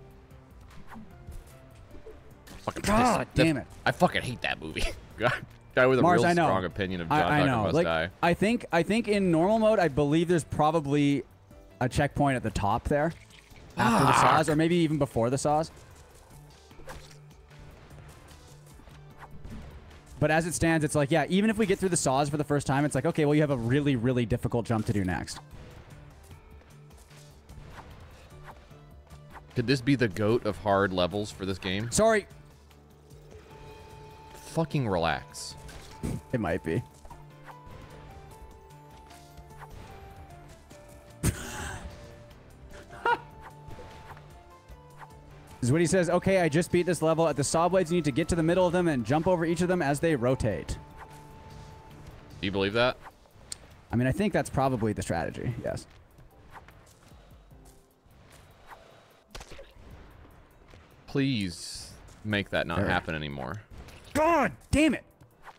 Speaker 8: Fucking
Speaker 9: God
Speaker 8: pissed.
Speaker 9: damn
Speaker 8: That-
Speaker 9: it.
Speaker 8: I fucking hate that movie. Guy guy with a
Speaker 9: Mars,
Speaker 8: real
Speaker 9: I know.
Speaker 8: strong opinion of John
Speaker 9: I, I
Speaker 8: Tucker
Speaker 9: know.
Speaker 8: Must
Speaker 9: like,
Speaker 8: Die.
Speaker 9: I think, I think in normal mode, I believe there's probably a checkpoint at the top there. After the
Speaker 8: Fuck.
Speaker 9: saws, or maybe even before the saws. But as it stands, it's like, yeah, even if we get through the saws for the first time, it's like, okay, well, you have a really, really difficult jump to do next.
Speaker 8: Could this be the GOAT of hard levels for this game?
Speaker 9: Sorry.
Speaker 8: Fucking relax.
Speaker 9: It might be. This is what he says. Okay, I just beat this level. At the saw blades, you need to get to the middle of them and jump over each of them as they rotate.
Speaker 8: Do you believe that?
Speaker 9: I mean, I think that's probably the strategy. Yes.
Speaker 8: Please make that not
Speaker 9: There.
Speaker 8: happen anymore.
Speaker 9: God damn it.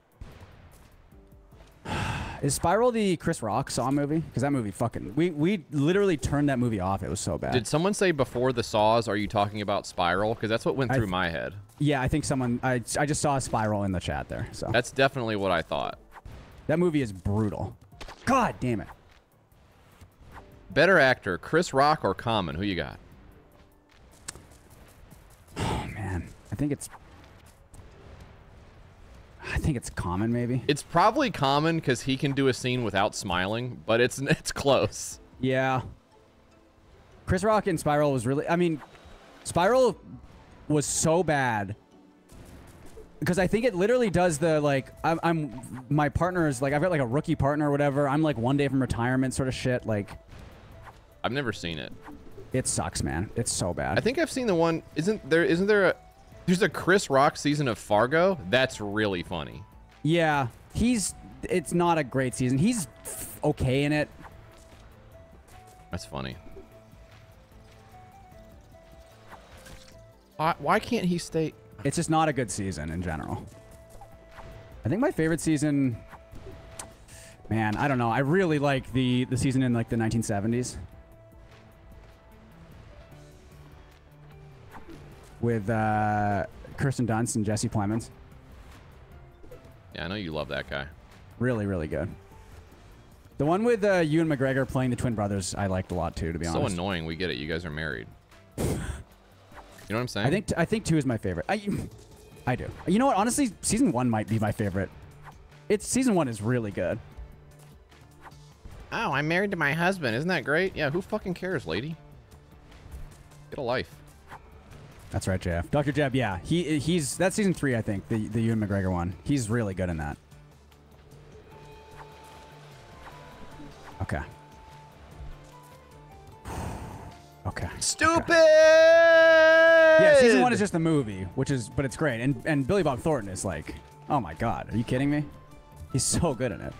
Speaker 9: Is Spiral the Chris Rock Saw movie? Because that movie fucking... We, we literally turned that movie off. It was so bad.
Speaker 8: Did someone say before the Saws, are you talking about Spiral? Because that's what went through my head.
Speaker 9: Yeah, I think someone... I, I just saw a Spiral in the chat there. So
Speaker 8: That's definitely what I thought.
Speaker 9: That movie is brutal. God damn it.
Speaker 8: Better actor, Chris Rock or Common? Who you got?
Speaker 9: Oh, man. I think it's... I think it's Common, maybe.
Speaker 8: It's probably Common because he can do a scene without smiling, but it's it's close.
Speaker 9: Yeah. Chris Rock in Spiral was really... I mean, Spiral was so bad because I think it literally does the, like, I'm, I'm... My partner is, like, I've got, like, a rookie partner or whatever. I'm, like, one day from retirement sort of shit. Like...
Speaker 8: I've never seen it.
Speaker 9: It sucks, man. It's so bad.
Speaker 8: I think I've seen the one... Isn't there... Isn't there a... There's a Chris Rock season of Fargo. That's really funny.
Speaker 9: Yeah, he's. It's not a great season. He's okay in it.
Speaker 8: That's funny. Why, why can't he stay?
Speaker 9: It's just not a good season in general. I think my favorite season. Man, I don't know. I really like the the season in like the nineteen seventies. With uh, Kirsten Dunst and Jesse Plemons.
Speaker 8: Yeah, I know you love that guy.
Speaker 9: Really, really good. The one with uh, Ewan McGregor playing the twin brothers, I liked a lot too, to be
Speaker 8: So
Speaker 9: honest.
Speaker 8: annoying. We get it. You guys are married. You know what I'm saying?
Speaker 9: I think t I think two is my favorite. I, I do. You know what? Honestly, season one might be my favorite. It's season one is really good.
Speaker 8: Oh, I'm married to my husband. Isn't that great? Yeah, who fucking cares, lady? Get a life.
Speaker 9: That's right, J F. Doctor Jeb, yeah. He he's that's season three, I think, the the Ewan McGregor one. He's really good in that. Okay. Okay.
Speaker 8: Stupid.
Speaker 9: Okay. Yeah, season one is just the movie, which is but it's great. And and Billy Bob Thornton is like, oh my god, are you kidding me? He's so good in it.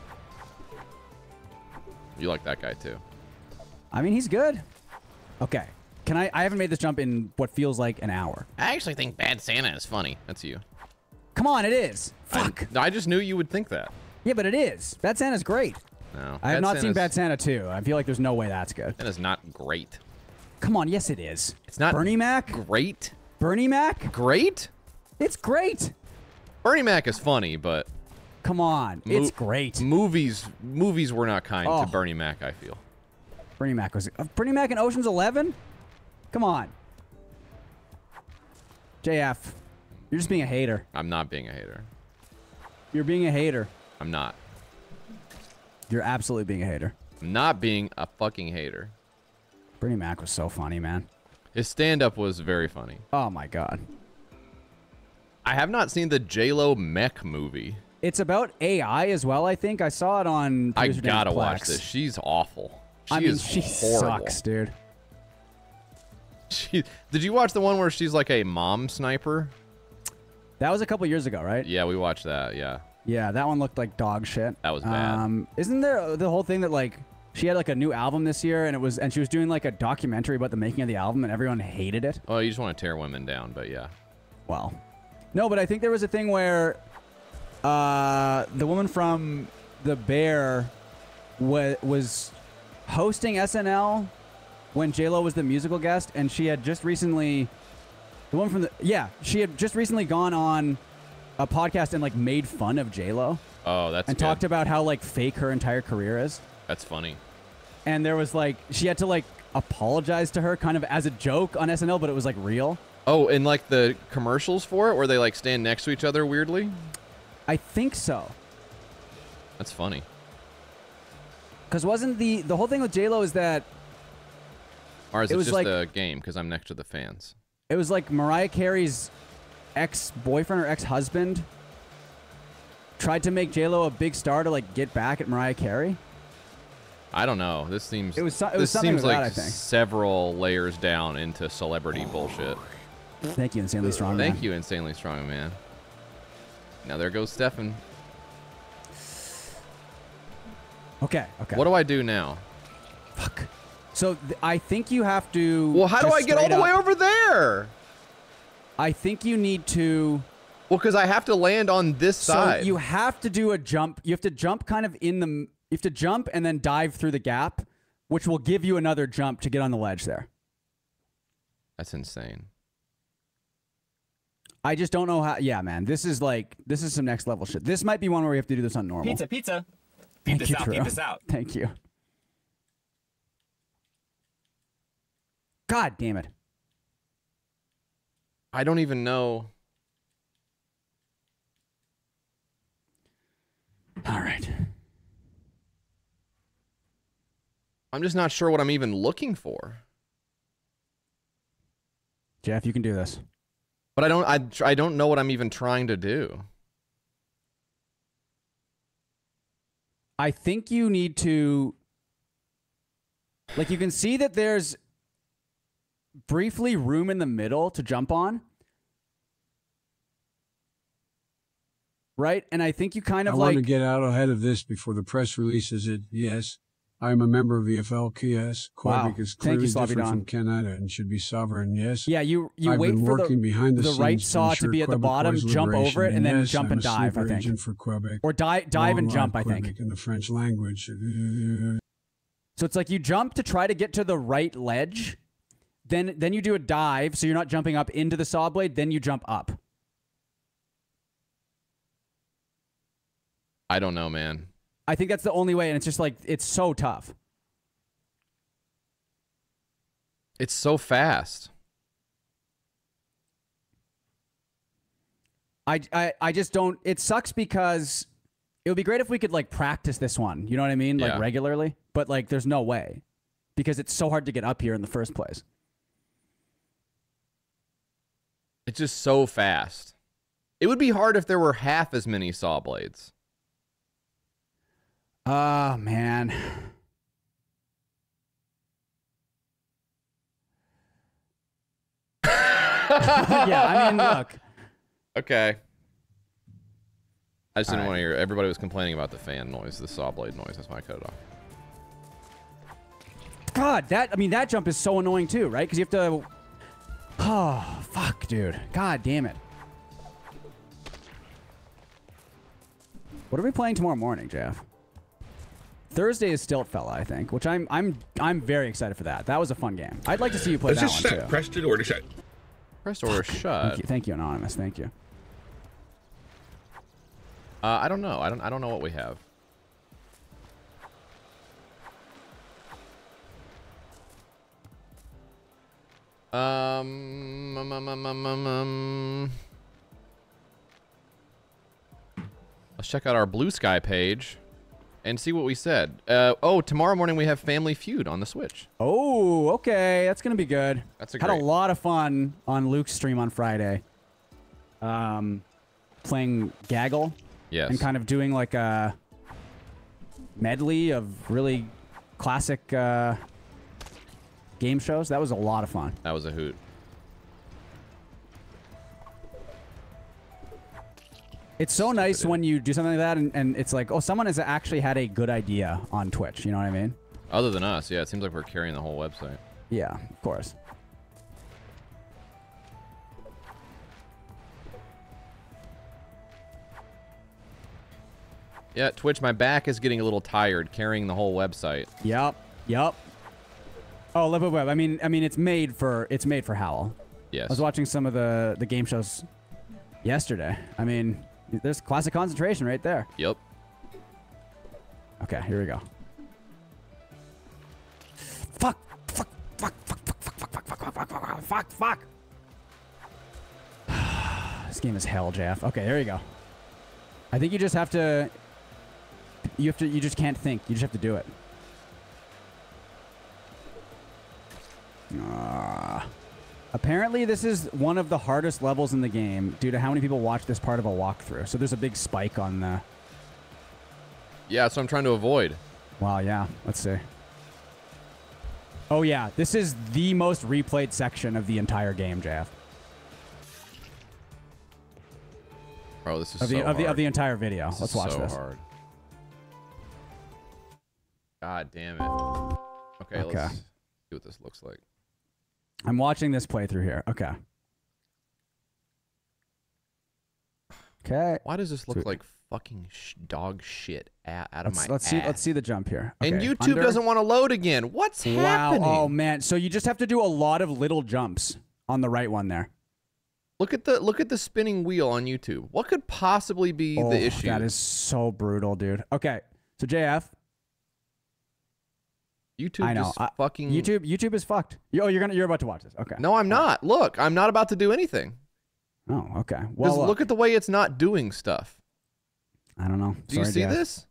Speaker 8: You like that guy too.
Speaker 9: I mean, he's good. Okay. Can I I haven't made this jump in what feels like an hour.
Speaker 8: I actually think Bad Santa is funny. That's you.
Speaker 9: Come on, it is. Fuck.
Speaker 8: I, I just knew you would think that.
Speaker 9: Yeah, but it is. Bad Santa's great.
Speaker 8: No.
Speaker 9: I have
Speaker 8: Bad
Speaker 9: not
Speaker 8: Santa's,
Speaker 9: seen Bad Santa two. I feel like there's no way that's good.
Speaker 8: That is not great.
Speaker 9: Come on, yes it is.
Speaker 8: It's not
Speaker 9: Bernie Mac?
Speaker 8: Great.
Speaker 9: Bernie Mac?
Speaker 8: Great?
Speaker 9: It's great.
Speaker 8: Bernie Mac is funny, but
Speaker 9: come on,
Speaker 8: mo
Speaker 9: it's great.
Speaker 8: Movies movies were not kind
Speaker 9: Oh.
Speaker 8: to Bernie Mac, I feel.
Speaker 9: Bernie Mac was uh, Bernie Mac in Ocean's Eleven? Come on. J F, you're just being a hater.
Speaker 8: I'm not being a hater.
Speaker 9: You're being a hater.
Speaker 8: I'm not.
Speaker 9: You're absolutely being a hater.
Speaker 8: I'm not being a fucking hater.
Speaker 9: Bernie Mac was so funny, man.
Speaker 8: His stand-up was very funny.
Speaker 9: Oh my god.
Speaker 8: I have not seen the J-Lo mech movie.
Speaker 9: It's about A I as well, I think. I saw it on
Speaker 8: I
Speaker 9: Producer
Speaker 8: gotta
Speaker 9: Dan
Speaker 8: watch
Speaker 9: Plex.
Speaker 8: this. She's awful. She
Speaker 9: I mean,
Speaker 8: is
Speaker 9: she
Speaker 8: horrible.
Speaker 9: sucks, dude.
Speaker 8: She, did you watch the one where she's like a mom sniper?
Speaker 9: That was a couple years ago, right?
Speaker 8: Yeah, we watched that. Yeah.
Speaker 9: Yeah, that one looked like dog shit.
Speaker 8: That was bad.
Speaker 9: Um, isn't there the whole thing that like she had like a new album this year and it was and she was doing like a documentary about the making of the album and everyone hated it?
Speaker 8: Oh, you just want to tear women down, but yeah.
Speaker 9: Well, no, but I think there was a thing where uh, the woman from The Bear wa was hosting S N L when J-Lo was the musical guest, and she had just recently, the one from the, yeah, she had just recently gone on a podcast and like made fun of J-Lo.
Speaker 8: Oh, that's
Speaker 9: and
Speaker 8: good.
Speaker 9: talked about how like fake her entire career is.
Speaker 8: That's funny.
Speaker 9: And there was like, she had to like apologize to her kind of as a joke on S N L, but it was like real.
Speaker 8: Oh, and like the commercials for it where they like stand next to each other weirdly?
Speaker 9: I think so.
Speaker 8: That's funny.
Speaker 9: Because wasn't the, the whole thing with J-Lo is that
Speaker 8: Or is
Speaker 9: it
Speaker 8: it,
Speaker 9: was
Speaker 8: just
Speaker 9: like-
Speaker 8: a game because I'm next to the fans?
Speaker 9: it was like Mariah Carey's ex-boyfriend or ex-husband tried to make J-Lo a big star to like get back at Mariah Carey.
Speaker 8: I don't know. This seems
Speaker 9: It was so- it was
Speaker 8: this
Speaker 9: something
Speaker 8: seems
Speaker 9: with
Speaker 8: like
Speaker 9: that, I think.
Speaker 8: several layers down into celebrity bullshit.
Speaker 9: Thank you, Insanely Strong
Speaker 8: Thank
Speaker 9: Man.
Speaker 8: you, Insanely Strong Man. Now there goes Stefan.
Speaker 9: Okay, okay.
Speaker 8: What do I do now?
Speaker 9: Fuck. So th I think you have to.
Speaker 8: Well, how do
Speaker 9: just
Speaker 8: I get all
Speaker 9: straight
Speaker 8: the way
Speaker 9: up-
Speaker 8: over there?
Speaker 9: I think you need to
Speaker 8: Well, because I have to land on this side.
Speaker 9: So you have to do a jump. You have to jump kind of in the. You have to jump and then dive through the gap, which will give you another jump to get on the ledge there.
Speaker 8: That's insane.
Speaker 9: I just don't know how. Yeah, man. This is like this is some next level shit. This might be one where we have to do this on normal.
Speaker 3: Pizza, pizza. Peep
Speaker 9: Thank
Speaker 3: this
Speaker 9: you,
Speaker 3: out,
Speaker 9: Drew.
Speaker 3: peep this out.
Speaker 9: Thank you. God damn it.
Speaker 8: I don't even know.
Speaker 9: All right.
Speaker 8: I'm just not sure what I'm even looking for.
Speaker 9: Jeff, you can do this.
Speaker 8: But I don't I tr- I don't know what I'm even trying to do.
Speaker 9: I think you need to, like, you can see that there's briefly room in the middle to jump on. Right? And I think you kind of
Speaker 6: I
Speaker 9: like...
Speaker 6: want to get out ahead of this before the press releases it. Yes, I am a member of V F L K S.
Speaker 9: Wow.
Speaker 6: Quebec is
Speaker 9: Thank you,
Speaker 6: clearly different
Speaker 9: Slavidon.
Speaker 6: from Canada and should be sovereign. Yes.
Speaker 9: Yeah, you you
Speaker 6: I've
Speaker 9: wait
Speaker 6: been
Speaker 9: for
Speaker 6: working
Speaker 9: the,
Speaker 6: behind the,
Speaker 9: the
Speaker 6: scenes
Speaker 9: right
Speaker 6: to
Speaker 9: saw to
Speaker 6: ensure
Speaker 9: be at the
Speaker 6: Quebec's
Speaker 9: bottom, jump
Speaker 6: liberation.
Speaker 9: over it, and then
Speaker 6: yes,
Speaker 9: jump
Speaker 6: I'm
Speaker 9: and
Speaker 6: a
Speaker 9: dive, I
Speaker 6: sleeper
Speaker 9: think.
Speaker 6: agent for Quebec.
Speaker 9: Or di- dive and
Speaker 6: Long
Speaker 9: jump, I
Speaker 6: live
Speaker 9: think.
Speaker 6: Quebec in the French language.
Speaker 9: So it's like you jump to try to get to the right ledge, then then you do a dive, so you're not jumping up into the saw blade, then you jump up.
Speaker 8: I don't know, man.
Speaker 9: I think that's the only way, and it's just like, it's so tough.
Speaker 8: It's so fast.
Speaker 9: I, I, I just don't, it sucks because it would be great if we could like practice this one, you know what I mean? Like
Speaker 8: Yeah.
Speaker 9: regularly, but like there's no way because it's so hard to get up here in the first place.
Speaker 8: It's just so fast. It would be hard if there were half as many saw blades.
Speaker 9: Oh, man. Yeah, I mean, look.
Speaker 8: Okay. I just didn't want to hear. Everybody was complaining about the fan noise, the saw blade noise. That's why I cut it off.
Speaker 9: God, that, I mean, that jump is so annoying too, right? Because you have to, oh, fuck, dude. God damn it. What are we playing tomorrow morning, Jeff? Thursday is Stilt Fella, I think, which I'm I'm I'm very excited for that. That was a fun game. I'd like to see you play
Speaker 16: Is
Speaker 9: that
Speaker 16: this
Speaker 9: one
Speaker 16: set?
Speaker 9: too.
Speaker 16: Pressed it or to shut?
Speaker 8: Pressed or shut.
Speaker 9: Thank you, thank you, Anonymous. Thank you.
Speaker 8: Uh, I don't know. I don't. I don't know what we have. Um, um, um, um, um, um, um. Let's check out our Blue Sky page and see what we said. Uh, oh, tomorrow morning we have Family Feud on the Switch.
Speaker 9: Oh, okay. That's going to be good.
Speaker 8: That's a
Speaker 9: Had
Speaker 8: great-
Speaker 9: a lot of fun on Luke's stream on Friday. Um, playing Gaggle.
Speaker 8: Yes.
Speaker 9: And kind of doing like a medley of really classic uh, game shows. That was a lot of fun.
Speaker 8: That was a hoot.
Speaker 9: It's so nice when you do something like that and, and it's like, oh, someone has actually had a good idea on Twitch. You know what I mean?
Speaker 8: Other than us, yeah. It seems like we're carrying the whole website.
Speaker 9: Yeah, of course.
Speaker 8: Yeah, Twitch, my back is getting a little tired carrying the whole website.
Speaker 9: Yep. Yep. Oh, Live Web Web. I mean, I mean, it's made for it's made for Howl.
Speaker 8: Yes.
Speaker 9: I was watching some of the the game shows yesterday. I mean, there's classic concentration right there.
Speaker 8: Yep.
Speaker 9: Okay, here we go. Fuck! Fuck! Fuck! Fuck! Fuck! Fuck! Fuck! Fuck! Fuck! Fuck! Fuck! Fuck! Fuck! This game is hell, Jeff. Okay, here you go. I think you just have to. You have to. You just can't think. You just have to do it. Ah. Apparently, this is one of the hardest levels in the game due to how many people watch this part of a walkthrough. So there's a big spike on the.
Speaker 8: Yeah, that's what I'm trying to avoid.
Speaker 9: Wow, yeah. Let's see. Oh, yeah. This is the most replayed section of the entire game, Jeff.
Speaker 8: Bro, this is
Speaker 9: Of the,
Speaker 8: so
Speaker 9: of the,
Speaker 8: hard.
Speaker 9: of the entire video.
Speaker 8: This
Speaker 9: Let's
Speaker 8: is
Speaker 9: watch
Speaker 8: so
Speaker 9: this.
Speaker 8: hard. God damn it. Okay,
Speaker 9: Okay.
Speaker 8: let's see what this looks like.
Speaker 9: I'm watching this playthrough here. Okay. Okay.
Speaker 8: Why does this look
Speaker 9: Sweet.
Speaker 8: like fucking sh dog shit out, out of
Speaker 9: Let's,
Speaker 8: my
Speaker 9: let's
Speaker 8: ass?
Speaker 9: see. Let's see the jump here.
Speaker 8: And
Speaker 9: Okay,
Speaker 8: YouTube
Speaker 9: under.
Speaker 8: doesn't want to load again. What's
Speaker 9: Wow.
Speaker 8: happening?
Speaker 9: Oh man. So you just have to do a lot of little jumps on the right one there.
Speaker 8: Look at the look at the spinning wheel on YouTube. What could possibly be
Speaker 9: Oh,
Speaker 8: the issue?
Speaker 9: that is so brutal, dude. Okay. So J F.
Speaker 8: YouTube
Speaker 9: I know.
Speaker 8: just
Speaker 9: I-
Speaker 8: fucking
Speaker 9: YouTube. YouTube is fucked. You- Oh, you're gonna. You're about to watch this. Okay.
Speaker 8: No, I'm not. Look, I'm not about to do anything.
Speaker 9: Oh, okay.
Speaker 8: Just
Speaker 9: Well,
Speaker 8: look at the way it's not doing stuff.
Speaker 9: I don't know.
Speaker 8: Do you
Speaker 9: Sorry,
Speaker 8: see
Speaker 9: J F.
Speaker 8: this?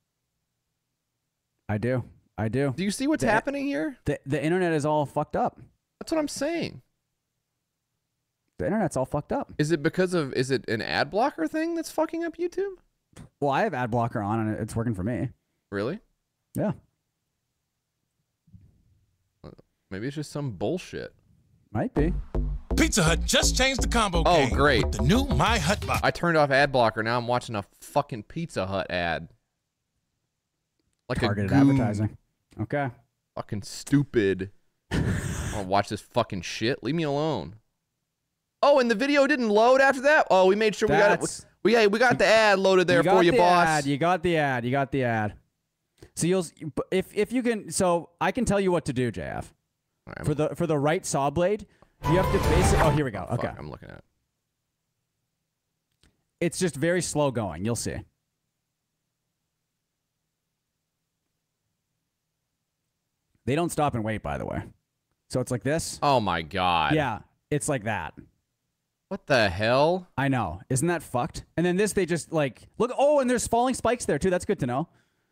Speaker 9: I do. I do.
Speaker 8: Do you see what's
Speaker 9: The-
Speaker 8: happening here?
Speaker 9: The the internet is all fucked up.
Speaker 8: That's what I'm saying.
Speaker 9: The internet's all fucked up.
Speaker 8: Is it because of is it an ad blocker thing that's fucking up YouTube?
Speaker 9: Well, I have ad blocker on and it's working for me.
Speaker 8: Really?
Speaker 9: Yeah.
Speaker 8: Maybe it's just some bullshit.
Speaker 9: Might be.
Speaker 16: Pizza Hut just changed the combo
Speaker 8: Oh,
Speaker 16: game
Speaker 8: great.
Speaker 16: with the new My Hut box.
Speaker 8: I turned off ad blocker. Now I'm watching a fucking Pizza Hut ad. Like
Speaker 9: Targeted
Speaker 8: a goon.
Speaker 9: advertising. Okay.
Speaker 8: Fucking stupid. I want to watch this fucking shit. Leave me alone. Oh, and the video didn't load after that? Oh, we made sure we got
Speaker 9: That's-
Speaker 8: it. We, yeah, we got the ad loaded there
Speaker 9: you got
Speaker 8: for you,
Speaker 9: the
Speaker 8: boss.
Speaker 9: Ad, you got the ad. You got the ad. So you'll if if you can. So I can tell you what to do, J F.
Speaker 8: Right,
Speaker 9: For the for the right saw blade, you have to basically. Oh, here we go.
Speaker 8: Fuck,
Speaker 9: Okay.
Speaker 8: I'm looking at it.
Speaker 9: It's just very slow going. You'll see. They don't stop and wait, by the way. So it's like this.
Speaker 8: Oh my god.
Speaker 9: Yeah, it's like that.
Speaker 8: What the hell?
Speaker 9: I know. Isn't that fucked? And then this, they just like look. Oh, and there's falling spikes there too. That's good to know.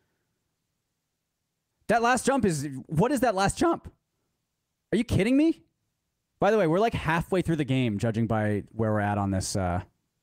Speaker 9: That last jump is what is that last jump? Are you kidding me? By the way, we're like halfway through the game, judging by where we're at on this. Uh...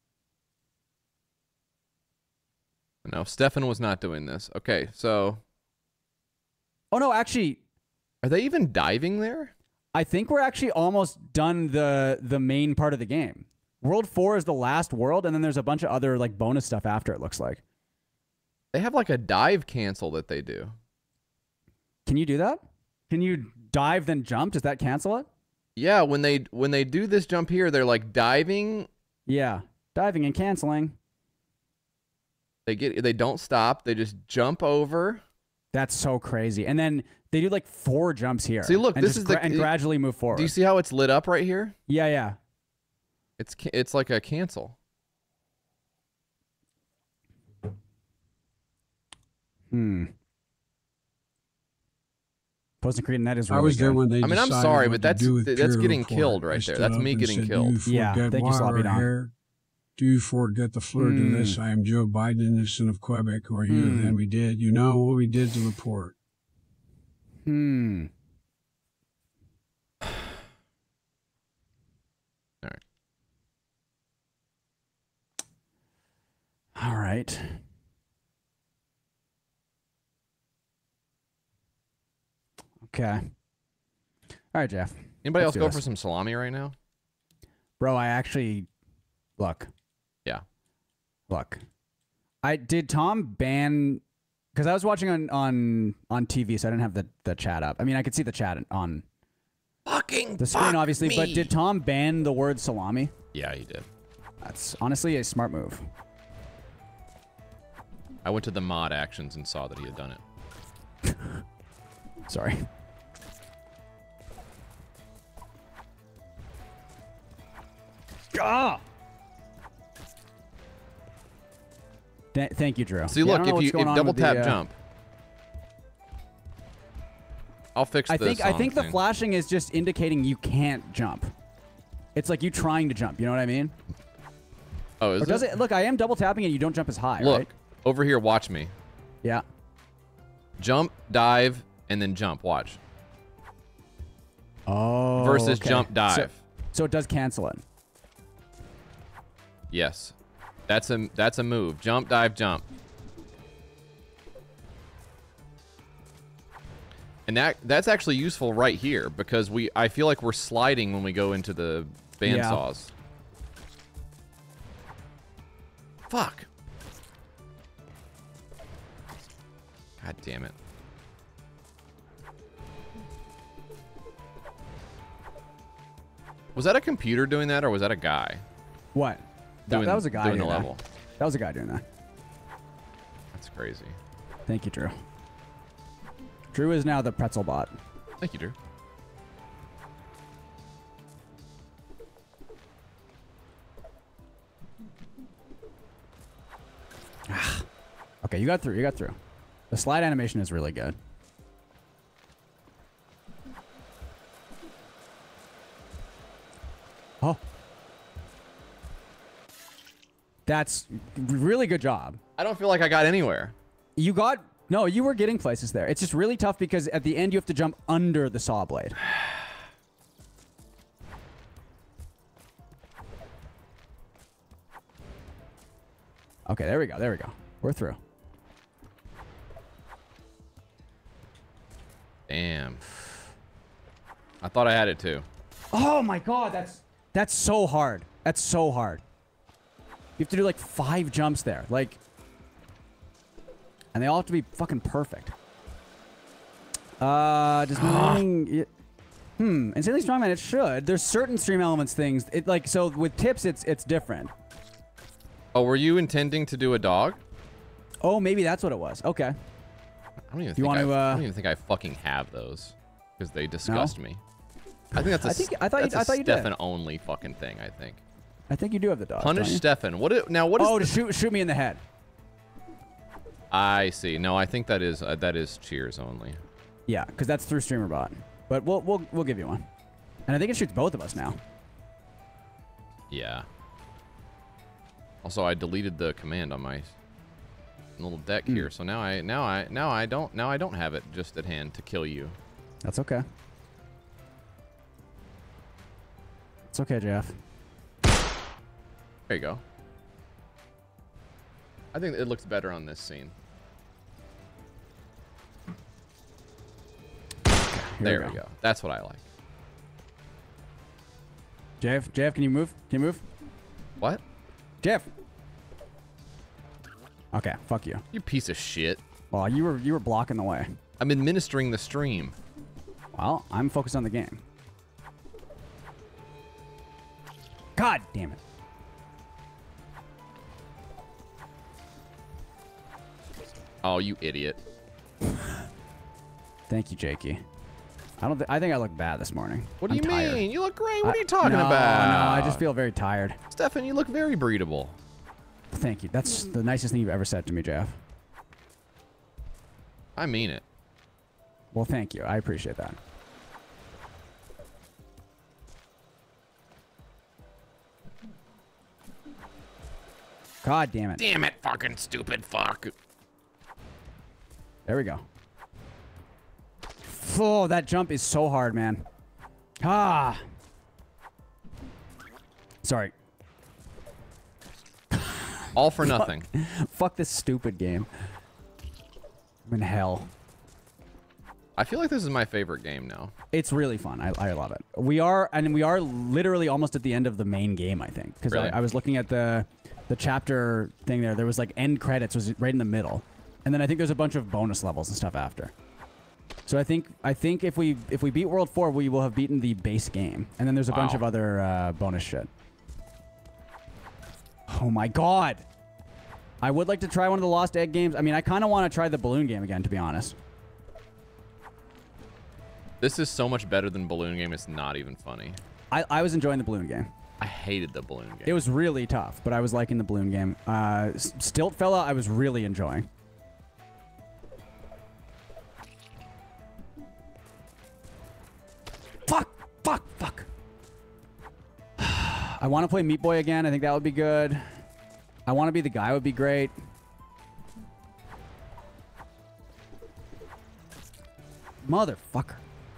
Speaker 8: No, Stefan was not doing this. Okay, so.
Speaker 9: Oh no, actually.
Speaker 8: Are they even diving there?
Speaker 9: I think we're actually almost done the the main part of the game. World four is the last world, and then there's a bunch of other like bonus stuff after. It looks like.
Speaker 8: They have like a dive cancel that they do.
Speaker 9: Can you do that? Can you dive then jump? Does that cancel it?
Speaker 8: Yeah, when they when they do this jump here, they're like diving.
Speaker 9: Yeah, diving and canceling.
Speaker 8: They get they don't stop. They just jump over.
Speaker 9: That's so crazy. And then they do like four jumps here.
Speaker 8: See, look,
Speaker 9: and
Speaker 8: this
Speaker 9: just
Speaker 8: is the
Speaker 9: gra- and gradually move forward.
Speaker 8: Do you see how it's lit up right here?
Speaker 9: Yeah, yeah.
Speaker 8: It's ca- it's like a cancel.
Speaker 9: Hmm. Post Creed Net is
Speaker 6: I
Speaker 9: really
Speaker 6: was there
Speaker 9: good.
Speaker 6: when they
Speaker 8: I mean, I'm
Speaker 6: decided
Speaker 8: sorry,
Speaker 6: what
Speaker 8: but
Speaker 6: to
Speaker 8: that's
Speaker 6: do with
Speaker 8: that's
Speaker 6: Pure
Speaker 8: getting
Speaker 6: Report.
Speaker 8: killed
Speaker 6: I
Speaker 8: right there.
Speaker 6: stood
Speaker 8: That's
Speaker 6: up
Speaker 8: me
Speaker 6: and
Speaker 8: getting
Speaker 6: said,
Speaker 8: killed.
Speaker 6: Do you
Speaker 9: Yeah,
Speaker 6: forget
Speaker 9: thank you,
Speaker 6: why
Speaker 9: Sloppy
Speaker 6: we're
Speaker 9: Don.
Speaker 6: here? Do you forget the fleur de
Speaker 9: Hmm.
Speaker 6: lis? I am Joe Biden, innocent of Quebec. We're here.
Speaker 9: Hmm.
Speaker 6: Then we did. You know what we did to report.
Speaker 9: Hmm.
Speaker 8: All right.
Speaker 9: All right. Okay. All right, Jeff.
Speaker 8: Anybody
Speaker 9: Let's
Speaker 8: else
Speaker 9: do
Speaker 8: go
Speaker 9: this.
Speaker 8: for some salami right now?
Speaker 9: Bro, I actually look.
Speaker 8: Yeah.
Speaker 9: Look. I did Tom ban because I was watching on, on on T V, so I didn't have the, the chat up. I mean, I could see the chat on
Speaker 8: Fucking
Speaker 9: the screen,
Speaker 8: fuck
Speaker 9: obviously, but
Speaker 8: me.
Speaker 9: did Tom ban the word salami?
Speaker 8: Yeah, he did.
Speaker 9: That's honestly a smart move.
Speaker 8: I went to the mod actions and saw that he had done it.
Speaker 9: Sorry. Ah! Th- thank you, Drew.
Speaker 8: See,
Speaker 9: Yeah, I
Speaker 8: look,
Speaker 9: don't know
Speaker 8: if
Speaker 9: what's
Speaker 8: you
Speaker 9: going
Speaker 8: if
Speaker 9: on
Speaker 8: double
Speaker 9: with the,
Speaker 8: tap
Speaker 9: uh,
Speaker 8: jump, I'll fix
Speaker 9: I
Speaker 8: the
Speaker 9: think I
Speaker 8: song
Speaker 9: think the
Speaker 8: thing.
Speaker 9: flashing is just indicating you can't jump. It's like you trying to jump. You know what I mean?
Speaker 8: Oh, is
Speaker 9: Or does
Speaker 8: it?
Speaker 9: it? Look, I am double tapping and you don't jump as high.
Speaker 8: Look
Speaker 9: right?
Speaker 8: over here. Watch me.
Speaker 9: Yeah.
Speaker 8: Jump, dive, and then jump. Watch.
Speaker 9: Oh.
Speaker 8: Versus
Speaker 9: okay.
Speaker 8: jump,
Speaker 9: So,
Speaker 8: dive.
Speaker 9: so it does cancel it.
Speaker 8: Yes, that's a that's a move. Jump, dive, jump. And that that's actually useful right here because we I feel like we're sliding when we go into the bandsaws. Fuck. God damn it. Was that a computer doing that or was that a guy?
Speaker 9: What? That,
Speaker 8: Doing-
Speaker 9: that was a guy
Speaker 8: doing the
Speaker 9: doing that.
Speaker 8: level.
Speaker 9: That was a guy doing that.
Speaker 8: That's crazy.
Speaker 9: Thank you, Drew. Drew is now the pretzel bot.
Speaker 8: Thank you, Drew.
Speaker 9: Okay, you got through. You got through. The slide animation is really good. Oh. That's really good job.
Speaker 8: I don't feel like I got anywhere.
Speaker 9: You got... No, you were getting places there. It's just really tough because at the end you have to jump under the saw blade. Okay, there we go. There we go. We're through.
Speaker 8: Damn. I thought I had it too.
Speaker 9: Oh my god, that's that's so hard. That's so hard. You have to do like five jumps there. Like, and they all have to be fucking perfect. Uh, does morning... it, hmm, Insanely Strongman, it should. There's certain stream elements things. It like, so with tips, it's it's different.
Speaker 8: Oh, were you intending to do a dog?
Speaker 9: Oh, maybe that's what it was. Okay.
Speaker 8: I don't even
Speaker 9: You
Speaker 8: think
Speaker 9: want
Speaker 8: I,
Speaker 9: to,
Speaker 8: I
Speaker 9: uh,
Speaker 8: don't even think I fucking have those because they disgust me. I think that's a
Speaker 9: I think- I thought you-
Speaker 8: that's a
Speaker 9: I thought you did.
Speaker 8: Stefan only fucking thing. I think.
Speaker 9: I think you do have the dog.
Speaker 8: Punish
Speaker 9: don't you?
Speaker 8: Stefan. What? It, now what is?
Speaker 9: Oh, to
Speaker 8: the-
Speaker 9: shoot shoot me in the head.
Speaker 8: I see. No, I think that is uh, that is cheers only.
Speaker 9: Yeah, because that's through StreamerBot. But we'll we'll we'll give you one. And I think it shoots both of us now.
Speaker 8: Yeah. Also, I deleted the command on my little deck
Speaker 9: Hmm.
Speaker 8: here, so now I now I now I don't now I don't have it just at hand to kill you.
Speaker 9: That's okay. It's okay, Jeff.
Speaker 8: There you go. I think it looks better on this scene. There
Speaker 9: we
Speaker 8: we
Speaker 9: go.
Speaker 8: go. That's what I like.
Speaker 9: Jeff, Jeff, can you move? Can you move?
Speaker 8: What?
Speaker 9: Jeff. Okay, fuck you.
Speaker 8: You piece of shit.
Speaker 9: Well, you were you were blocking the way.
Speaker 8: I'm administering the stream.
Speaker 9: Well, I'm focused on the game. God damn it.
Speaker 8: Oh, you idiot.
Speaker 9: Thank you, Jakey. I don't. Th I think I look bad this morning.
Speaker 8: What do
Speaker 9: I'm
Speaker 8: you
Speaker 9: tired.
Speaker 8: mean? You look great. What
Speaker 9: I-
Speaker 8: are you talking
Speaker 9: no,
Speaker 8: about?
Speaker 9: No, I just feel very tired.
Speaker 8: Stefan, you look very breedable.
Speaker 9: Thank you. That's the nicest thing you've ever said to me, Jeff.
Speaker 8: I mean it.
Speaker 9: Well, thank you. I appreciate that. God damn it.
Speaker 8: Damn it, fucking stupid fuck.
Speaker 9: There we go. Oh, that jump is so hard, man. Ah. Sorry.
Speaker 8: All for nothing.
Speaker 9: Fuck, fuck this stupid game. I'm in hell.
Speaker 8: I feel like this is my favorite game now.
Speaker 9: It's really fun. I, I love it. We are, and we are literally almost at the end of the main game, I think. Because
Speaker 8: Really?
Speaker 9: I, I was looking at the the chapter thing there. There was like end credits was right in the middle. And then I think there's a bunch of bonus levels and stuff after. So I think I think if we if we beat World four, we will have beaten the base game. And then there's a bunch
Speaker 8: Wow.
Speaker 9: of other uh, bonus shit. Oh my god. I would like to try one of the Lost Egg games. I mean, I kind of want to try the balloon game again, to be honest.
Speaker 8: This is so much better than Balloon Game. It's not even funny.
Speaker 9: I, I was enjoying the balloon game.
Speaker 8: I hated the Balloon Game.
Speaker 9: It was really tough, but I was liking the balloon game. Uh, S- Stilt Fella, I was really enjoying. Fuck! Fuck! Fuck! I want to play Meat Boy again. I think that would be good. I want to be the guy would be great. Motherfucker.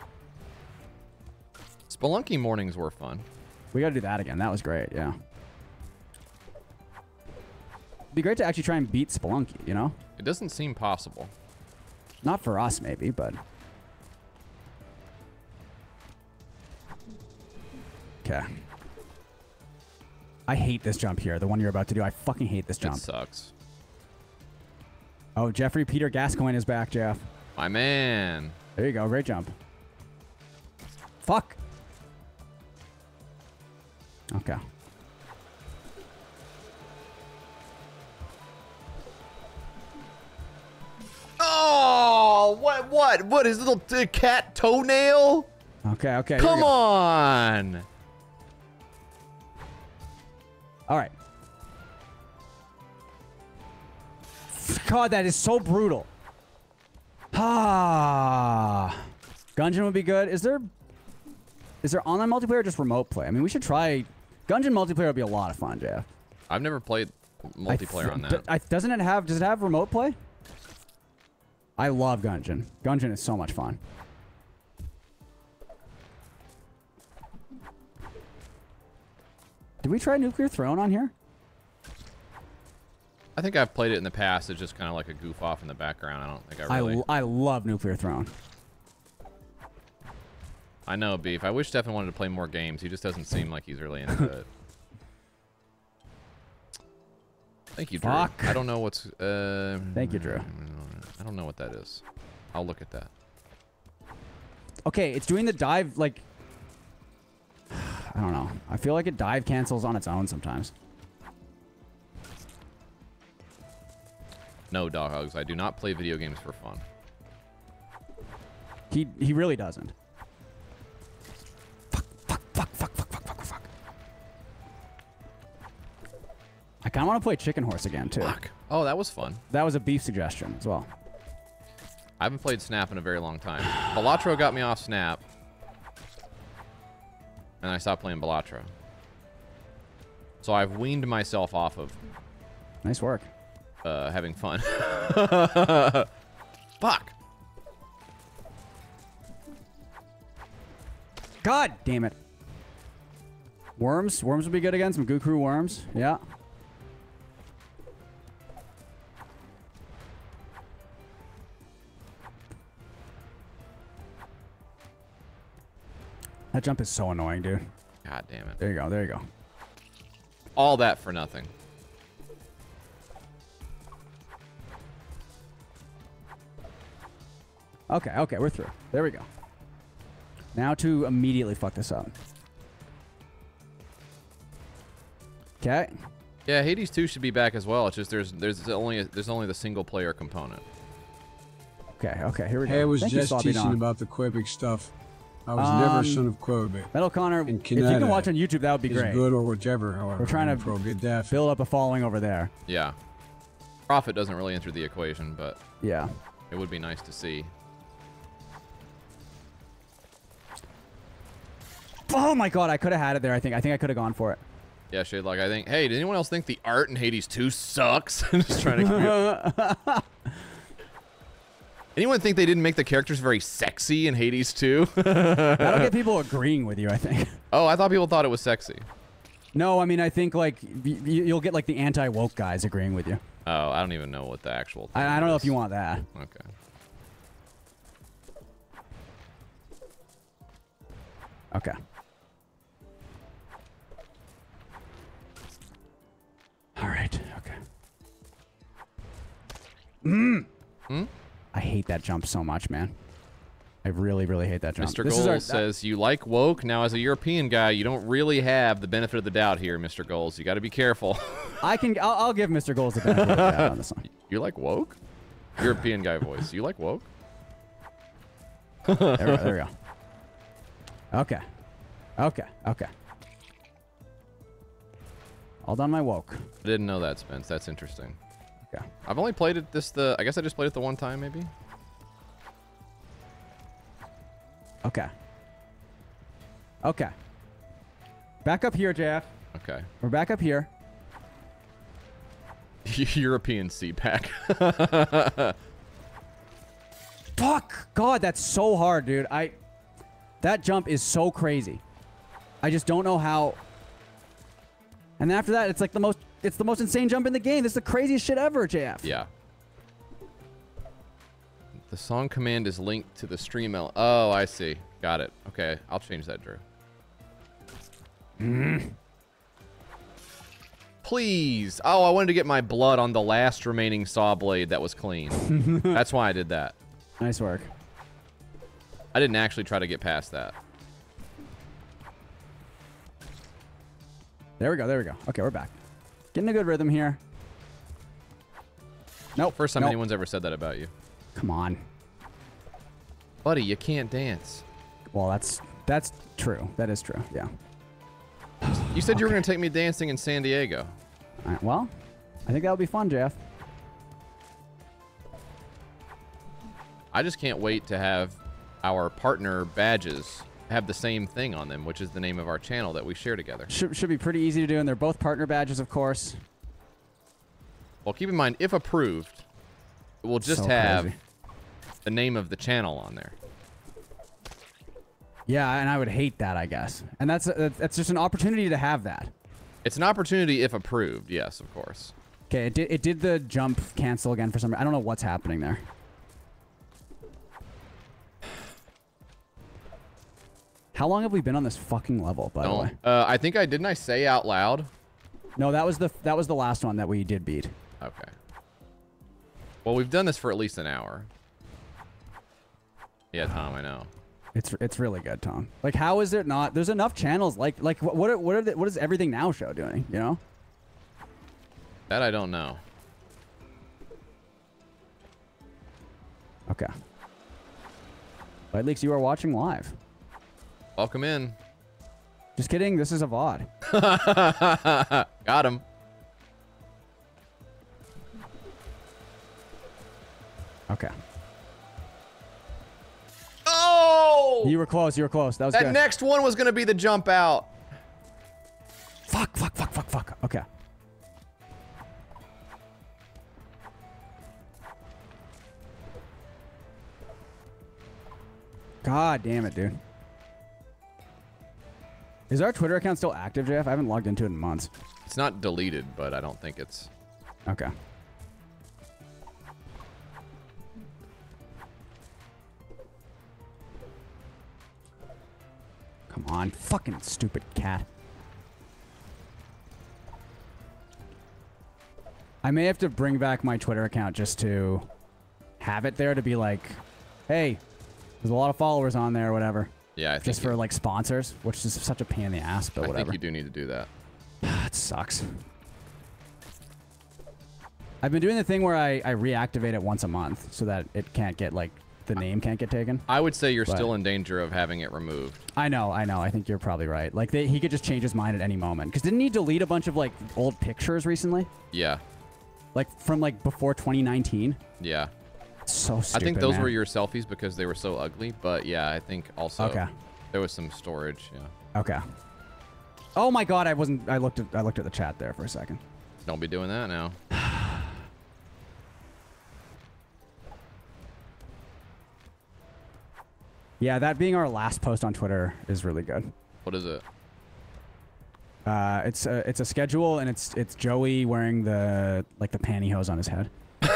Speaker 8: Spelunky mornings were fun.
Speaker 9: We got to do that again. That was great, yeah. It'd be great to actually try and beat Spelunky, you know?
Speaker 8: It doesn't seem possible.
Speaker 9: Not for us, maybe, but... Okay. I hate this jump here, the one you're about to do. I fucking hate this jump.
Speaker 8: It sucks.
Speaker 9: Oh, Jeffrey Peter Gascoigne is back, Jeff.
Speaker 8: My man.
Speaker 9: There you go. Great jump. Fuck. Okay.
Speaker 8: Oh, what, what, what? His little uh, cat toenail?
Speaker 9: Okay, okay.
Speaker 8: Come on.
Speaker 9: All right. God, that is so brutal. Ah. Gungeon would be good. Is there is there online multiplayer or just remote play? I mean, we should try Gungeon multiplayer would be a lot of fun, Jeff.
Speaker 8: I've never played multiplayer on that.
Speaker 9: D I, doesn't it have does it have remote play? I love Gungeon. Gungeon is so much fun. Did we try Nuclear Throne on here?
Speaker 8: I think I've played it in the past. It's just kind of like a goof off in the background. I don't think I really...
Speaker 9: I, I love Nuclear Throne.
Speaker 8: I know, Beef. I wish Stefan wanted to play more games. He just doesn't seem like he's really into it. Thank you, Drew.
Speaker 9: Fuck.
Speaker 8: I don't know what's... Uh,
Speaker 9: Thank you, Drew.
Speaker 8: I don't know what that is. I'll look at that.
Speaker 9: Okay, it's doing the dive, like... I don't know. I feel like it dive cancels on its own sometimes.
Speaker 8: No, Dog Hugs. I do not play video games for fun.
Speaker 9: He he really doesn't. I kind of want to play Chicken Horse again, too.
Speaker 8: Fuck. Oh, that was fun.
Speaker 9: That was a Beef suggestion as well.
Speaker 8: I haven't played Snap in a very long time. Balatro got me off Snap. And I stopped playing Balatro. So I've weaned myself off of...
Speaker 9: Nice work.
Speaker 8: Uh, having fun. Fuck.
Speaker 9: God damn it. Worms? Worms would be good again. Some Goo Crew worms. Yeah. That jump is so annoying, dude.
Speaker 8: God damn it.
Speaker 9: There you go. There you go.
Speaker 8: All that for nothing.
Speaker 9: Okay, okay, we're through. There we go. Now to immediately fuck this up. Okay.
Speaker 8: Yeah, Hades two should be back as well. It's just there's there's only a, there's only the single player component.
Speaker 9: Okay, okay, here we go.
Speaker 6: Hey, I was
Speaker 9: Thank
Speaker 6: just
Speaker 9: you,
Speaker 6: teaching
Speaker 9: Sloppy Don.
Speaker 6: about the Quebec stuff. I was never a
Speaker 9: Um,
Speaker 6: son of Quebec.
Speaker 9: Metal Connor, if you
Speaker 6: Canada
Speaker 9: can watch on YouTube, that would be
Speaker 6: is
Speaker 9: great.
Speaker 6: good or whichever, however.
Speaker 9: We're trying
Speaker 6: I'm
Speaker 9: to
Speaker 6: pro good deaf.
Speaker 9: build up a following over there.
Speaker 8: Yeah. Profit doesn't really enter the equation, but
Speaker 9: yeah,
Speaker 8: it would be nice to see.
Speaker 9: Oh my god, I could have had it there. I think. I think I could have gone for it.
Speaker 8: Yeah, Shade Like, I think, hey, did anyone else think the art in Hades two sucks? I'm just trying to... Anyone think they didn't make the characters very sexy in Hades two?
Speaker 9: That'll get people agreeing with you, I think.
Speaker 8: Oh, I thought people thought it was sexy.
Speaker 9: No, I mean, I think, like, y you'll get, like, the anti-woke guys agreeing with you.
Speaker 8: Oh, I don't even know what the actual thing
Speaker 9: I, I don't know
Speaker 8: is.
Speaker 9: if you want that.
Speaker 8: Okay.
Speaker 9: Okay. All right. Okay. Mm.
Speaker 8: Hmm?
Speaker 9: I hate that jump so much, man. I really, really hate that jump.
Speaker 8: Mister
Speaker 9: This
Speaker 8: Goals
Speaker 9: is our,
Speaker 8: says, you like woke? Now, as a European guy, you don't really have the benefit of the doubt here, Mister Goals. You got to be careful.
Speaker 9: I can. I'll, I'll give Mister Goals the benefit of the doubt on this one.
Speaker 8: You like woke? European guy voice. You like woke?
Speaker 9: There we go. There we go. Okay. Okay. Okay. All done my woke.
Speaker 8: I didn't know that, Spence. That's interesting.
Speaker 9: Okay.
Speaker 8: I've only played it this the. I guess I just played it the one time, maybe.
Speaker 9: Okay. Okay. Back up here, J F.
Speaker 8: Okay.
Speaker 9: We're back up here.
Speaker 8: European C PAC.
Speaker 9: Fuck! God, that's so hard, dude. I. That jump is so crazy. I just don't know how. And then after that, it's like the most. It's the most insane jump in the game. This is the craziest shit ever, J F.
Speaker 8: Yeah. The song command is linked to the stream L. Oh, I see. Got it. Okay, I'll change that, Drew.
Speaker 9: Mm.
Speaker 8: Please. Oh, I wanted to get my blood on the last remaining saw blade that was clean. That's why I did that.
Speaker 9: Nice work.
Speaker 8: I didn't actually try to get past that.
Speaker 9: There we go. There we go. Okay, we're back. Getting a good rhythm here. Nope.
Speaker 8: First time
Speaker 9: nope.
Speaker 8: anyone's ever said that about you.
Speaker 9: Come on.
Speaker 8: Buddy, you can't dance.
Speaker 9: Well, that's that's true. That is true. Yeah.
Speaker 8: You said okay. you were going to take me dancing in San Diego.
Speaker 9: All right, well, I think that'll be fun, Jeff.
Speaker 8: I just can't wait to have our partner badges have the same thing on them, which is the name of our channel that we share together.
Speaker 9: Should, should be pretty easy to do, and they're both partner badges, of course.
Speaker 8: Well, keep in mind, if approved, we'll just
Speaker 9: So
Speaker 8: have
Speaker 9: crazy.
Speaker 8: the name of the channel on there.
Speaker 9: Yeah, and I would hate that, I guess. And that's that's just an opportunity to have that.
Speaker 8: It's an opportunity if approved, yes, of course.
Speaker 9: Okay, it did, it did the jump cancel again for some reason. I don't know what's happening there. How long have we been on this fucking level, by
Speaker 8: Don't,
Speaker 9: the way?
Speaker 8: Uh, I think I didn't I say out loud?
Speaker 9: No, that was the that was the last one that we did beat.
Speaker 8: Okay. Well, we've done this for at least an hour. Yeah, Tom, I know.
Speaker 9: It's it's really good, Tom. Like, how is it not? There's enough channels. Like like what what are, what are the, what is Everything Now show doing? You know?
Speaker 8: That I don't know.
Speaker 9: Okay. Light Leaks, you are watching live.
Speaker 8: Welcome in.
Speaker 9: Just kidding. This is a V O D.
Speaker 8: Got him.
Speaker 9: Okay.
Speaker 8: Oh!
Speaker 9: You were close. You were close. That was
Speaker 8: that
Speaker 9: good.
Speaker 8: next one was going to be the jump out.
Speaker 9: Fuck, fuck, fuck, fuck, fuck. Okay. God damn it, dude. Is our Twitter account still active, Jeff? I haven't logged into it in months.
Speaker 8: It's not deleted, but I don't think it's...
Speaker 9: Okay. Come on, fucking stupid cat. I may have to bring back my Twitter account just to have it there to be like, hey, there's a lot of followers on there or whatever.
Speaker 8: Yeah, I think
Speaker 9: just for
Speaker 8: you,
Speaker 9: like sponsors, which is such a pain in the ass, but
Speaker 8: I
Speaker 9: whatever.
Speaker 8: think you do need to do that.
Speaker 9: It sucks. I've been doing the thing where I, I reactivate it once a month so that it can't get like the name can't get taken.
Speaker 8: I would say you're
Speaker 9: but
Speaker 8: still in danger of having it removed.
Speaker 9: I know, I know. I think you're probably right. Like they, he could just change his mind at any moment. Because didn't he delete a bunch of like old pictures recently?
Speaker 8: Yeah.
Speaker 9: Like from like before twenty nineteen.
Speaker 8: Yeah.
Speaker 9: So stupid,
Speaker 8: I think those
Speaker 9: man.
Speaker 8: were your selfies because they were so ugly. But yeah, I think also
Speaker 9: Okay.
Speaker 8: there was some storage. Yeah.
Speaker 9: Okay. Oh my God! I wasn't. I looked at. I looked at the chat there for a second.
Speaker 8: Don't be doing that now.
Speaker 9: Yeah, that being our last post on Twitter is really good.
Speaker 8: What is it?
Speaker 9: Uh, it's a it's a schedule, and it's it's Joey wearing the like the pantyhose on his head.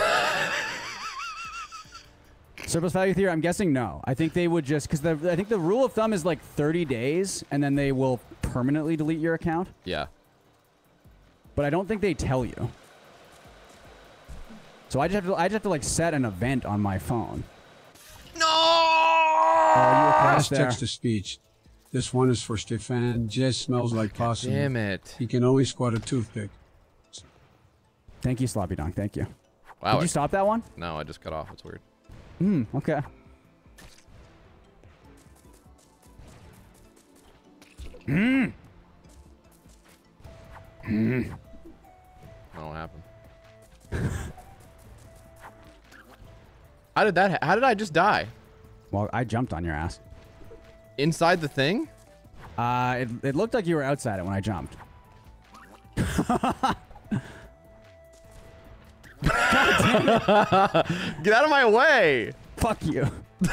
Speaker 9: Surplus value theory? I'm guessing no. I think they would just because I think the rule of thumb is like thirty days, and then they will permanently delete your account.
Speaker 8: Yeah.
Speaker 9: But I don't think they tell you. So I just have to I just have to like set an event on my phone.
Speaker 6: No!
Speaker 9: Oh, you were
Speaker 6: Last
Speaker 9: there.
Speaker 6: text to speech. This one is for Stefan. Just smells like possum.
Speaker 8: Damn it.
Speaker 6: He can only squat a toothpick.
Speaker 9: Thank you, Sloppy Dunk. Thank you.
Speaker 8: Wow.
Speaker 9: Did you
Speaker 8: it-
Speaker 9: stop that one?
Speaker 8: No, I just cut off. It's weird.
Speaker 9: Hmm. Okay. Hmm. Hmm.
Speaker 8: What happened? How did that? Ha how did I just die?
Speaker 9: Well, I jumped on your ass.
Speaker 8: Inside the thing?
Speaker 9: Uh, it, it looked like you were outside it when I jumped.
Speaker 8: Get out of my way!
Speaker 9: Fuck you.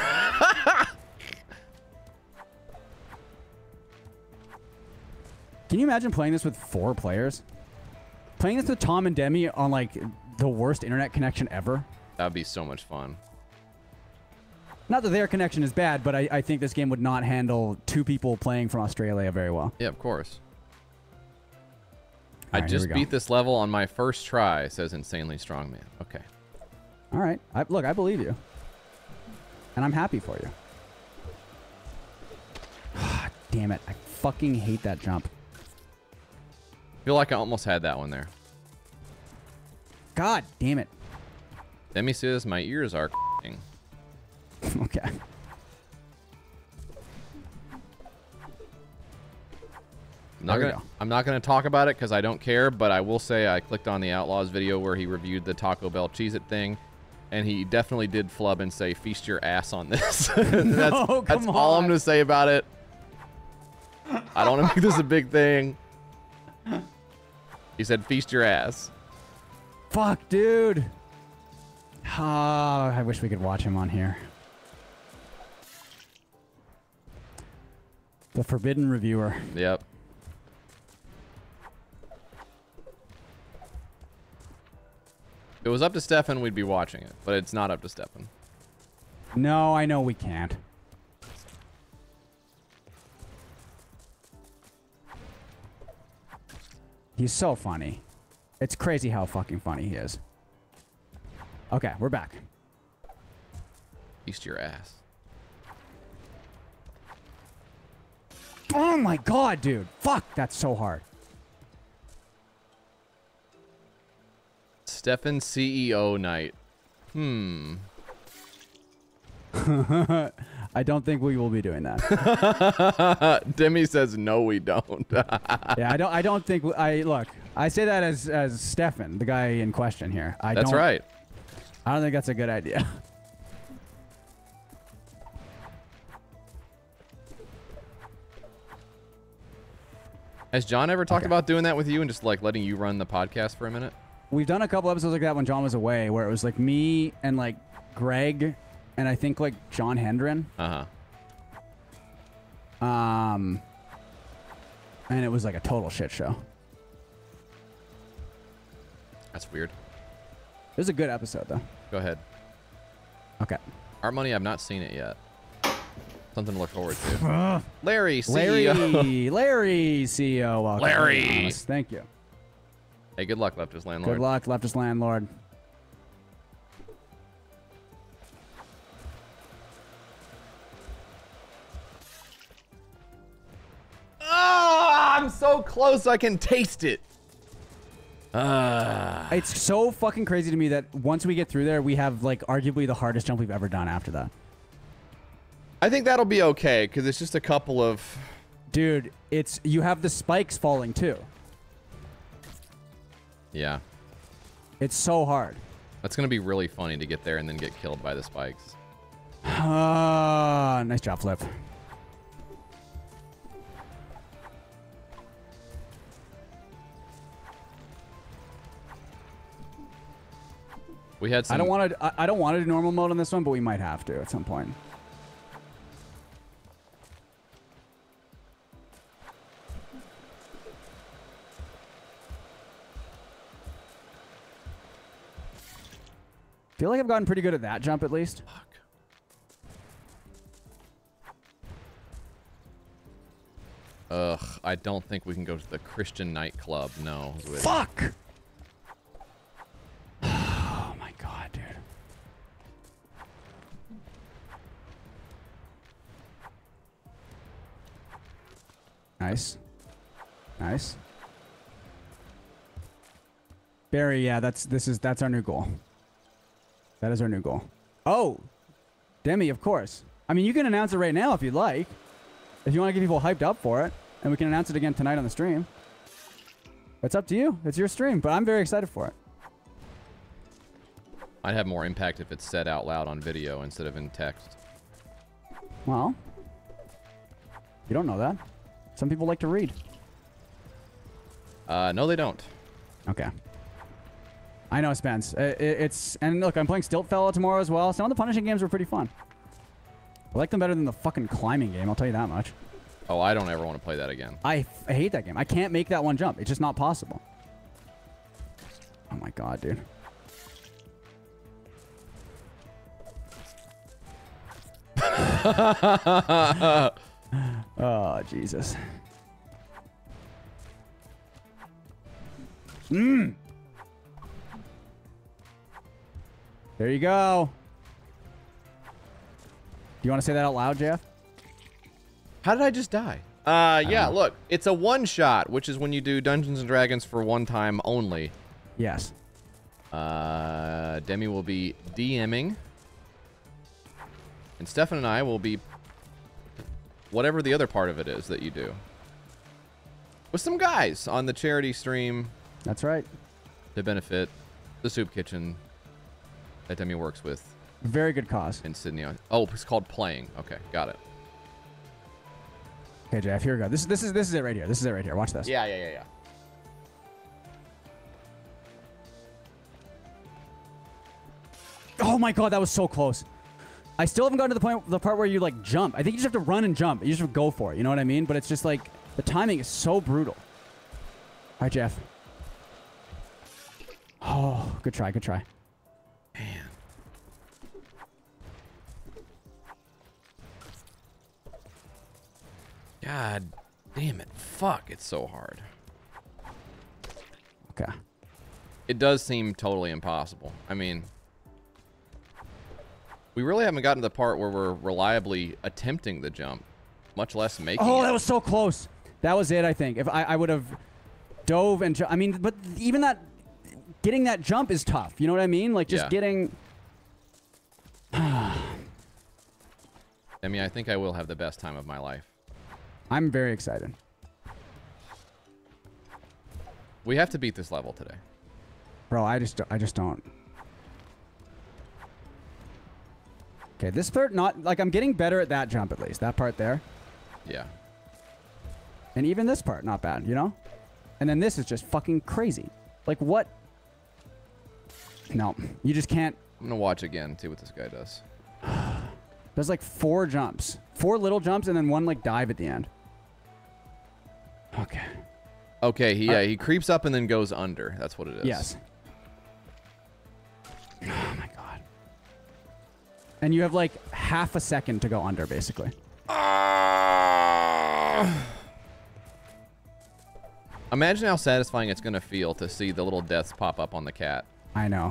Speaker 9: Can you imagine playing this with four players? Playing this with Tom and Demi on like the worst internet connection ever?
Speaker 8: That'd be so much fun.
Speaker 9: Not that their connection is bad, but I, I think this game would not handle two people playing from Australia very well.
Speaker 8: Yeah, of course.
Speaker 9: All
Speaker 8: I
Speaker 9: right, here
Speaker 8: just
Speaker 9: we go.
Speaker 8: beat this level on my first try, says Insanely Strong Man. Okay.
Speaker 9: All right. I, look, I believe you. And I'm happy for you. Damn it. I fucking hate that jump.
Speaker 8: Feel like I almost had that one there.
Speaker 9: God damn it.
Speaker 8: Demi says my ears are thing.
Speaker 9: Okay.
Speaker 8: I'm not
Speaker 9: There we
Speaker 8: gonna.
Speaker 9: go.
Speaker 8: I'm not gonna talk about it because I don't care. But I will say I clicked on the Outlaws video where he reviewed the Taco Bell Cheez-It thing, and he definitely did flub and say "feast your ass on this." that's
Speaker 9: No,
Speaker 8: that's
Speaker 9: come
Speaker 8: all I'm
Speaker 9: on.
Speaker 8: gonna say about it. I don't want to make this a big thing. He said "feast your ass."
Speaker 9: Fuck, dude. Oh, I wish we could watch him on here. The forbidden reviewer.
Speaker 8: Yep. If it was up to Stefan, we'd be watching it, but it's not up to Stefan.
Speaker 9: No, I know we can't. He's so funny. It's crazy how fucking funny he is. Okay, we're back.
Speaker 8: Feast your ass.
Speaker 9: Oh my god, dude. Fuck, that's so hard.
Speaker 8: Stefan C E O night. Hmm.
Speaker 9: I don't think we will be doing that.
Speaker 8: Demi says no, we don't.
Speaker 9: Yeah, I don't. I don't think. I look. I say that as as Stefan, the guy in question here. I
Speaker 8: That's
Speaker 9: don't,
Speaker 8: right.
Speaker 9: I don't think that's a good idea.
Speaker 8: Has John ever talked
Speaker 9: Okay.
Speaker 8: about doing that with you and just like letting you run the podcast for a minute?
Speaker 9: We've done a couple episodes like that when John was away, where it was like me and like Greg, and I think like John Hendren.
Speaker 8: Uh
Speaker 9: huh. Um, and it was like a total shit show.
Speaker 8: That's weird.
Speaker 9: It was a good episode though.
Speaker 8: Go ahead.
Speaker 9: Okay.
Speaker 8: Art Money, I've not seen it yet. Something to look forward to. Larry, C E O.
Speaker 9: Larry, Larry, C E O. Welcome.
Speaker 8: Larry.
Speaker 9: Honest. Thank you.
Speaker 8: Hey, good luck, Leftist Landlord.
Speaker 9: Good luck, leftist landlord.
Speaker 8: Oh, I'm so close I can taste it. Uh,
Speaker 9: It's so fucking crazy to me that once we get through there, we have like arguably the hardest jump we've ever done after that.
Speaker 8: I think that'll be okay because it's just a couple of.
Speaker 9: Dude, it's you have the spikes falling too.
Speaker 8: Yeah.
Speaker 9: It's so hard.
Speaker 8: That's gonna be really funny to get there and then get killed by the spikes.
Speaker 9: Ah, nice job, Flip.
Speaker 8: We had some.
Speaker 9: I don't want to. I, I don't want to do normal mode on this one, but we might have to at some point. Feel like I've gotten pretty good at that jump at least.
Speaker 8: Fuck. Ugh, I don't think we can go to the Christian nightclub. No. With
Speaker 9: Fuck! Oh my god, dude. Nice. Nice. Barry, yeah, that's this is that's our new goal. That is our new goal. Oh, Demi, of course. I mean, you can announce it right now if you'd like. If you want to get people hyped up for it, and we can announce it again tonight on the stream. It's up to you. It's your stream, but I'm very excited for it.
Speaker 8: I'd have more impact if it's said out loud on video instead of in text.
Speaker 9: Well, you don't know that. Some people like to read.
Speaker 8: Uh, no, they don't.
Speaker 9: Okay. I know, Spence. It, it, it's and look, I'm playing Stilt Fella tomorrow as well. Some of the punishing games were pretty fun. I like them better than the fucking climbing game. I'll tell you that much.
Speaker 8: Oh, I don't ever want to play that again.
Speaker 9: I, I hate that game. I can't make that one jump. It's just not possible. Oh my god, dude. Oh, Jesus. Mmm. There you go. Do you want to say that out loud, Jeff?
Speaker 8: How did I just die? Uh, yeah, look, it's a one shot, which is when you do Dungeons and Dragons for one time only.
Speaker 9: Yes.
Speaker 8: Uh, Demi will be DMing. And Stefan and I will be whatever the other part of it is that you do. With some guys on the charity stream.
Speaker 9: That's right.
Speaker 8: To benefit the soup kitchen that Demi works with.
Speaker 9: Very good cause.
Speaker 8: In Sydney. Oh, it's called Playing. Okay, got it.
Speaker 9: Okay, Jeff, here we go. This, this, is, this is it right here. This is it right here. Watch this.
Speaker 8: Yeah, yeah, yeah, yeah.
Speaker 9: Oh my god, that was so close. I still haven't gotten to the point, the part where you like jump. I think you just have to run and jump. You just have to go for it. You know what I mean? But it's just like the timing is so brutal. All right, Jeff. Oh, good try, good try.
Speaker 8: Man. God damn it. Fuck, it's so hard.
Speaker 9: Okay.
Speaker 8: It does seem totally impossible. I mean, we really haven't gotten to the part where we're reliably attempting the jump, much less making
Speaker 9: Oh,
Speaker 8: it.
Speaker 9: that was so close. That was it, I think. If I, I would have dove and... Ju I mean, but even that... Getting that jump is tough. You know what I mean? Like, just
Speaker 8: Yeah.
Speaker 9: getting...
Speaker 8: I mean, I think I will have the best time of my life.
Speaker 9: I'm very excited.
Speaker 8: We have to beat this level today.
Speaker 9: Bro, I just, I just don't. Okay, this part not like I'm getting better at that jump at least. That part there.
Speaker 8: Yeah.
Speaker 9: And even this part, not bad, you know? And then this is just fucking crazy. Like what? No, you just can't.
Speaker 8: I'm gonna watch again, see what this guy does.
Speaker 9: There's like four jumps, four little jumps, and then one like dive at the end. Okay.
Speaker 8: Okay, he
Speaker 9: Uh,
Speaker 8: yeah, he creeps up and then goes under. That's what it is.
Speaker 9: Yes. Oh my god. And you have like half a second to go under, basically.
Speaker 8: Imagine how satisfying it's gonna feel to see the little deaths pop up on the cat.
Speaker 9: I know.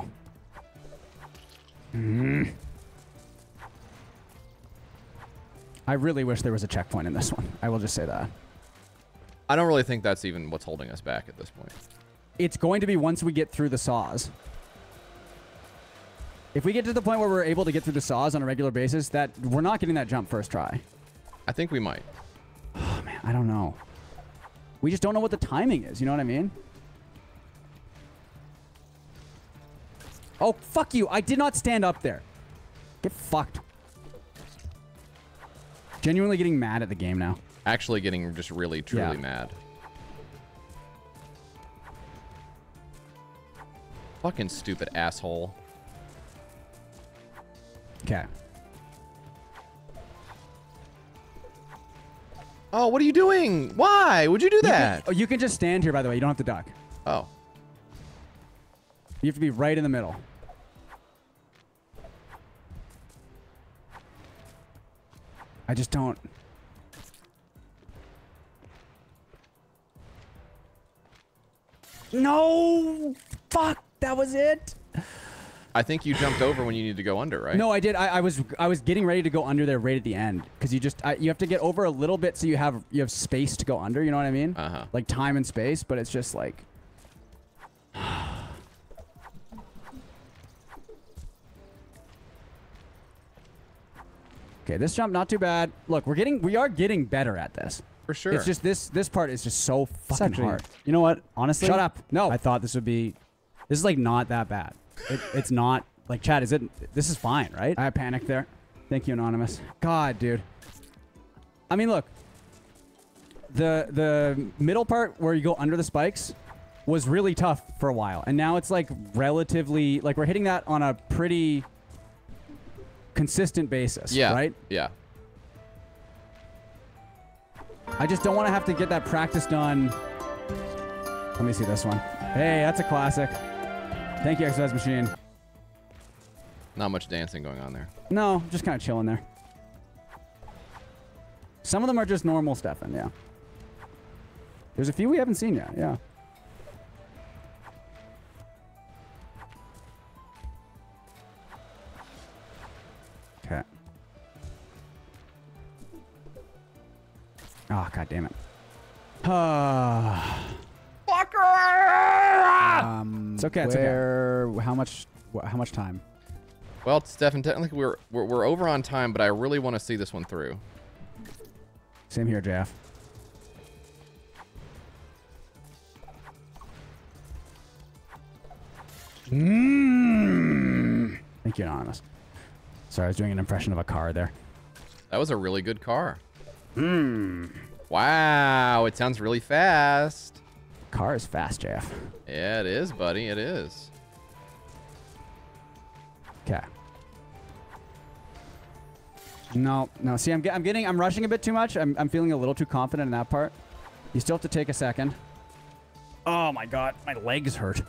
Speaker 9: Mm. I really wish there was a checkpoint in this one. I will just say that.
Speaker 8: I don't really think that's even what's holding us back at this point.
Speaker 9: It's going to be once we get through the saws. If we get to the point where we're able to get through the saws on a regular basis, that we're not getting that jump first try.
Speaker 8: I think we might.
Speaker 9: Oh man, I don't know. We just don't know what the timing is, you know what I mean? Oh, fuck you. I did not stand up there. Get fucked. Genuinely getting mad at the game now.
Speaker 8: Actually getting just really, truly
Speaker 9: Yeah.
Speaker 8: mad. Fucking stupid asshole.
Speaker 9: Okay.
Speaker 8: Oh, what are you doing? Why would you do
Speaker 9: You
Speaker 8: that?
Speaker 9: can, oh, you can just stand here, by the way. You don't have to duck.
Speaker 8: Oh.
Speaker 9: You have to be right in the middle. I just don't... No! Fuck! That was it!
Speaker 8: I think you jumped over when you need to go under, right?
Speaker 9: No, I did. I, I was I was getting ready to go under there right at the end because you just I, you have to get over a little bit so you have you have space to go under. You know what I mean?
Speaker 8: Uh-huh.
Speaker 9: Like time and space, but it's just like. Okay, this jump not too bad. Look, we're getting we are getting better at this.
Speaker 8: For sure.
Speaker 9: It's just this this part is just so fucking
Speaker 17: actually-
Speaker 9: hard.
Speaker 17: You know what? Honestly,
Speaker 9: Shut up. No.
Speaker 17: I thought this would be. This is like not that bad. It, it's not like Chad. Is it? This is fine, right?
Speaker 9: I panicked there. Thank you, Anonymous. God, dude. I mean, look. The the middle part where you go under the spikes was really tough for a while, and now it's like relatively like we're hitting that on a pretty consistent basis.
Speaker 8: Yeah.
Speaker 9: Right.
Speaker 8: Yeah.
Speaker 9: I just don't want to have to get that practice done. Let me see this one. Hey, that's a classic. Thank you, Exercise Machine.
Speaker 8: Not much dancing going on there.
Speaker 9: No, just kind of chilling there. Some of them are just normal Stefan, yeah. There's a few we haven't seen yet, yeah. Okay. Oh, god damn it. Ah.
Speaker 17: Um,
Speaker 9: It's okay, it's okay.
Speaker 17: where, How much? wh- How much time?
Speaker 8: Well, Stefan, technically we're, we're we're over on time, but I really want to see this one through.
Speaker 9: Same here, Jeff. Mm. Thank you, Anonymous. Sorry, I was doing an impression of a car there.
Speaker 8: That was a really good car.
Speaker 9: Hmm.
Speaker 8: Wow, it sounds really fast.
Speaker 9: Car is fast, Jeff.
Speaker 8: Yeah, it is, buddy. It is.
Speaker 9: Okay. No, no. See, I'm, get, I'm getting, I'm rushing a bit too much. I'm, I'm feeling a little too confident in that part. You still have to take a second. Oh my God, my legs hurt.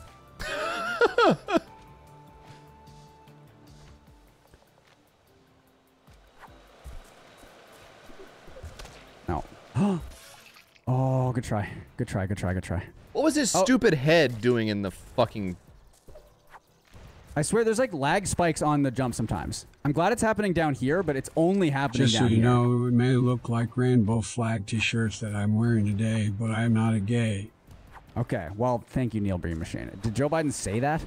Speaker 9: No. Oh, good try. Good try, good try, good try.
Speaker 8: What was his
Speaker 9: Oh.
Speaker 8: stupid head doing in the fucking...
Speaker 9: I swear there's like lag spikes on the jump sometimes. I'm glad it's happening down here, but it's only happening
Speaker 6: Just so
Speaker 9: down
Speaker 6: you
Speaker 9: here.
Speaker 6: know, it may look like rainbow flag t-shirts that I'm wearing today, but I'm not a gay.
Speaker 9: Okay, well, thank you, Neil Breen Machine. Did Joe Biden say that?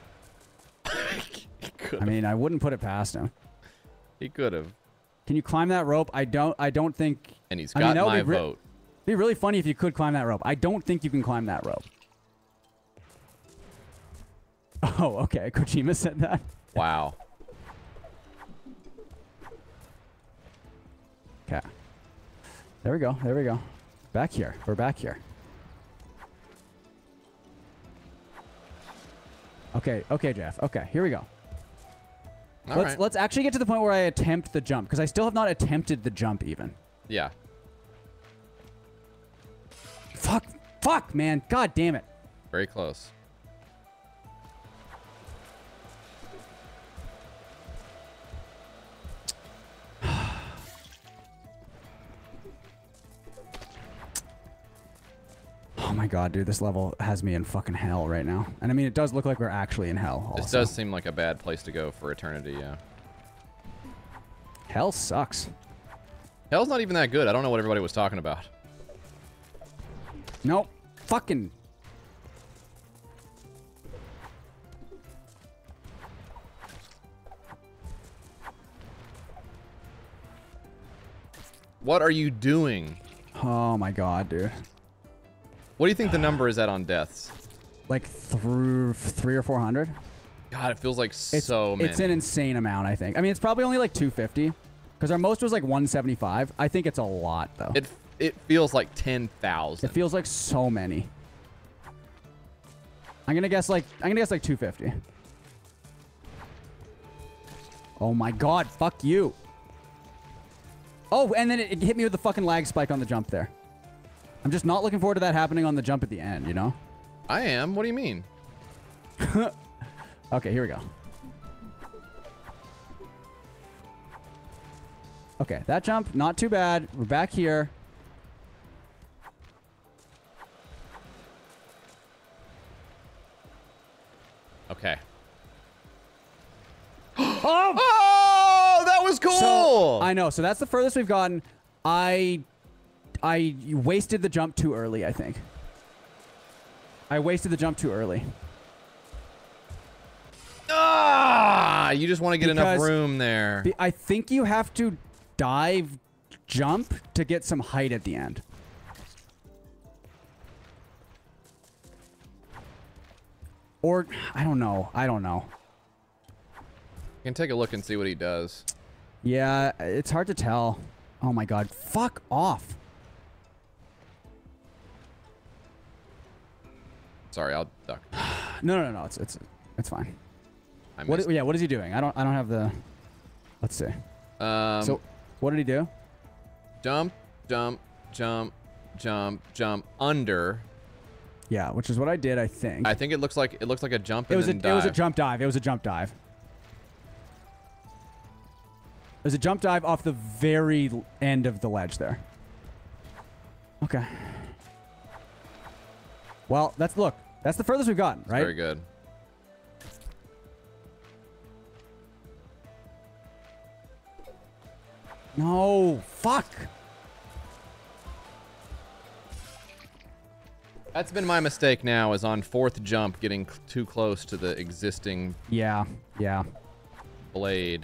Speaker 9: I mean, I wouldn't put it past him.
Speaker 8: He could have.
Speaker 9: Can you climb that rope? I don't. I don't think.
Speaker 8: And he's
Speaker 9: I
Speaker 8: got
Speaker 9: mean, that would
Speaker 8: my
Speaker 9: be re-
Speaker 8: vote.
Speaker 9: It'd be really funny if you could climb that rope. I don't think you can climb that rope. Oh, okay. Kojima said that.
Speaker 8: Wow.
Speaker 9: Okay. There we go. There we go. Back here. We're back here. Okay. Okay, Jeff. Okay. Here we go.
Speaker 8: All
Speaker 9: let's
Speaker 8: right.
Speaker 9: let's actually get to the point where I attempt the jump, because I still have not attempted the jump even.
Speaker 8: Yeah.
Speaker 9: Fuck. Fuck, man. God damn it.
Speaker 8: Very close.
Speaker 9: Oh my God, dude. This level has me in fucking hell right now. And I mean, it does look like we're actually in hell also.
Speaker 8: This does seem like a bad place to go for eternity, yeah.
Speaker 9: Hell sucks.
Speaker 8: Hell's not even that good. I don't know what everybody was talking about.
Speaker 9: Nope. Fucking.
Speaker 8: What are you doing?
Speaker 9: Oh my God, dude.
Speaker 8: What do you think the number is at on deaths?
Speaker 9: Like through three or four hundred.
Speaker 8: God, it feels like
Speaker 9: It's,
Speaker 8: so many.
Speaker 9: it's an insane amount, I think. I mean, it's probably only like two fifty, because our most was like one seventy-five. I think it's a lot though.
Speaker 8: It it feels like ten thousand.
Speaker 9: It feels like so many. I'm gonna guess like I'm gonna guess like two fifty. Oh my God! Fuck you. Oh, and then it, it hit me with the fucking lag spike on the jump there. I'm just not looking forward to that happening on the jump at the end, you know?
Speaker 8: I am. What do you mean?
Speaker 9: Okay, here we go. Okay, that jump, not too bad. We're back here.
Speaker 8: Okay.
Speaker 9: Oh!
Speaker 8: Oh, that was cool.
Speaker 9: So, I know. So that's the furthest we've gotten. I, I wasted the jump too early, I think. I wasted the jump too early.
Speaker 8: Ah, you just want to get enough
Speaker 9: Because
Speaker 8: room there.
Speaker 9: the- I think you have to dive jump to get some height at the end. Or, I don't know. I don't know.
Speaker 8: You can take a look and see what he does.
Speaker 9: Yeah, it's hard to tell. Oh my God. Fuck off.
Speaker 8: Sorry, I'll duck.
Speaker 9: No, no, no, no. It's it's it's fine.
Speaker 8: I
Speaker 9: What?
Speaker 8: missed.
Speaker 9: Yeah. What is he doing? I don't. I don't have the. Let's see.
Speaker 8: Um,
Speaker 9: So, what did he do?
Speaker 8: jump, jump, jump, jump, jump under.
Speaker 9: Yeah, which is what I did. I think.
Speaker 8: I think it looks like it looks like a jump
Speaker 9: it
Speaker 8: and
Speaker 9: was a.
Speaker 8: then
Speaker 9: It was a
Speaker 8: dive.
Speaker 9: jump dive. It was a jump dive. It was a jump dive off the very l- end of the ledge there. Okay. Well, that's look. That's the furthest we've gotten, right?
Speaker 8: Very good.
Speaker 9: No, fuck.
Speaker 8: That's been my mistake now, is on fourth jump getting c- too close to the existing
Speaker 9: Yeah, yeah.
Speaker 8: Blade.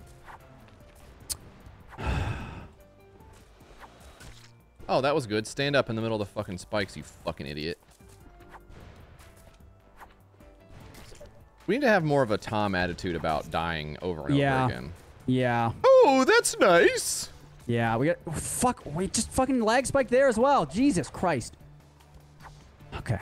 Speaker 8: Oh, that was good. Stand up in the middle of the fucking spikes, you fucking idiot. We need to have more of a Tom attitude about dying over and
Speaker 17: Yeah.
Speaker 8: over again.
Speaker 17: Yeah.
Speaker 8: Oh, that's nice.
Speaker 17: Yeah, we got. Oh, fuck. Wait, just fucking lag spike there as well. Jesus Christ. Okay.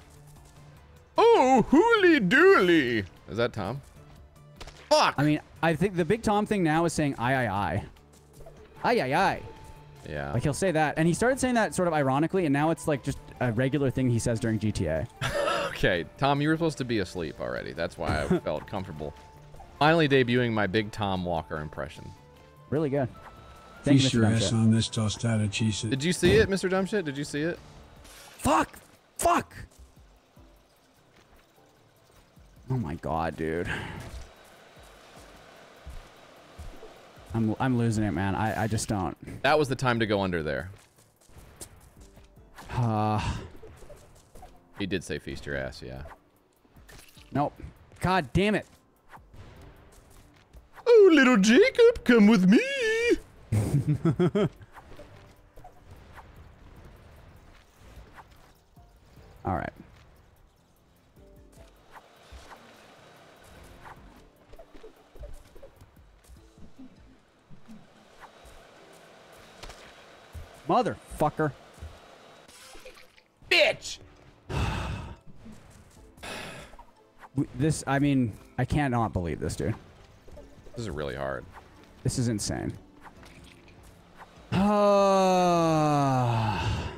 Speaker 8: Oh, hooly dooly. Is that Tom? Fuck.
Speaker 17: I mean, I think the big Tom thing now is saying I, I, I. I, I, I.
Speaker 8: Yeah.
Speaker 17: Like he'll say that. And he started saying that sort of ironically, and now it's like just a regular thing he says during G T A.
Speaker 8: Okay, Tom, you were supposed to be asleep already. That's why I felt comfortable. Finally debuting my big Tom Walker impression.
Speaker 17: Really good. Thank
Speaker 6: Feast
Speaker 17: you,
Speaker 6: your
Speaker 17: Mister
Speaker 6: ass
Speaker 17: Dumbshit.
Speaker 6: on this tostada cheese.
Speaker 8: Did you see it, Mister Dumbshit? Did you see it?
Speaker 17: Fuck! Fuck! Oh my god, dude. I'm I'm losing it, man. I I just don't.
Speaker 8: That was the time to go under there.
Speaker 17: Uh,
Speaker 8: He did say feast your ass, yeah.
Speaker 17: nope. God damn it.
Speaker 8: Oh, little Jacob, come with me.
Speaker 17: All right. Motherfucker.
Speaker 8: Bitch.
Speaker 17: This, I mean, I cannot believe this, dude.
Speaker 8: This is really hard.
Speaker 17: This is insane. Ah.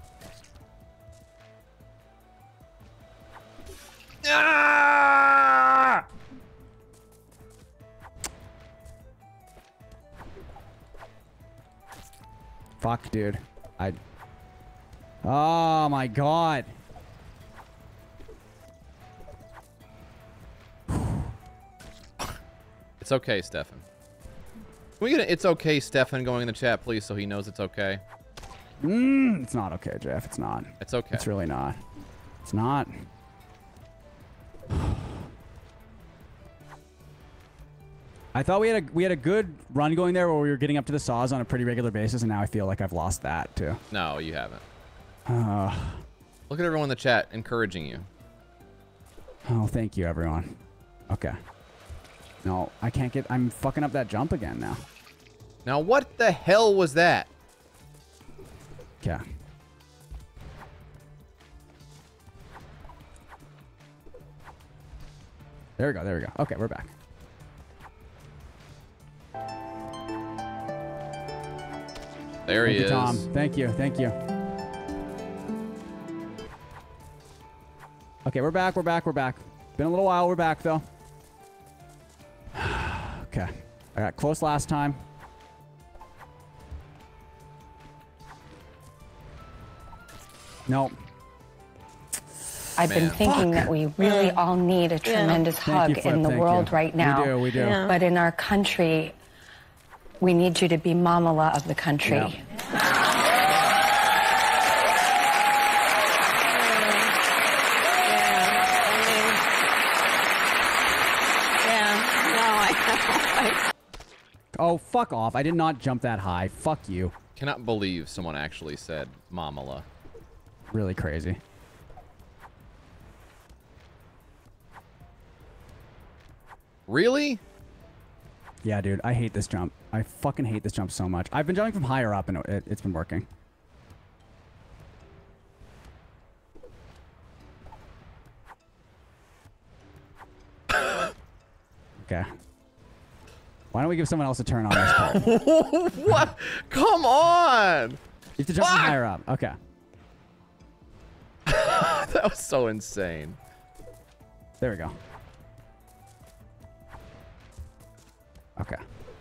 Speaker 8: Ah!
Speaker 17: Fuck, dude. I. Oh my god.
Speaker 8: It's okay, Stefan. Can we get an it's okay, Stefan, going in the chat, please, so he knows it's okay?
Speaker 17: Mm, it's not okay, Jeff. It's not.
Speaker 8: It's okay.
Speaker 17: It's really not. It's not. I thought we had a we had a good run going there where we were getting up to the saws on a pretty regular basis, and now I feel like I've lost that too.
Speaker 8: No, you haven't.
Speaker 17: Uh,
Speaker 8: Look at everyone in the chat encouraging you.
Speaker 17: oh, thank you, everyone. Okay. No, I can't get. I'm fucking up that jump again now.
Speaker 8: Now, what the hell was that?
Speaker 17: Okay. There we go. There we go. Okay, we're back.
Speaker 8: There he
Speaker 17: Thank you,
Speaker 8: is.
Speaker 17: Tom. Thank you. Thank you. Okay, we're back. We're back. We're back. Been a little while. We're back, though. Okay. I got close last time. Nope.
Speaker 18: I've been
Speaker 8: Man.
Speaker 18: thinking
Speaker 17: Fuck.
Speaker 18: that we really all need a tremendous
Speaker 17: Thank
Speaker 18: hug
Speaker 17: you, Flip,
Speaker 18: in the
Speaker 17: thank
Speaker 18: world
Speaker 17: you.
Speaker 18: right
Speaker 17: We
Speaker 18: now.
Speaker 17: do, we do. Yeah.
Speaker 18: But in our country, we need you to be Mamala of the country.
Speaker 17: Yeah. Oh, fuck off. I did not jump that high. Fuck you.
Speaker 8: Cannot believe someone actually said Mamala.
Speaker 17: Really crazy.
Speaker 8: Really?
Speaker 17: Yeah, dude. I hate this jump. I fucking hate this jump so much. I've been jumping from higher up, and it, it's been working. Okay. Why don't we give someone else a turn on this part?
Speaker 8: What? Come on!
Speaker 17: You have to jump from higher up. Okay.
Speaker 8: That was so insane.
Speaker 17: There we go. Okay.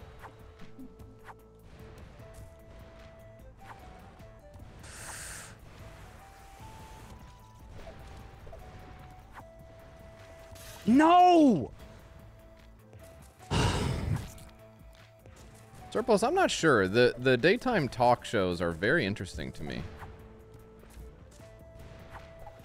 Speaker 17: No!
Speaker 8: Surplus, I'm not sure. The the daytime talk shows are very interesting to me.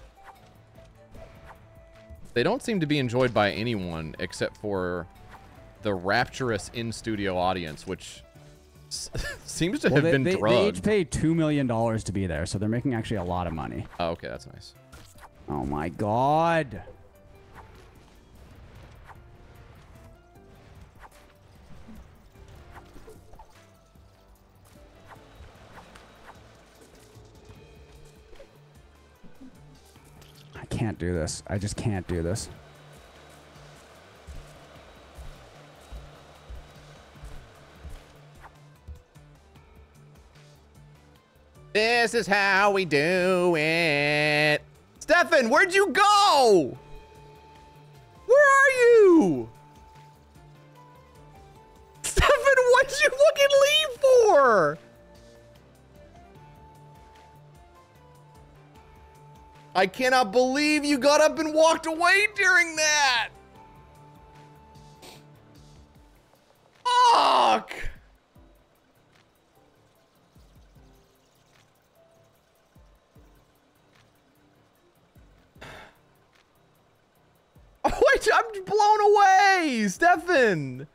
Speaker 8: They don't seem to be enjoyed by anyone except for the rapturous in-studio audience, which s seems to
Speaker 17: Well,
Speaker 8: have
Speaker 17: they,
Speaker 8: been
Speaker 17: they,
Speaker 8: drugged.
Speaker 17: they each paid two million dollars to be there, so they're making actually a lot of money.
Speaker 8: Oh, okay, that's nice.
Speaker 17: Oh my god. I can't do this. I just can't do this.
Speaker 8: This is how we do it. Stefan, where'd you go? Where are you? Stefan, what'd you fucking leave for? I cannot believe you got up and walked away during that. Fuck. Wait, I'm blown away, Stefan.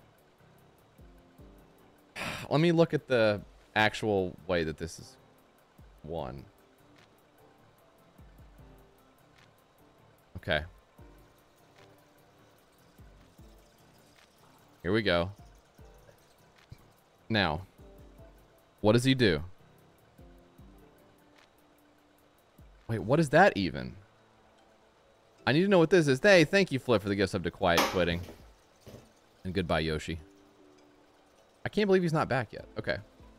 Speaker 8: Let me look at the actual way that this is won. Okay. Here we go. Now, what does he do? Wait, what is that even? I need to know what this is. Hey, thank you, Flip, for the gift sub to Quiet Quitting. And goodbye, Yoshi. I can't believe he's not back yet. Okay.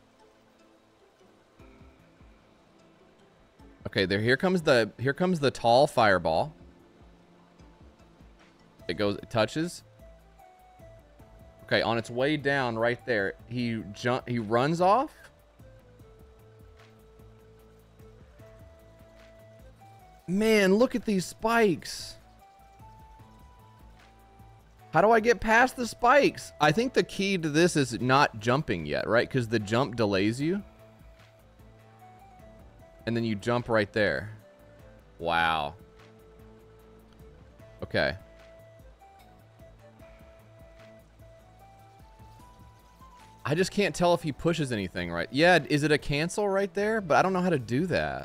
Speaker 8: Okay, there here comes the here comes the tall fireball. It goes it touches. Okay, on its way down right there, he jump he runs off. Man, look at these spikes. How do I get past the spikes? I think the key to this is not jumping yet, right? Because the jump delays you. And then you jump right there. Wow. Okay. I just can't tell if he pushes anything right. Yeah, is it a cancel right there? But I don't know how to do that.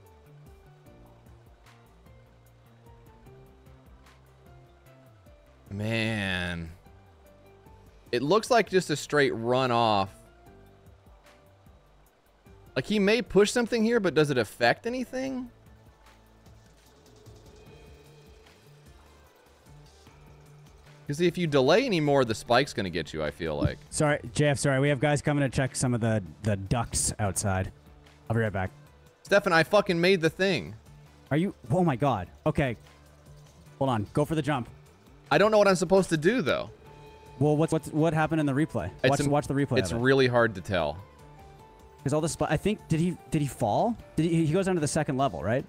Speaker 8: Man. It looks like just a straight run off. Like he may push something here, but does it affect anything? Because if you delay anymore, the spike's going to get you, I feel like.
Speaker 17: Sorry, J F, sorry. We have guys coming to check some of the, the ducks outside. I'll be right back.
Speaker 8: Stefan, I fucking made the thing.
Speaker 17: Are you? Oh my god. Okay. Hold on. Go for the jump.
Speaker 8: I don't know what I'm supposed to do, though.
Speaker 17: Well, what's, what's what happened in the replay? Watch,
Speaker 8: It's,
Speaker 17: watch the replay.
Speaker 8: It's
Speaker 17: of it.
Speaker 8: really hard to tell.
Speaker 17: Because all the spot. I think did he did he fall? Did he? He goes down to the second level, right?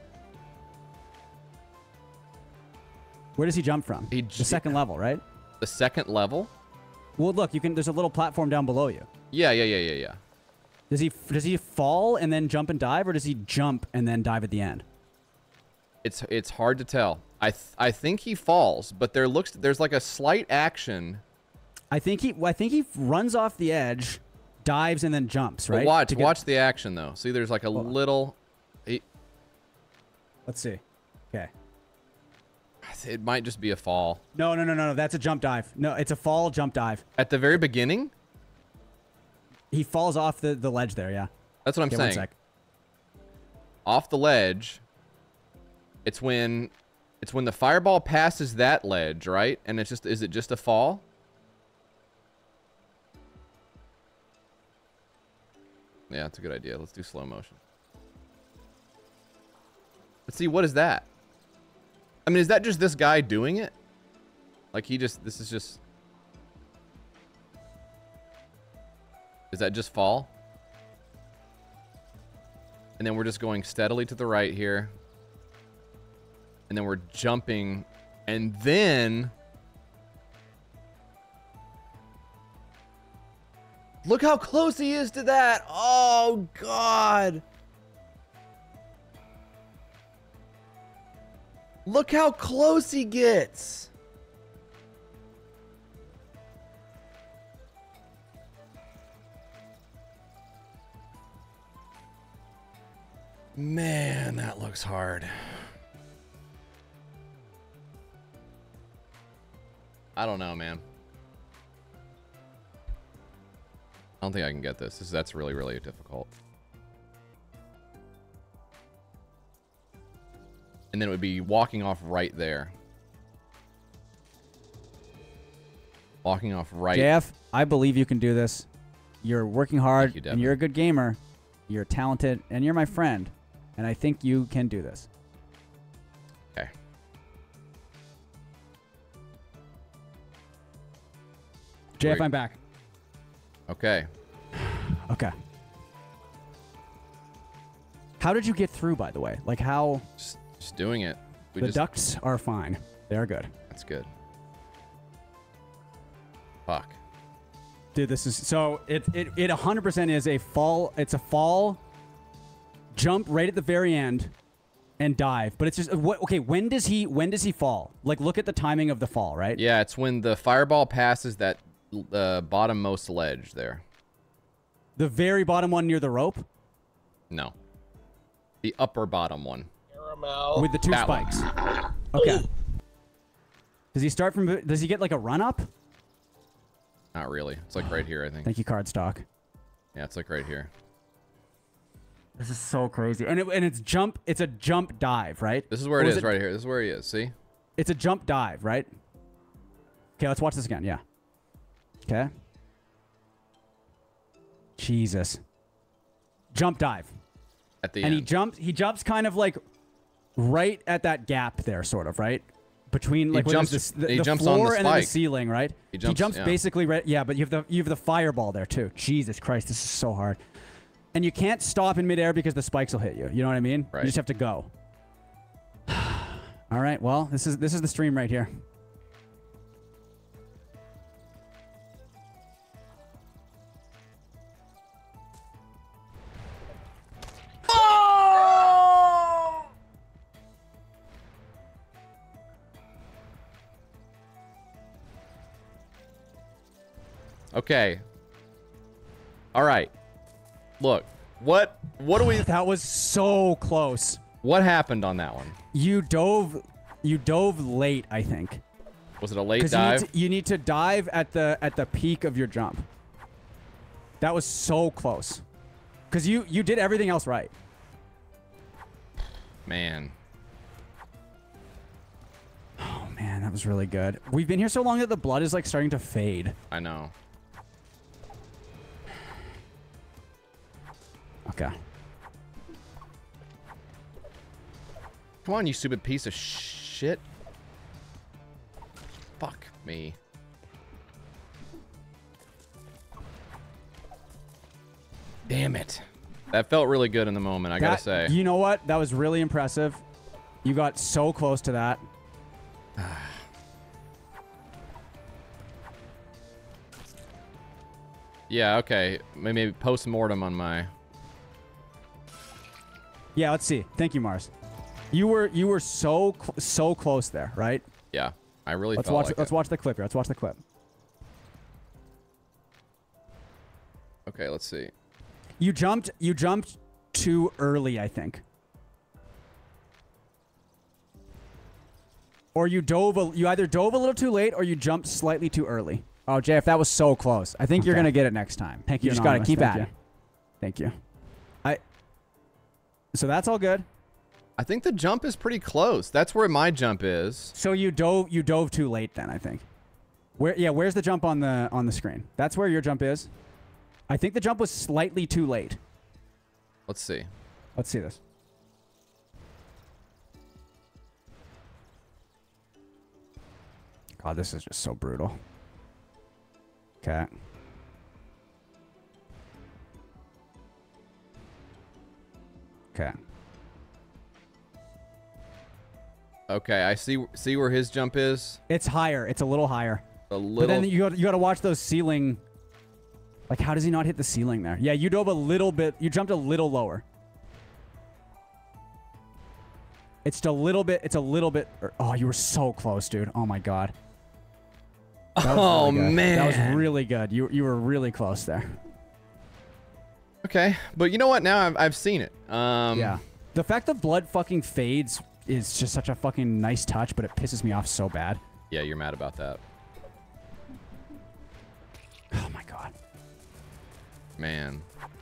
Speaker 17: Where does he jump from?
Speaker 8: He
Speaker 17: the second level, right?
Speaker 8: The second level?
Speaker 17: Well, look, you can. There's a little platform down below you.
Speaker 8: Yeah, yeah, yeah, yeah, yeah.
Speaker 17: Does he does he fall and then jump and dive, or does he jump and then dive at the end?
Speaker 8: It's it's hard to tell. I th I think he falls, but there looks there's like a slight action.
Speaker 17: I think he I think he runs off the edge, dives and then jumps. Right.
Speaker 8: But watch
Speaker 17: To get-
Speaker 8: watch the action though. See, there's like a
Speaker 17: Hold on.
Speaker 8: little. It,
Speaker 17: Let's see. Okay.
Speaker 8: it might just be a fall.
Speaker 17: No, no, no, no, no. That's a jump dive. No, it's a fall jump dive.
Speaker 8: At the very beginning?
Speaker 17: He falls off the, the ledge there, yeah.
Speaker 8: That's what I'm
Speaker 17: Okay, one
Speaker 8: saying.
Speaker 17: sec.
Speaker 8: Off the ledge. It's when it's when the fireball passes that ledge, right? And it's just is it just a fall? Yeah, that's a good idea. Let's do slow motion. Let's see, what is that? I mean, is that just this guy doing it? Like he just this is just Is that just fall? And then we're just going steadily to the right here. And then we're jumping. And then... Look how close he is to that. Oh, God. Look how close he gets. Man, that looks hard. I don't know, man. I don't think I can get this. this that's really, really difficult. And then it would be walking off right there. Walking off right.
Speaker 17: J F, I believe you can do this. You're working hard,
Speaker 8: you,
Speaker 17: and you're a good gamer. You're talented, and you're my friend. And I think you can do this.
Speaker 8: Okay.
Speaker 17: J F,
Speaker 8: Great.
Speaker 17: I'm back.
Speaker 8: Okay.
Speaker 17: Okay. How did you get through, by the way? Like how?
Speaker 8: Just, just doing it. We
Speaker 17: the
Speaker 8: just,
Speaker 17: ducks are fine. They're good.
Speaker 8: That's good. Fuck.
Speaker 17: Dude, this is so it it it one hundred percent is a fall. It's a fall. Jump right at the very end, and dive. But it's just what? Okay, when does he when does he fall? Like, look at the timing of the fall, right?
Speaker 8: Yeah, it's when the fireball passes that uh, bottommost ledge there.
Speaker 17: The very bottom one near the rope.
Speaker 8: No. The upper bottom one.
Speaker 10: Caramel.
Speaker 17: With the two
Speaker 8: That
Speaker 17: spikes.
Speaker 8: one.
Speaker 17: Okay. Does he start from? Does he get like a run up?
Speaker 8: Not really. It's like right here, I think.
Speaker 17: Thank you, Cardstock.
Speaker 8: Yeah, it's like right here.
Speaker 17: This is so crazy. And it, and it's jump. It's a jump dive, right?
Speaker 8: This is where
Speaker 17: Or
Speaker 8: it
Speaker 17: is
Speaker 8: is, right here. This is where he is. See?
Speaker 17: It's a jump dive, right? Okay, let's watch this again. Yeah. Okay. Jesus. Jump dive.
Speaker 8: At the
Speaker 17: and
Speaker 8: end.
Speaker 17: he jumps. He jumps kind of like right at that gap there, sort of, right? Between like
Speaker 8: He
Speaker 17: what is
Speaker 8: jumps-
Speaker 17: this, the,
Speaker 8: he
Speaker 17: the
Speaker 8: jumps on
Speaker 17: floor
Speaker 8: the
Speaker 17: and then the
Speaker 8: spike.
Speaker 17: ceiling, right?
Speaker 8: He jumps- yeah.
Speaker 17: basically right. Yeah, but you have the you have the fireball there too. Jesus Christ, this is so hard. And you can't stop in midair because the spikes will hit you. You know what I mean?
Speaker 8: Right.
Speaker 17: You just have to go. All right. Well, this is this is the stream right here.
Speaker 8: Okay. All right. Look. What what do we
Speaker 17: That was so close.
Speaker 8: What happened on that one?
Speaker 17: You dove you dove late, I think.
Speaker 8: Was it a late
Speaker 17: 'Cause
Speaker 8: dive?
Speaker 17: You need, to, you need to dive at the at the peak of your jump. That was so close. Cuz you you did everything else right.
Speaker 8: Man.
Speaker 17: Oh man, that was really good. We've been here so long that the blood is like starting to fade.
Speaker 8: I know.
Speaker 17: Okay.
Speaker 8: Come on, you stupid piece of shit. Fuck me. Damn it. That felt really good in the moment, I
Speaker 17: That-
Speaker 8: gotta say.
Speaker 17: You know what? That was really impressive. You got so close to that.
Speaker 8: Yeah, okay. Maybe post-mortem on my...
Speaker 17: Yeah, let's see. Thank you, Mars. You were you were so cl so close there, right?
Speaker 8: Yeah, I really
Speaker 17: Let's
Speaker 8: felt
Speaker 17: watch
Speaker 8: like
Speaker 17: let's
Speaker 8: it.
Speaker 17: watch the clip here. Let's watch the clip.
Speaker 8: Okay, let's see.
Speaker 17: You jumped you jumped too early, I think. Or you dove a, you either dove a little too late or you jumped slightly too early. Oh, J F, that was so close. I think you're
Speaker 9: Okay.
Speaker 17: going to get it next time.
Speaker 9: Thank
Speaker 17: You
Speaker 9: you,
Speaker 17: just got to
Speaker 9: Anonymous.
Speaker 17: keep
Speaker 9: Thank
Speaker 17: at
Speaker 9: you.
Speaker 17: it. Thank you. I So that's all good.
Speaker 8: I think the jump is pretty close. That's where my jump is.
Speaker 17: So you dove you dove too late then, I think. Where yeah, where's the jump on the on the screen? That's where your jump is. I think the jump was slightly too late.
Speaker 8: Let's see.
Speaker 17: Let's see this. God, this is just so brutal. Okay. Okay.
Speaker 8: Okay, I see see where his jump is.
Speaker 17: It's higher. It's a little higher.
Speaker 8: A little.
Speaker 17: But then you got you got to watch those ceiling. Like, how does he not hit the ceiling there? Yeah, you dove a little bit. You jumped a little lower. It's just a little bit. It's a little bit. Oh, you were so close, dude. Oh my god. That was
Speaker 8: Oh,
Speaker 17: really good.
Speaker 8: man.
Speaker 17: That was really good. You you were really close there.
Speaker 8: Okay, but you know what? Now I've I've seen it. Um,
Speaker 17: Yeah. The fact that blood fucking fades is just such a fucking nice touch, but it pisses me off so bad.
Speaker 8: Yeah, you're mad about that.
Speaker 17: Oh my god.
Speaker 8: Man.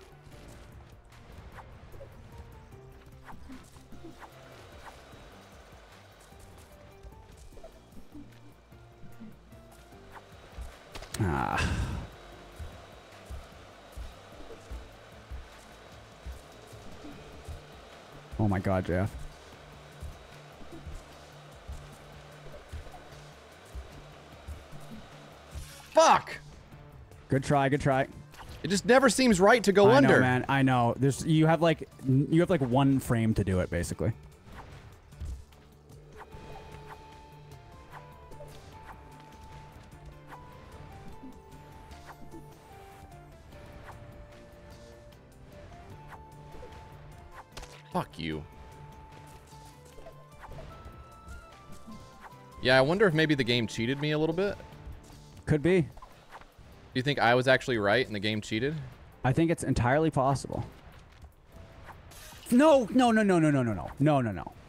Speaker 17: Ah. Oh my god, Jeff.
Speaker 8: Fuck!
Speaker 17: Good try, good try.
Speaker 8: It just never seems right to go
Speaker 17: I
Speaker 8: under.
Speaker 17: know, man. I know. There's you have like you have like one frame to do it, basically.
Speaker 8: Fuck you. Yeah, I wonder if maybe the game cheated me a little bit.
Speaker 17: Could be.
Speaker 8: Do you think I was actually right and the game cheated?
Speaker 17: I think it's entirely possible. No, no, no, no, no, no, no, no, no, no, no.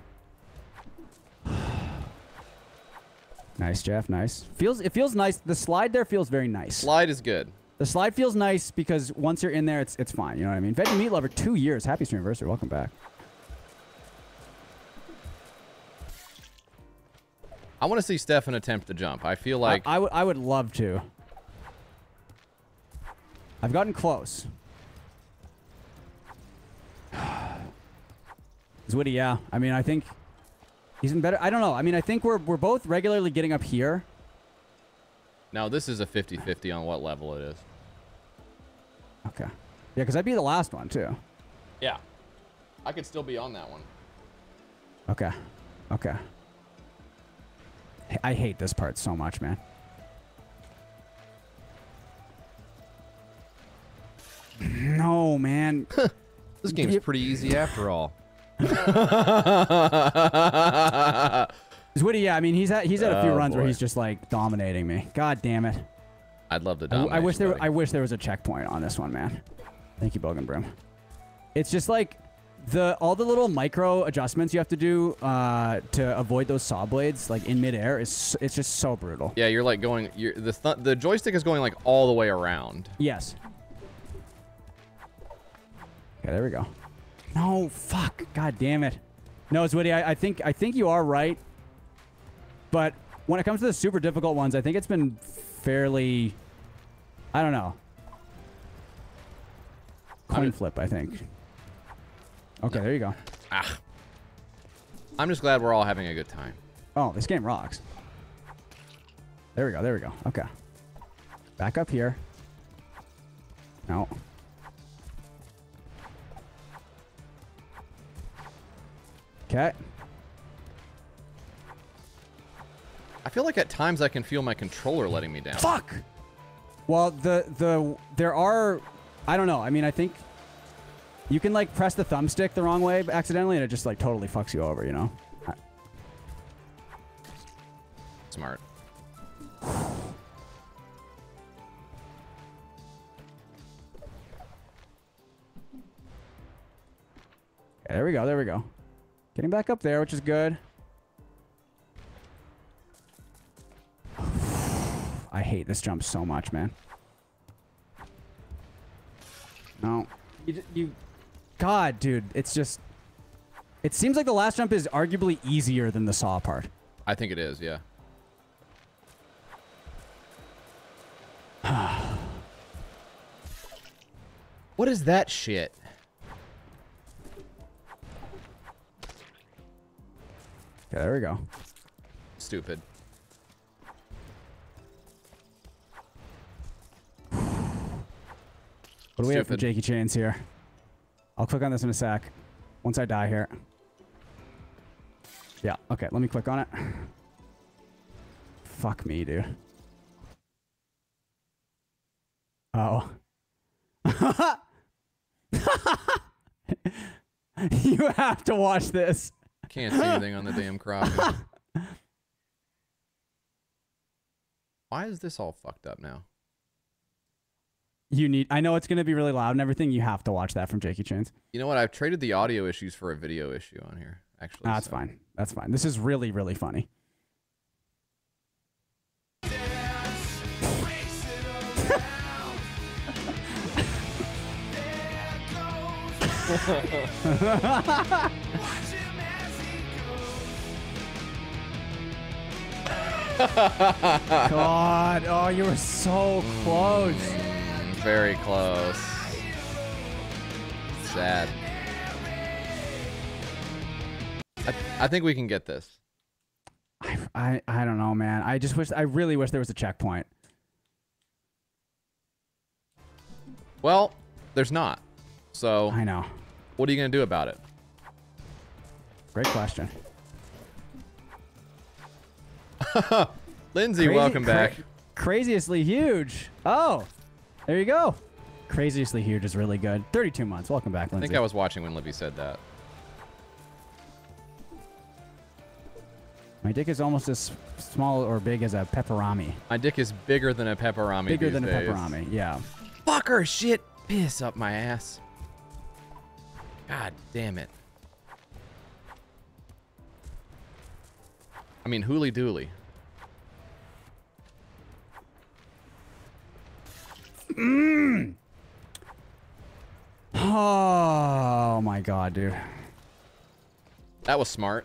Speaker 17: Nice, Jeff. Nice. Feels it feels nice. The slide there feels very nice.
Speaker 8: Slide is good.
Speaker 17: The slide feels nice because once you're in there, it's it's fine. You know what I mean? Veggie Meat Lover, two years. Happy stream anniversary. Welcome back.
Speaker 8: I want to see Stefan attempt the jump. I feel like
Speaker 17: I, I would I would love to. I've gotten close. Zwitty, yeah. I mean, I think he's in better. I don't know. I mean, I think we're we're both regularly getting up here.
Speaker 8: now this is a fifty fifty on what level it is.
Speaker 17: Okay. Yeah, because I'd be the last one too.
Speaker 8: Yeah. I could still be on that one.
Speaker 17: Okay. Okay. I hate this part so much, man. No, man.
Speaker 8: This game's
Speaker 17: You-
Speaker 8: pretty easy after all.
Speaker 17: Zwitty, yeah, I mean, he's had he's had a few
Speaker 8: Oh,
Speaker 17: runs where
Speaker 8: boy.
Speaker 17: he's just like dominating me. God damn it.
Speaker 8: I'd love to
Speaker 17: I,
Speaker 8: dominate
Speaker 17: I wish
Speaker 8: you,
Speaker 17: there
Speaker 8: buddy.
Speaker 17: I wish there was a checkpoint on this one, man. Thank you, Bogan Broom. It's just like the all the little micro adjustments you have to do uh, to avoid those saw blades, like in midair, is it's just so brutal.
Speaker 8: Yeah, you're like going. You're, the th the joystick is going like all the way around.
Speaker 17: Yes. Okay, there we go. No, fuck. God damn it. No, Zwitty, I, I think I think you are right. But when it comes to the super difficult ones, I think it's been fairly, I don't know. Coin flip, I think. Okay, there you go.
Speaker 8: Ah. I'm just glad we're all having a good time.
Speaker 17: Oh, this game rocks. There we go, there we go. Okay. Back up here. No. Okay.
Speaker 8: I feel like at times I can feel my controller letting me down.
Speaker 17: Fuck! Well, the, the, there are, I don't know. I mean, I think you can like press the thumbstick the wrong way accidentally and it just like totally fucks you over, you know? I-
Speaker 8: Smart.
Speaker 17: Okay, there we go, there we go. Getting back up there, which is good. I hate this jump so much, man. No. You, d- you... God, dude, it's just... It seems like the last jump is arguably easier than the saw part.
Speaker 8: I think it is, yeah. What is that shit?
Speaker 17: Okay, there we go.
Speaker 8: Stupid.
Speaker 17: What do we have for
Speaker 8: Stupid.
Speaker 17: Jakey Chains here? I'll click on this in a sec. Once I die here. Yeah, okay, let me click on it. Fuck me, dude. Oh. You have to watch this.
Speaker 8: Can't see anything on the damn crop. Why is this all fucked up now?
Speaker 17: You need. I know it's gonna be really loud and everything. You have to watch that from Jakey Chains.
Speaker 8: You know what? I've traded the audio issues for a video issue on here. Actually,
Speaker 17: That's
Speaker 8: so.
Speaker 17: fine. That's fine. This is really, really funny. God, oh, you were so close.
Speaker 8: Mm, very close. Sad. I, I think we can get this.
Speaker 17: I, I I don't know, man. I just wish. I really wish there was a checkpoint.
Speaker 8: Well, there's not. So
Speaker 17: I know.
Speaker 8: What are you gonna do about it?
Speaker 17: Great question.
Speaker 8: Lindsay,
Speaker 17: Crazy-
Speaker 8: welcome back.
Speaker 17: Cra- craziously huge. Oh, there you go. Craziously huge is really good. thirty-two months. Welcome back,
Speaker 8: I
Speaker 17: Lindsay.
Speaker 8: think I was watching when Libby said that.
Speaker 17: My dick is almost as small or big as a pepperami.
Speaker 8: My dick is bigger than a pepperami.
Speaker 17: Bigger
Speaker 8: these
Speaker 17: than a
Speaker 8: days.
Speaker 17: pepperami, yeah.
Speaker 8: Fucker shit piss up my ass. God damn it. I mean, hooly dooly.
Speaker 17: Mm. Oh my god, dude.
Speaker 8: That was smart.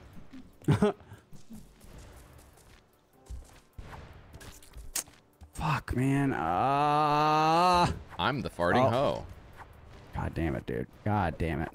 Speaker 17: Fuck, man. Uh...
Speaker 8: I'm the farting
Speaker 17: Oh.
Speaker 8: hoe.
Speaker 17: God damn it, dude. God damn it.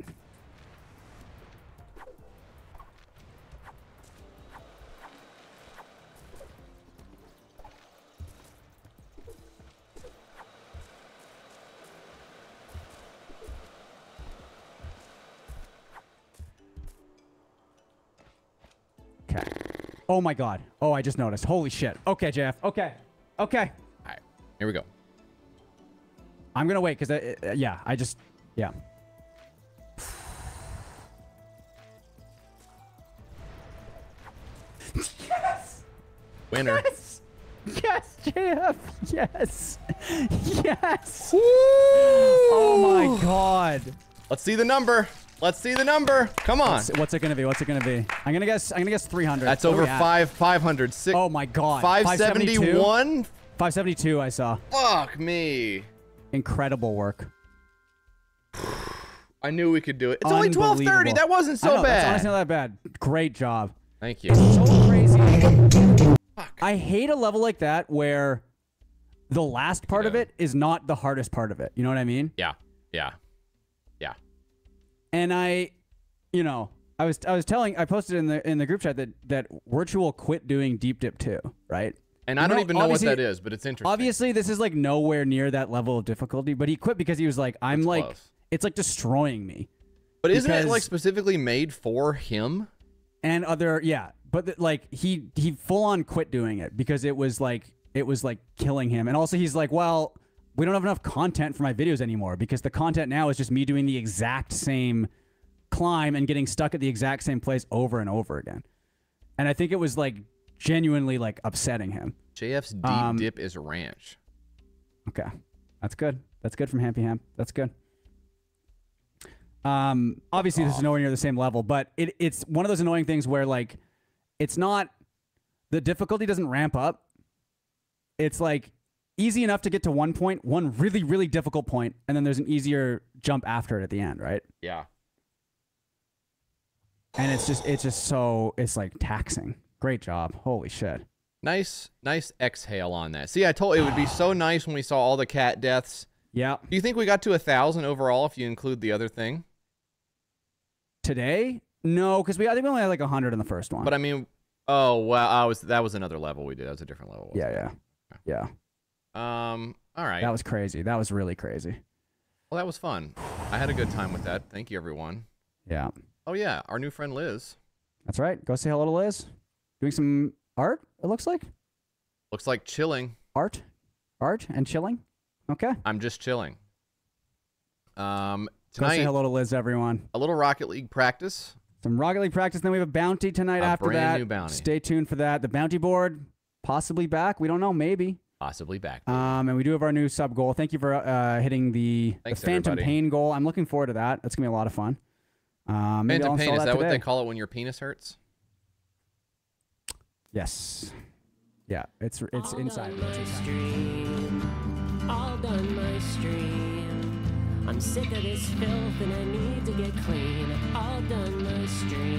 Speaker 17: Okay. Oh my god. Oh, I just noticed. Holy shit. Okay, J F. Okay. Okay.
Speaker 8: All right. Here we go.
Speaker 17: I'm gonna wait because, uh, uh, yeah, I just, yeah. Yes!
Speaker 8: Winner.
Speaker 17: Yes! Yes, J F! Yes! Yes! Oh my god.
Speaker 8: Let's see the number. Let's see the number. Come on.
Speaker 17: What's, what's it gonna be? What's it gonna be? I'm gonna guess. I'm gonna guess three hundred.
Speaker 8: That's
Speaker 17: Where
Speaker 8: over
Speaker 17: we at?
Speaker 8: five five hundred six.
Speaker 17: Oh my god.
Speaker 8: five seventy-one.
Speaker 17: five seventy-two. I saw.
Speaker 8: Fuck me.
Speaker 17: Incredible work.
Speaker 8: I knew we could do it. It's only twelve thirty.
Speaker 17: Unbelievable.
Speaker 8: That wasn't so
Speaker 17: I know,
Speaker 8: bad.
Speaker 17: That's honestly not that bad. Great job.
Speaker 8: Thank you.
Speaker 17: So crazy. I hate a level like that where the last part of it is not the hardest part of it. You know what I mean?
Speaker 8: Yeah. Yeah. Yeah.
Speaker 17: And I, you know, I was I was telling I posted in the in the group chat that that Virtual quit doing Deep Dip two, right?
Speaker 8: And
Speaker 17: You
Speaker 8: I don't even know what
Speaker 17: obviously-
Speaker 8: that is, but it's interesting.
Speaker 17: Obviously, this is like nowhere near that level of difficulty, but he quit because he was like, I'm
Speaker 8: It's
Speaker 17: like,
Speaker 8: close.
Speaker 17: it's like destroying me.
Speaker 8: But isn't it
Speaker 17: Because-
Speaker 8: like specifically made for him?
Speaker 17: And other, yeah, but th- like he he full on quit doing it because it was like it was like killing him. And also he's like, well, we don't have enough content for my videos anymore because the content now is just me doing the exact same climb and getting stuck at the exact same place over and over again. And I think it was like genuinely like upsetting him.
Speaker 8: J F's Deep
Speaker 17: Um,
Speaker 8: Dip is ranch.
Speaker 17: Okay. That's good. That's good from Hampy Ham. That's good. Um, obviously, this is nowhere near the same level, but it, it's one of those annoying things where, like, it's not, the difficulty doesn't ramp up. It's, like, easy enough to get to one point, one really, really difficult point, and then there's an easier jump after it at the end, right?
Speaker 8: Yeah.
Speaker 17: And it's just, it's just so, it's, like, taxing. Great job. Holy shit.
Speaker 8: Nice, nice exhale on that. See, I told it would be so nice when we saw all the cat deaths.
Speaker 17: Yeah.
Speaker 8: Do you think we got to a thousand overall if you include the other thing?
Speaker 17: Today? No, because we I think we only had like a hundred in the first one.
Speaker 8: But I mean, oh wow, I was that was another level we did. That was a different level.
Speaker 17: yeah, yeah, yeah.
Speaker 8: Um. All right.
Speaker 17: That was crazy. That was really crazy.
Speaker 8: Well, that was fun. I had a good time with that. Thank you, everyone.
Speaker 17: Yeah.
Speaker 8: Oh yeah, our new friend Liz.
Speaker 17: That's right. Go say hello to Liz. Doing some art, it looks like.
Speaker 8: Looks like chilling.
Speaker 17: Art? Art and chilling? Okay.
Speaker 8: I'm just chilling. Um.
Speaker 17: Go say
Speaker 8: Tonight,
Speaker 17: hello to Liz, everyone.
Speaker 8: a little Rocket League practice.
Speaker 17: Some Rocket League practice. Then we have a bounty tonight
Speaker 8: A
Speaker 17: after
Speaker 8: brand
Speaker 17: that.
Speaker 8: new bounty.
Speaker 17: Stay tuned for that. The bounty board possibly back. We don't know. Maybe.
Speaker 8: Possibly back.
Speaker 17: Um, and we do have our new sub goal. Thank you for uh, hitting the, the
Speaker 8: Thanks,
Speaker 17: Phantom
Speaker 8: everybody.
Speaker 17: Pain goal. I'm looking forward to that. That's gonna be a lot of fun. Um, maybe I'll
Speaker 8: Phantom pain,
Speaker 17: install
Speaker 8: is that what
Speaker 17: today.
Speaker 8: they call it when your penis hurts?
Speaker 17: Yes. Yeah, it's it's
Speaker 19: All
Speaker 17: inside.
Speaker 19: done
Speaker 17: It's
Speaker 19: my
Speaker 17: inside.
Speaker 19: stream. All done my stream. I'm sick of this filth and I need to get clean. All done my stream.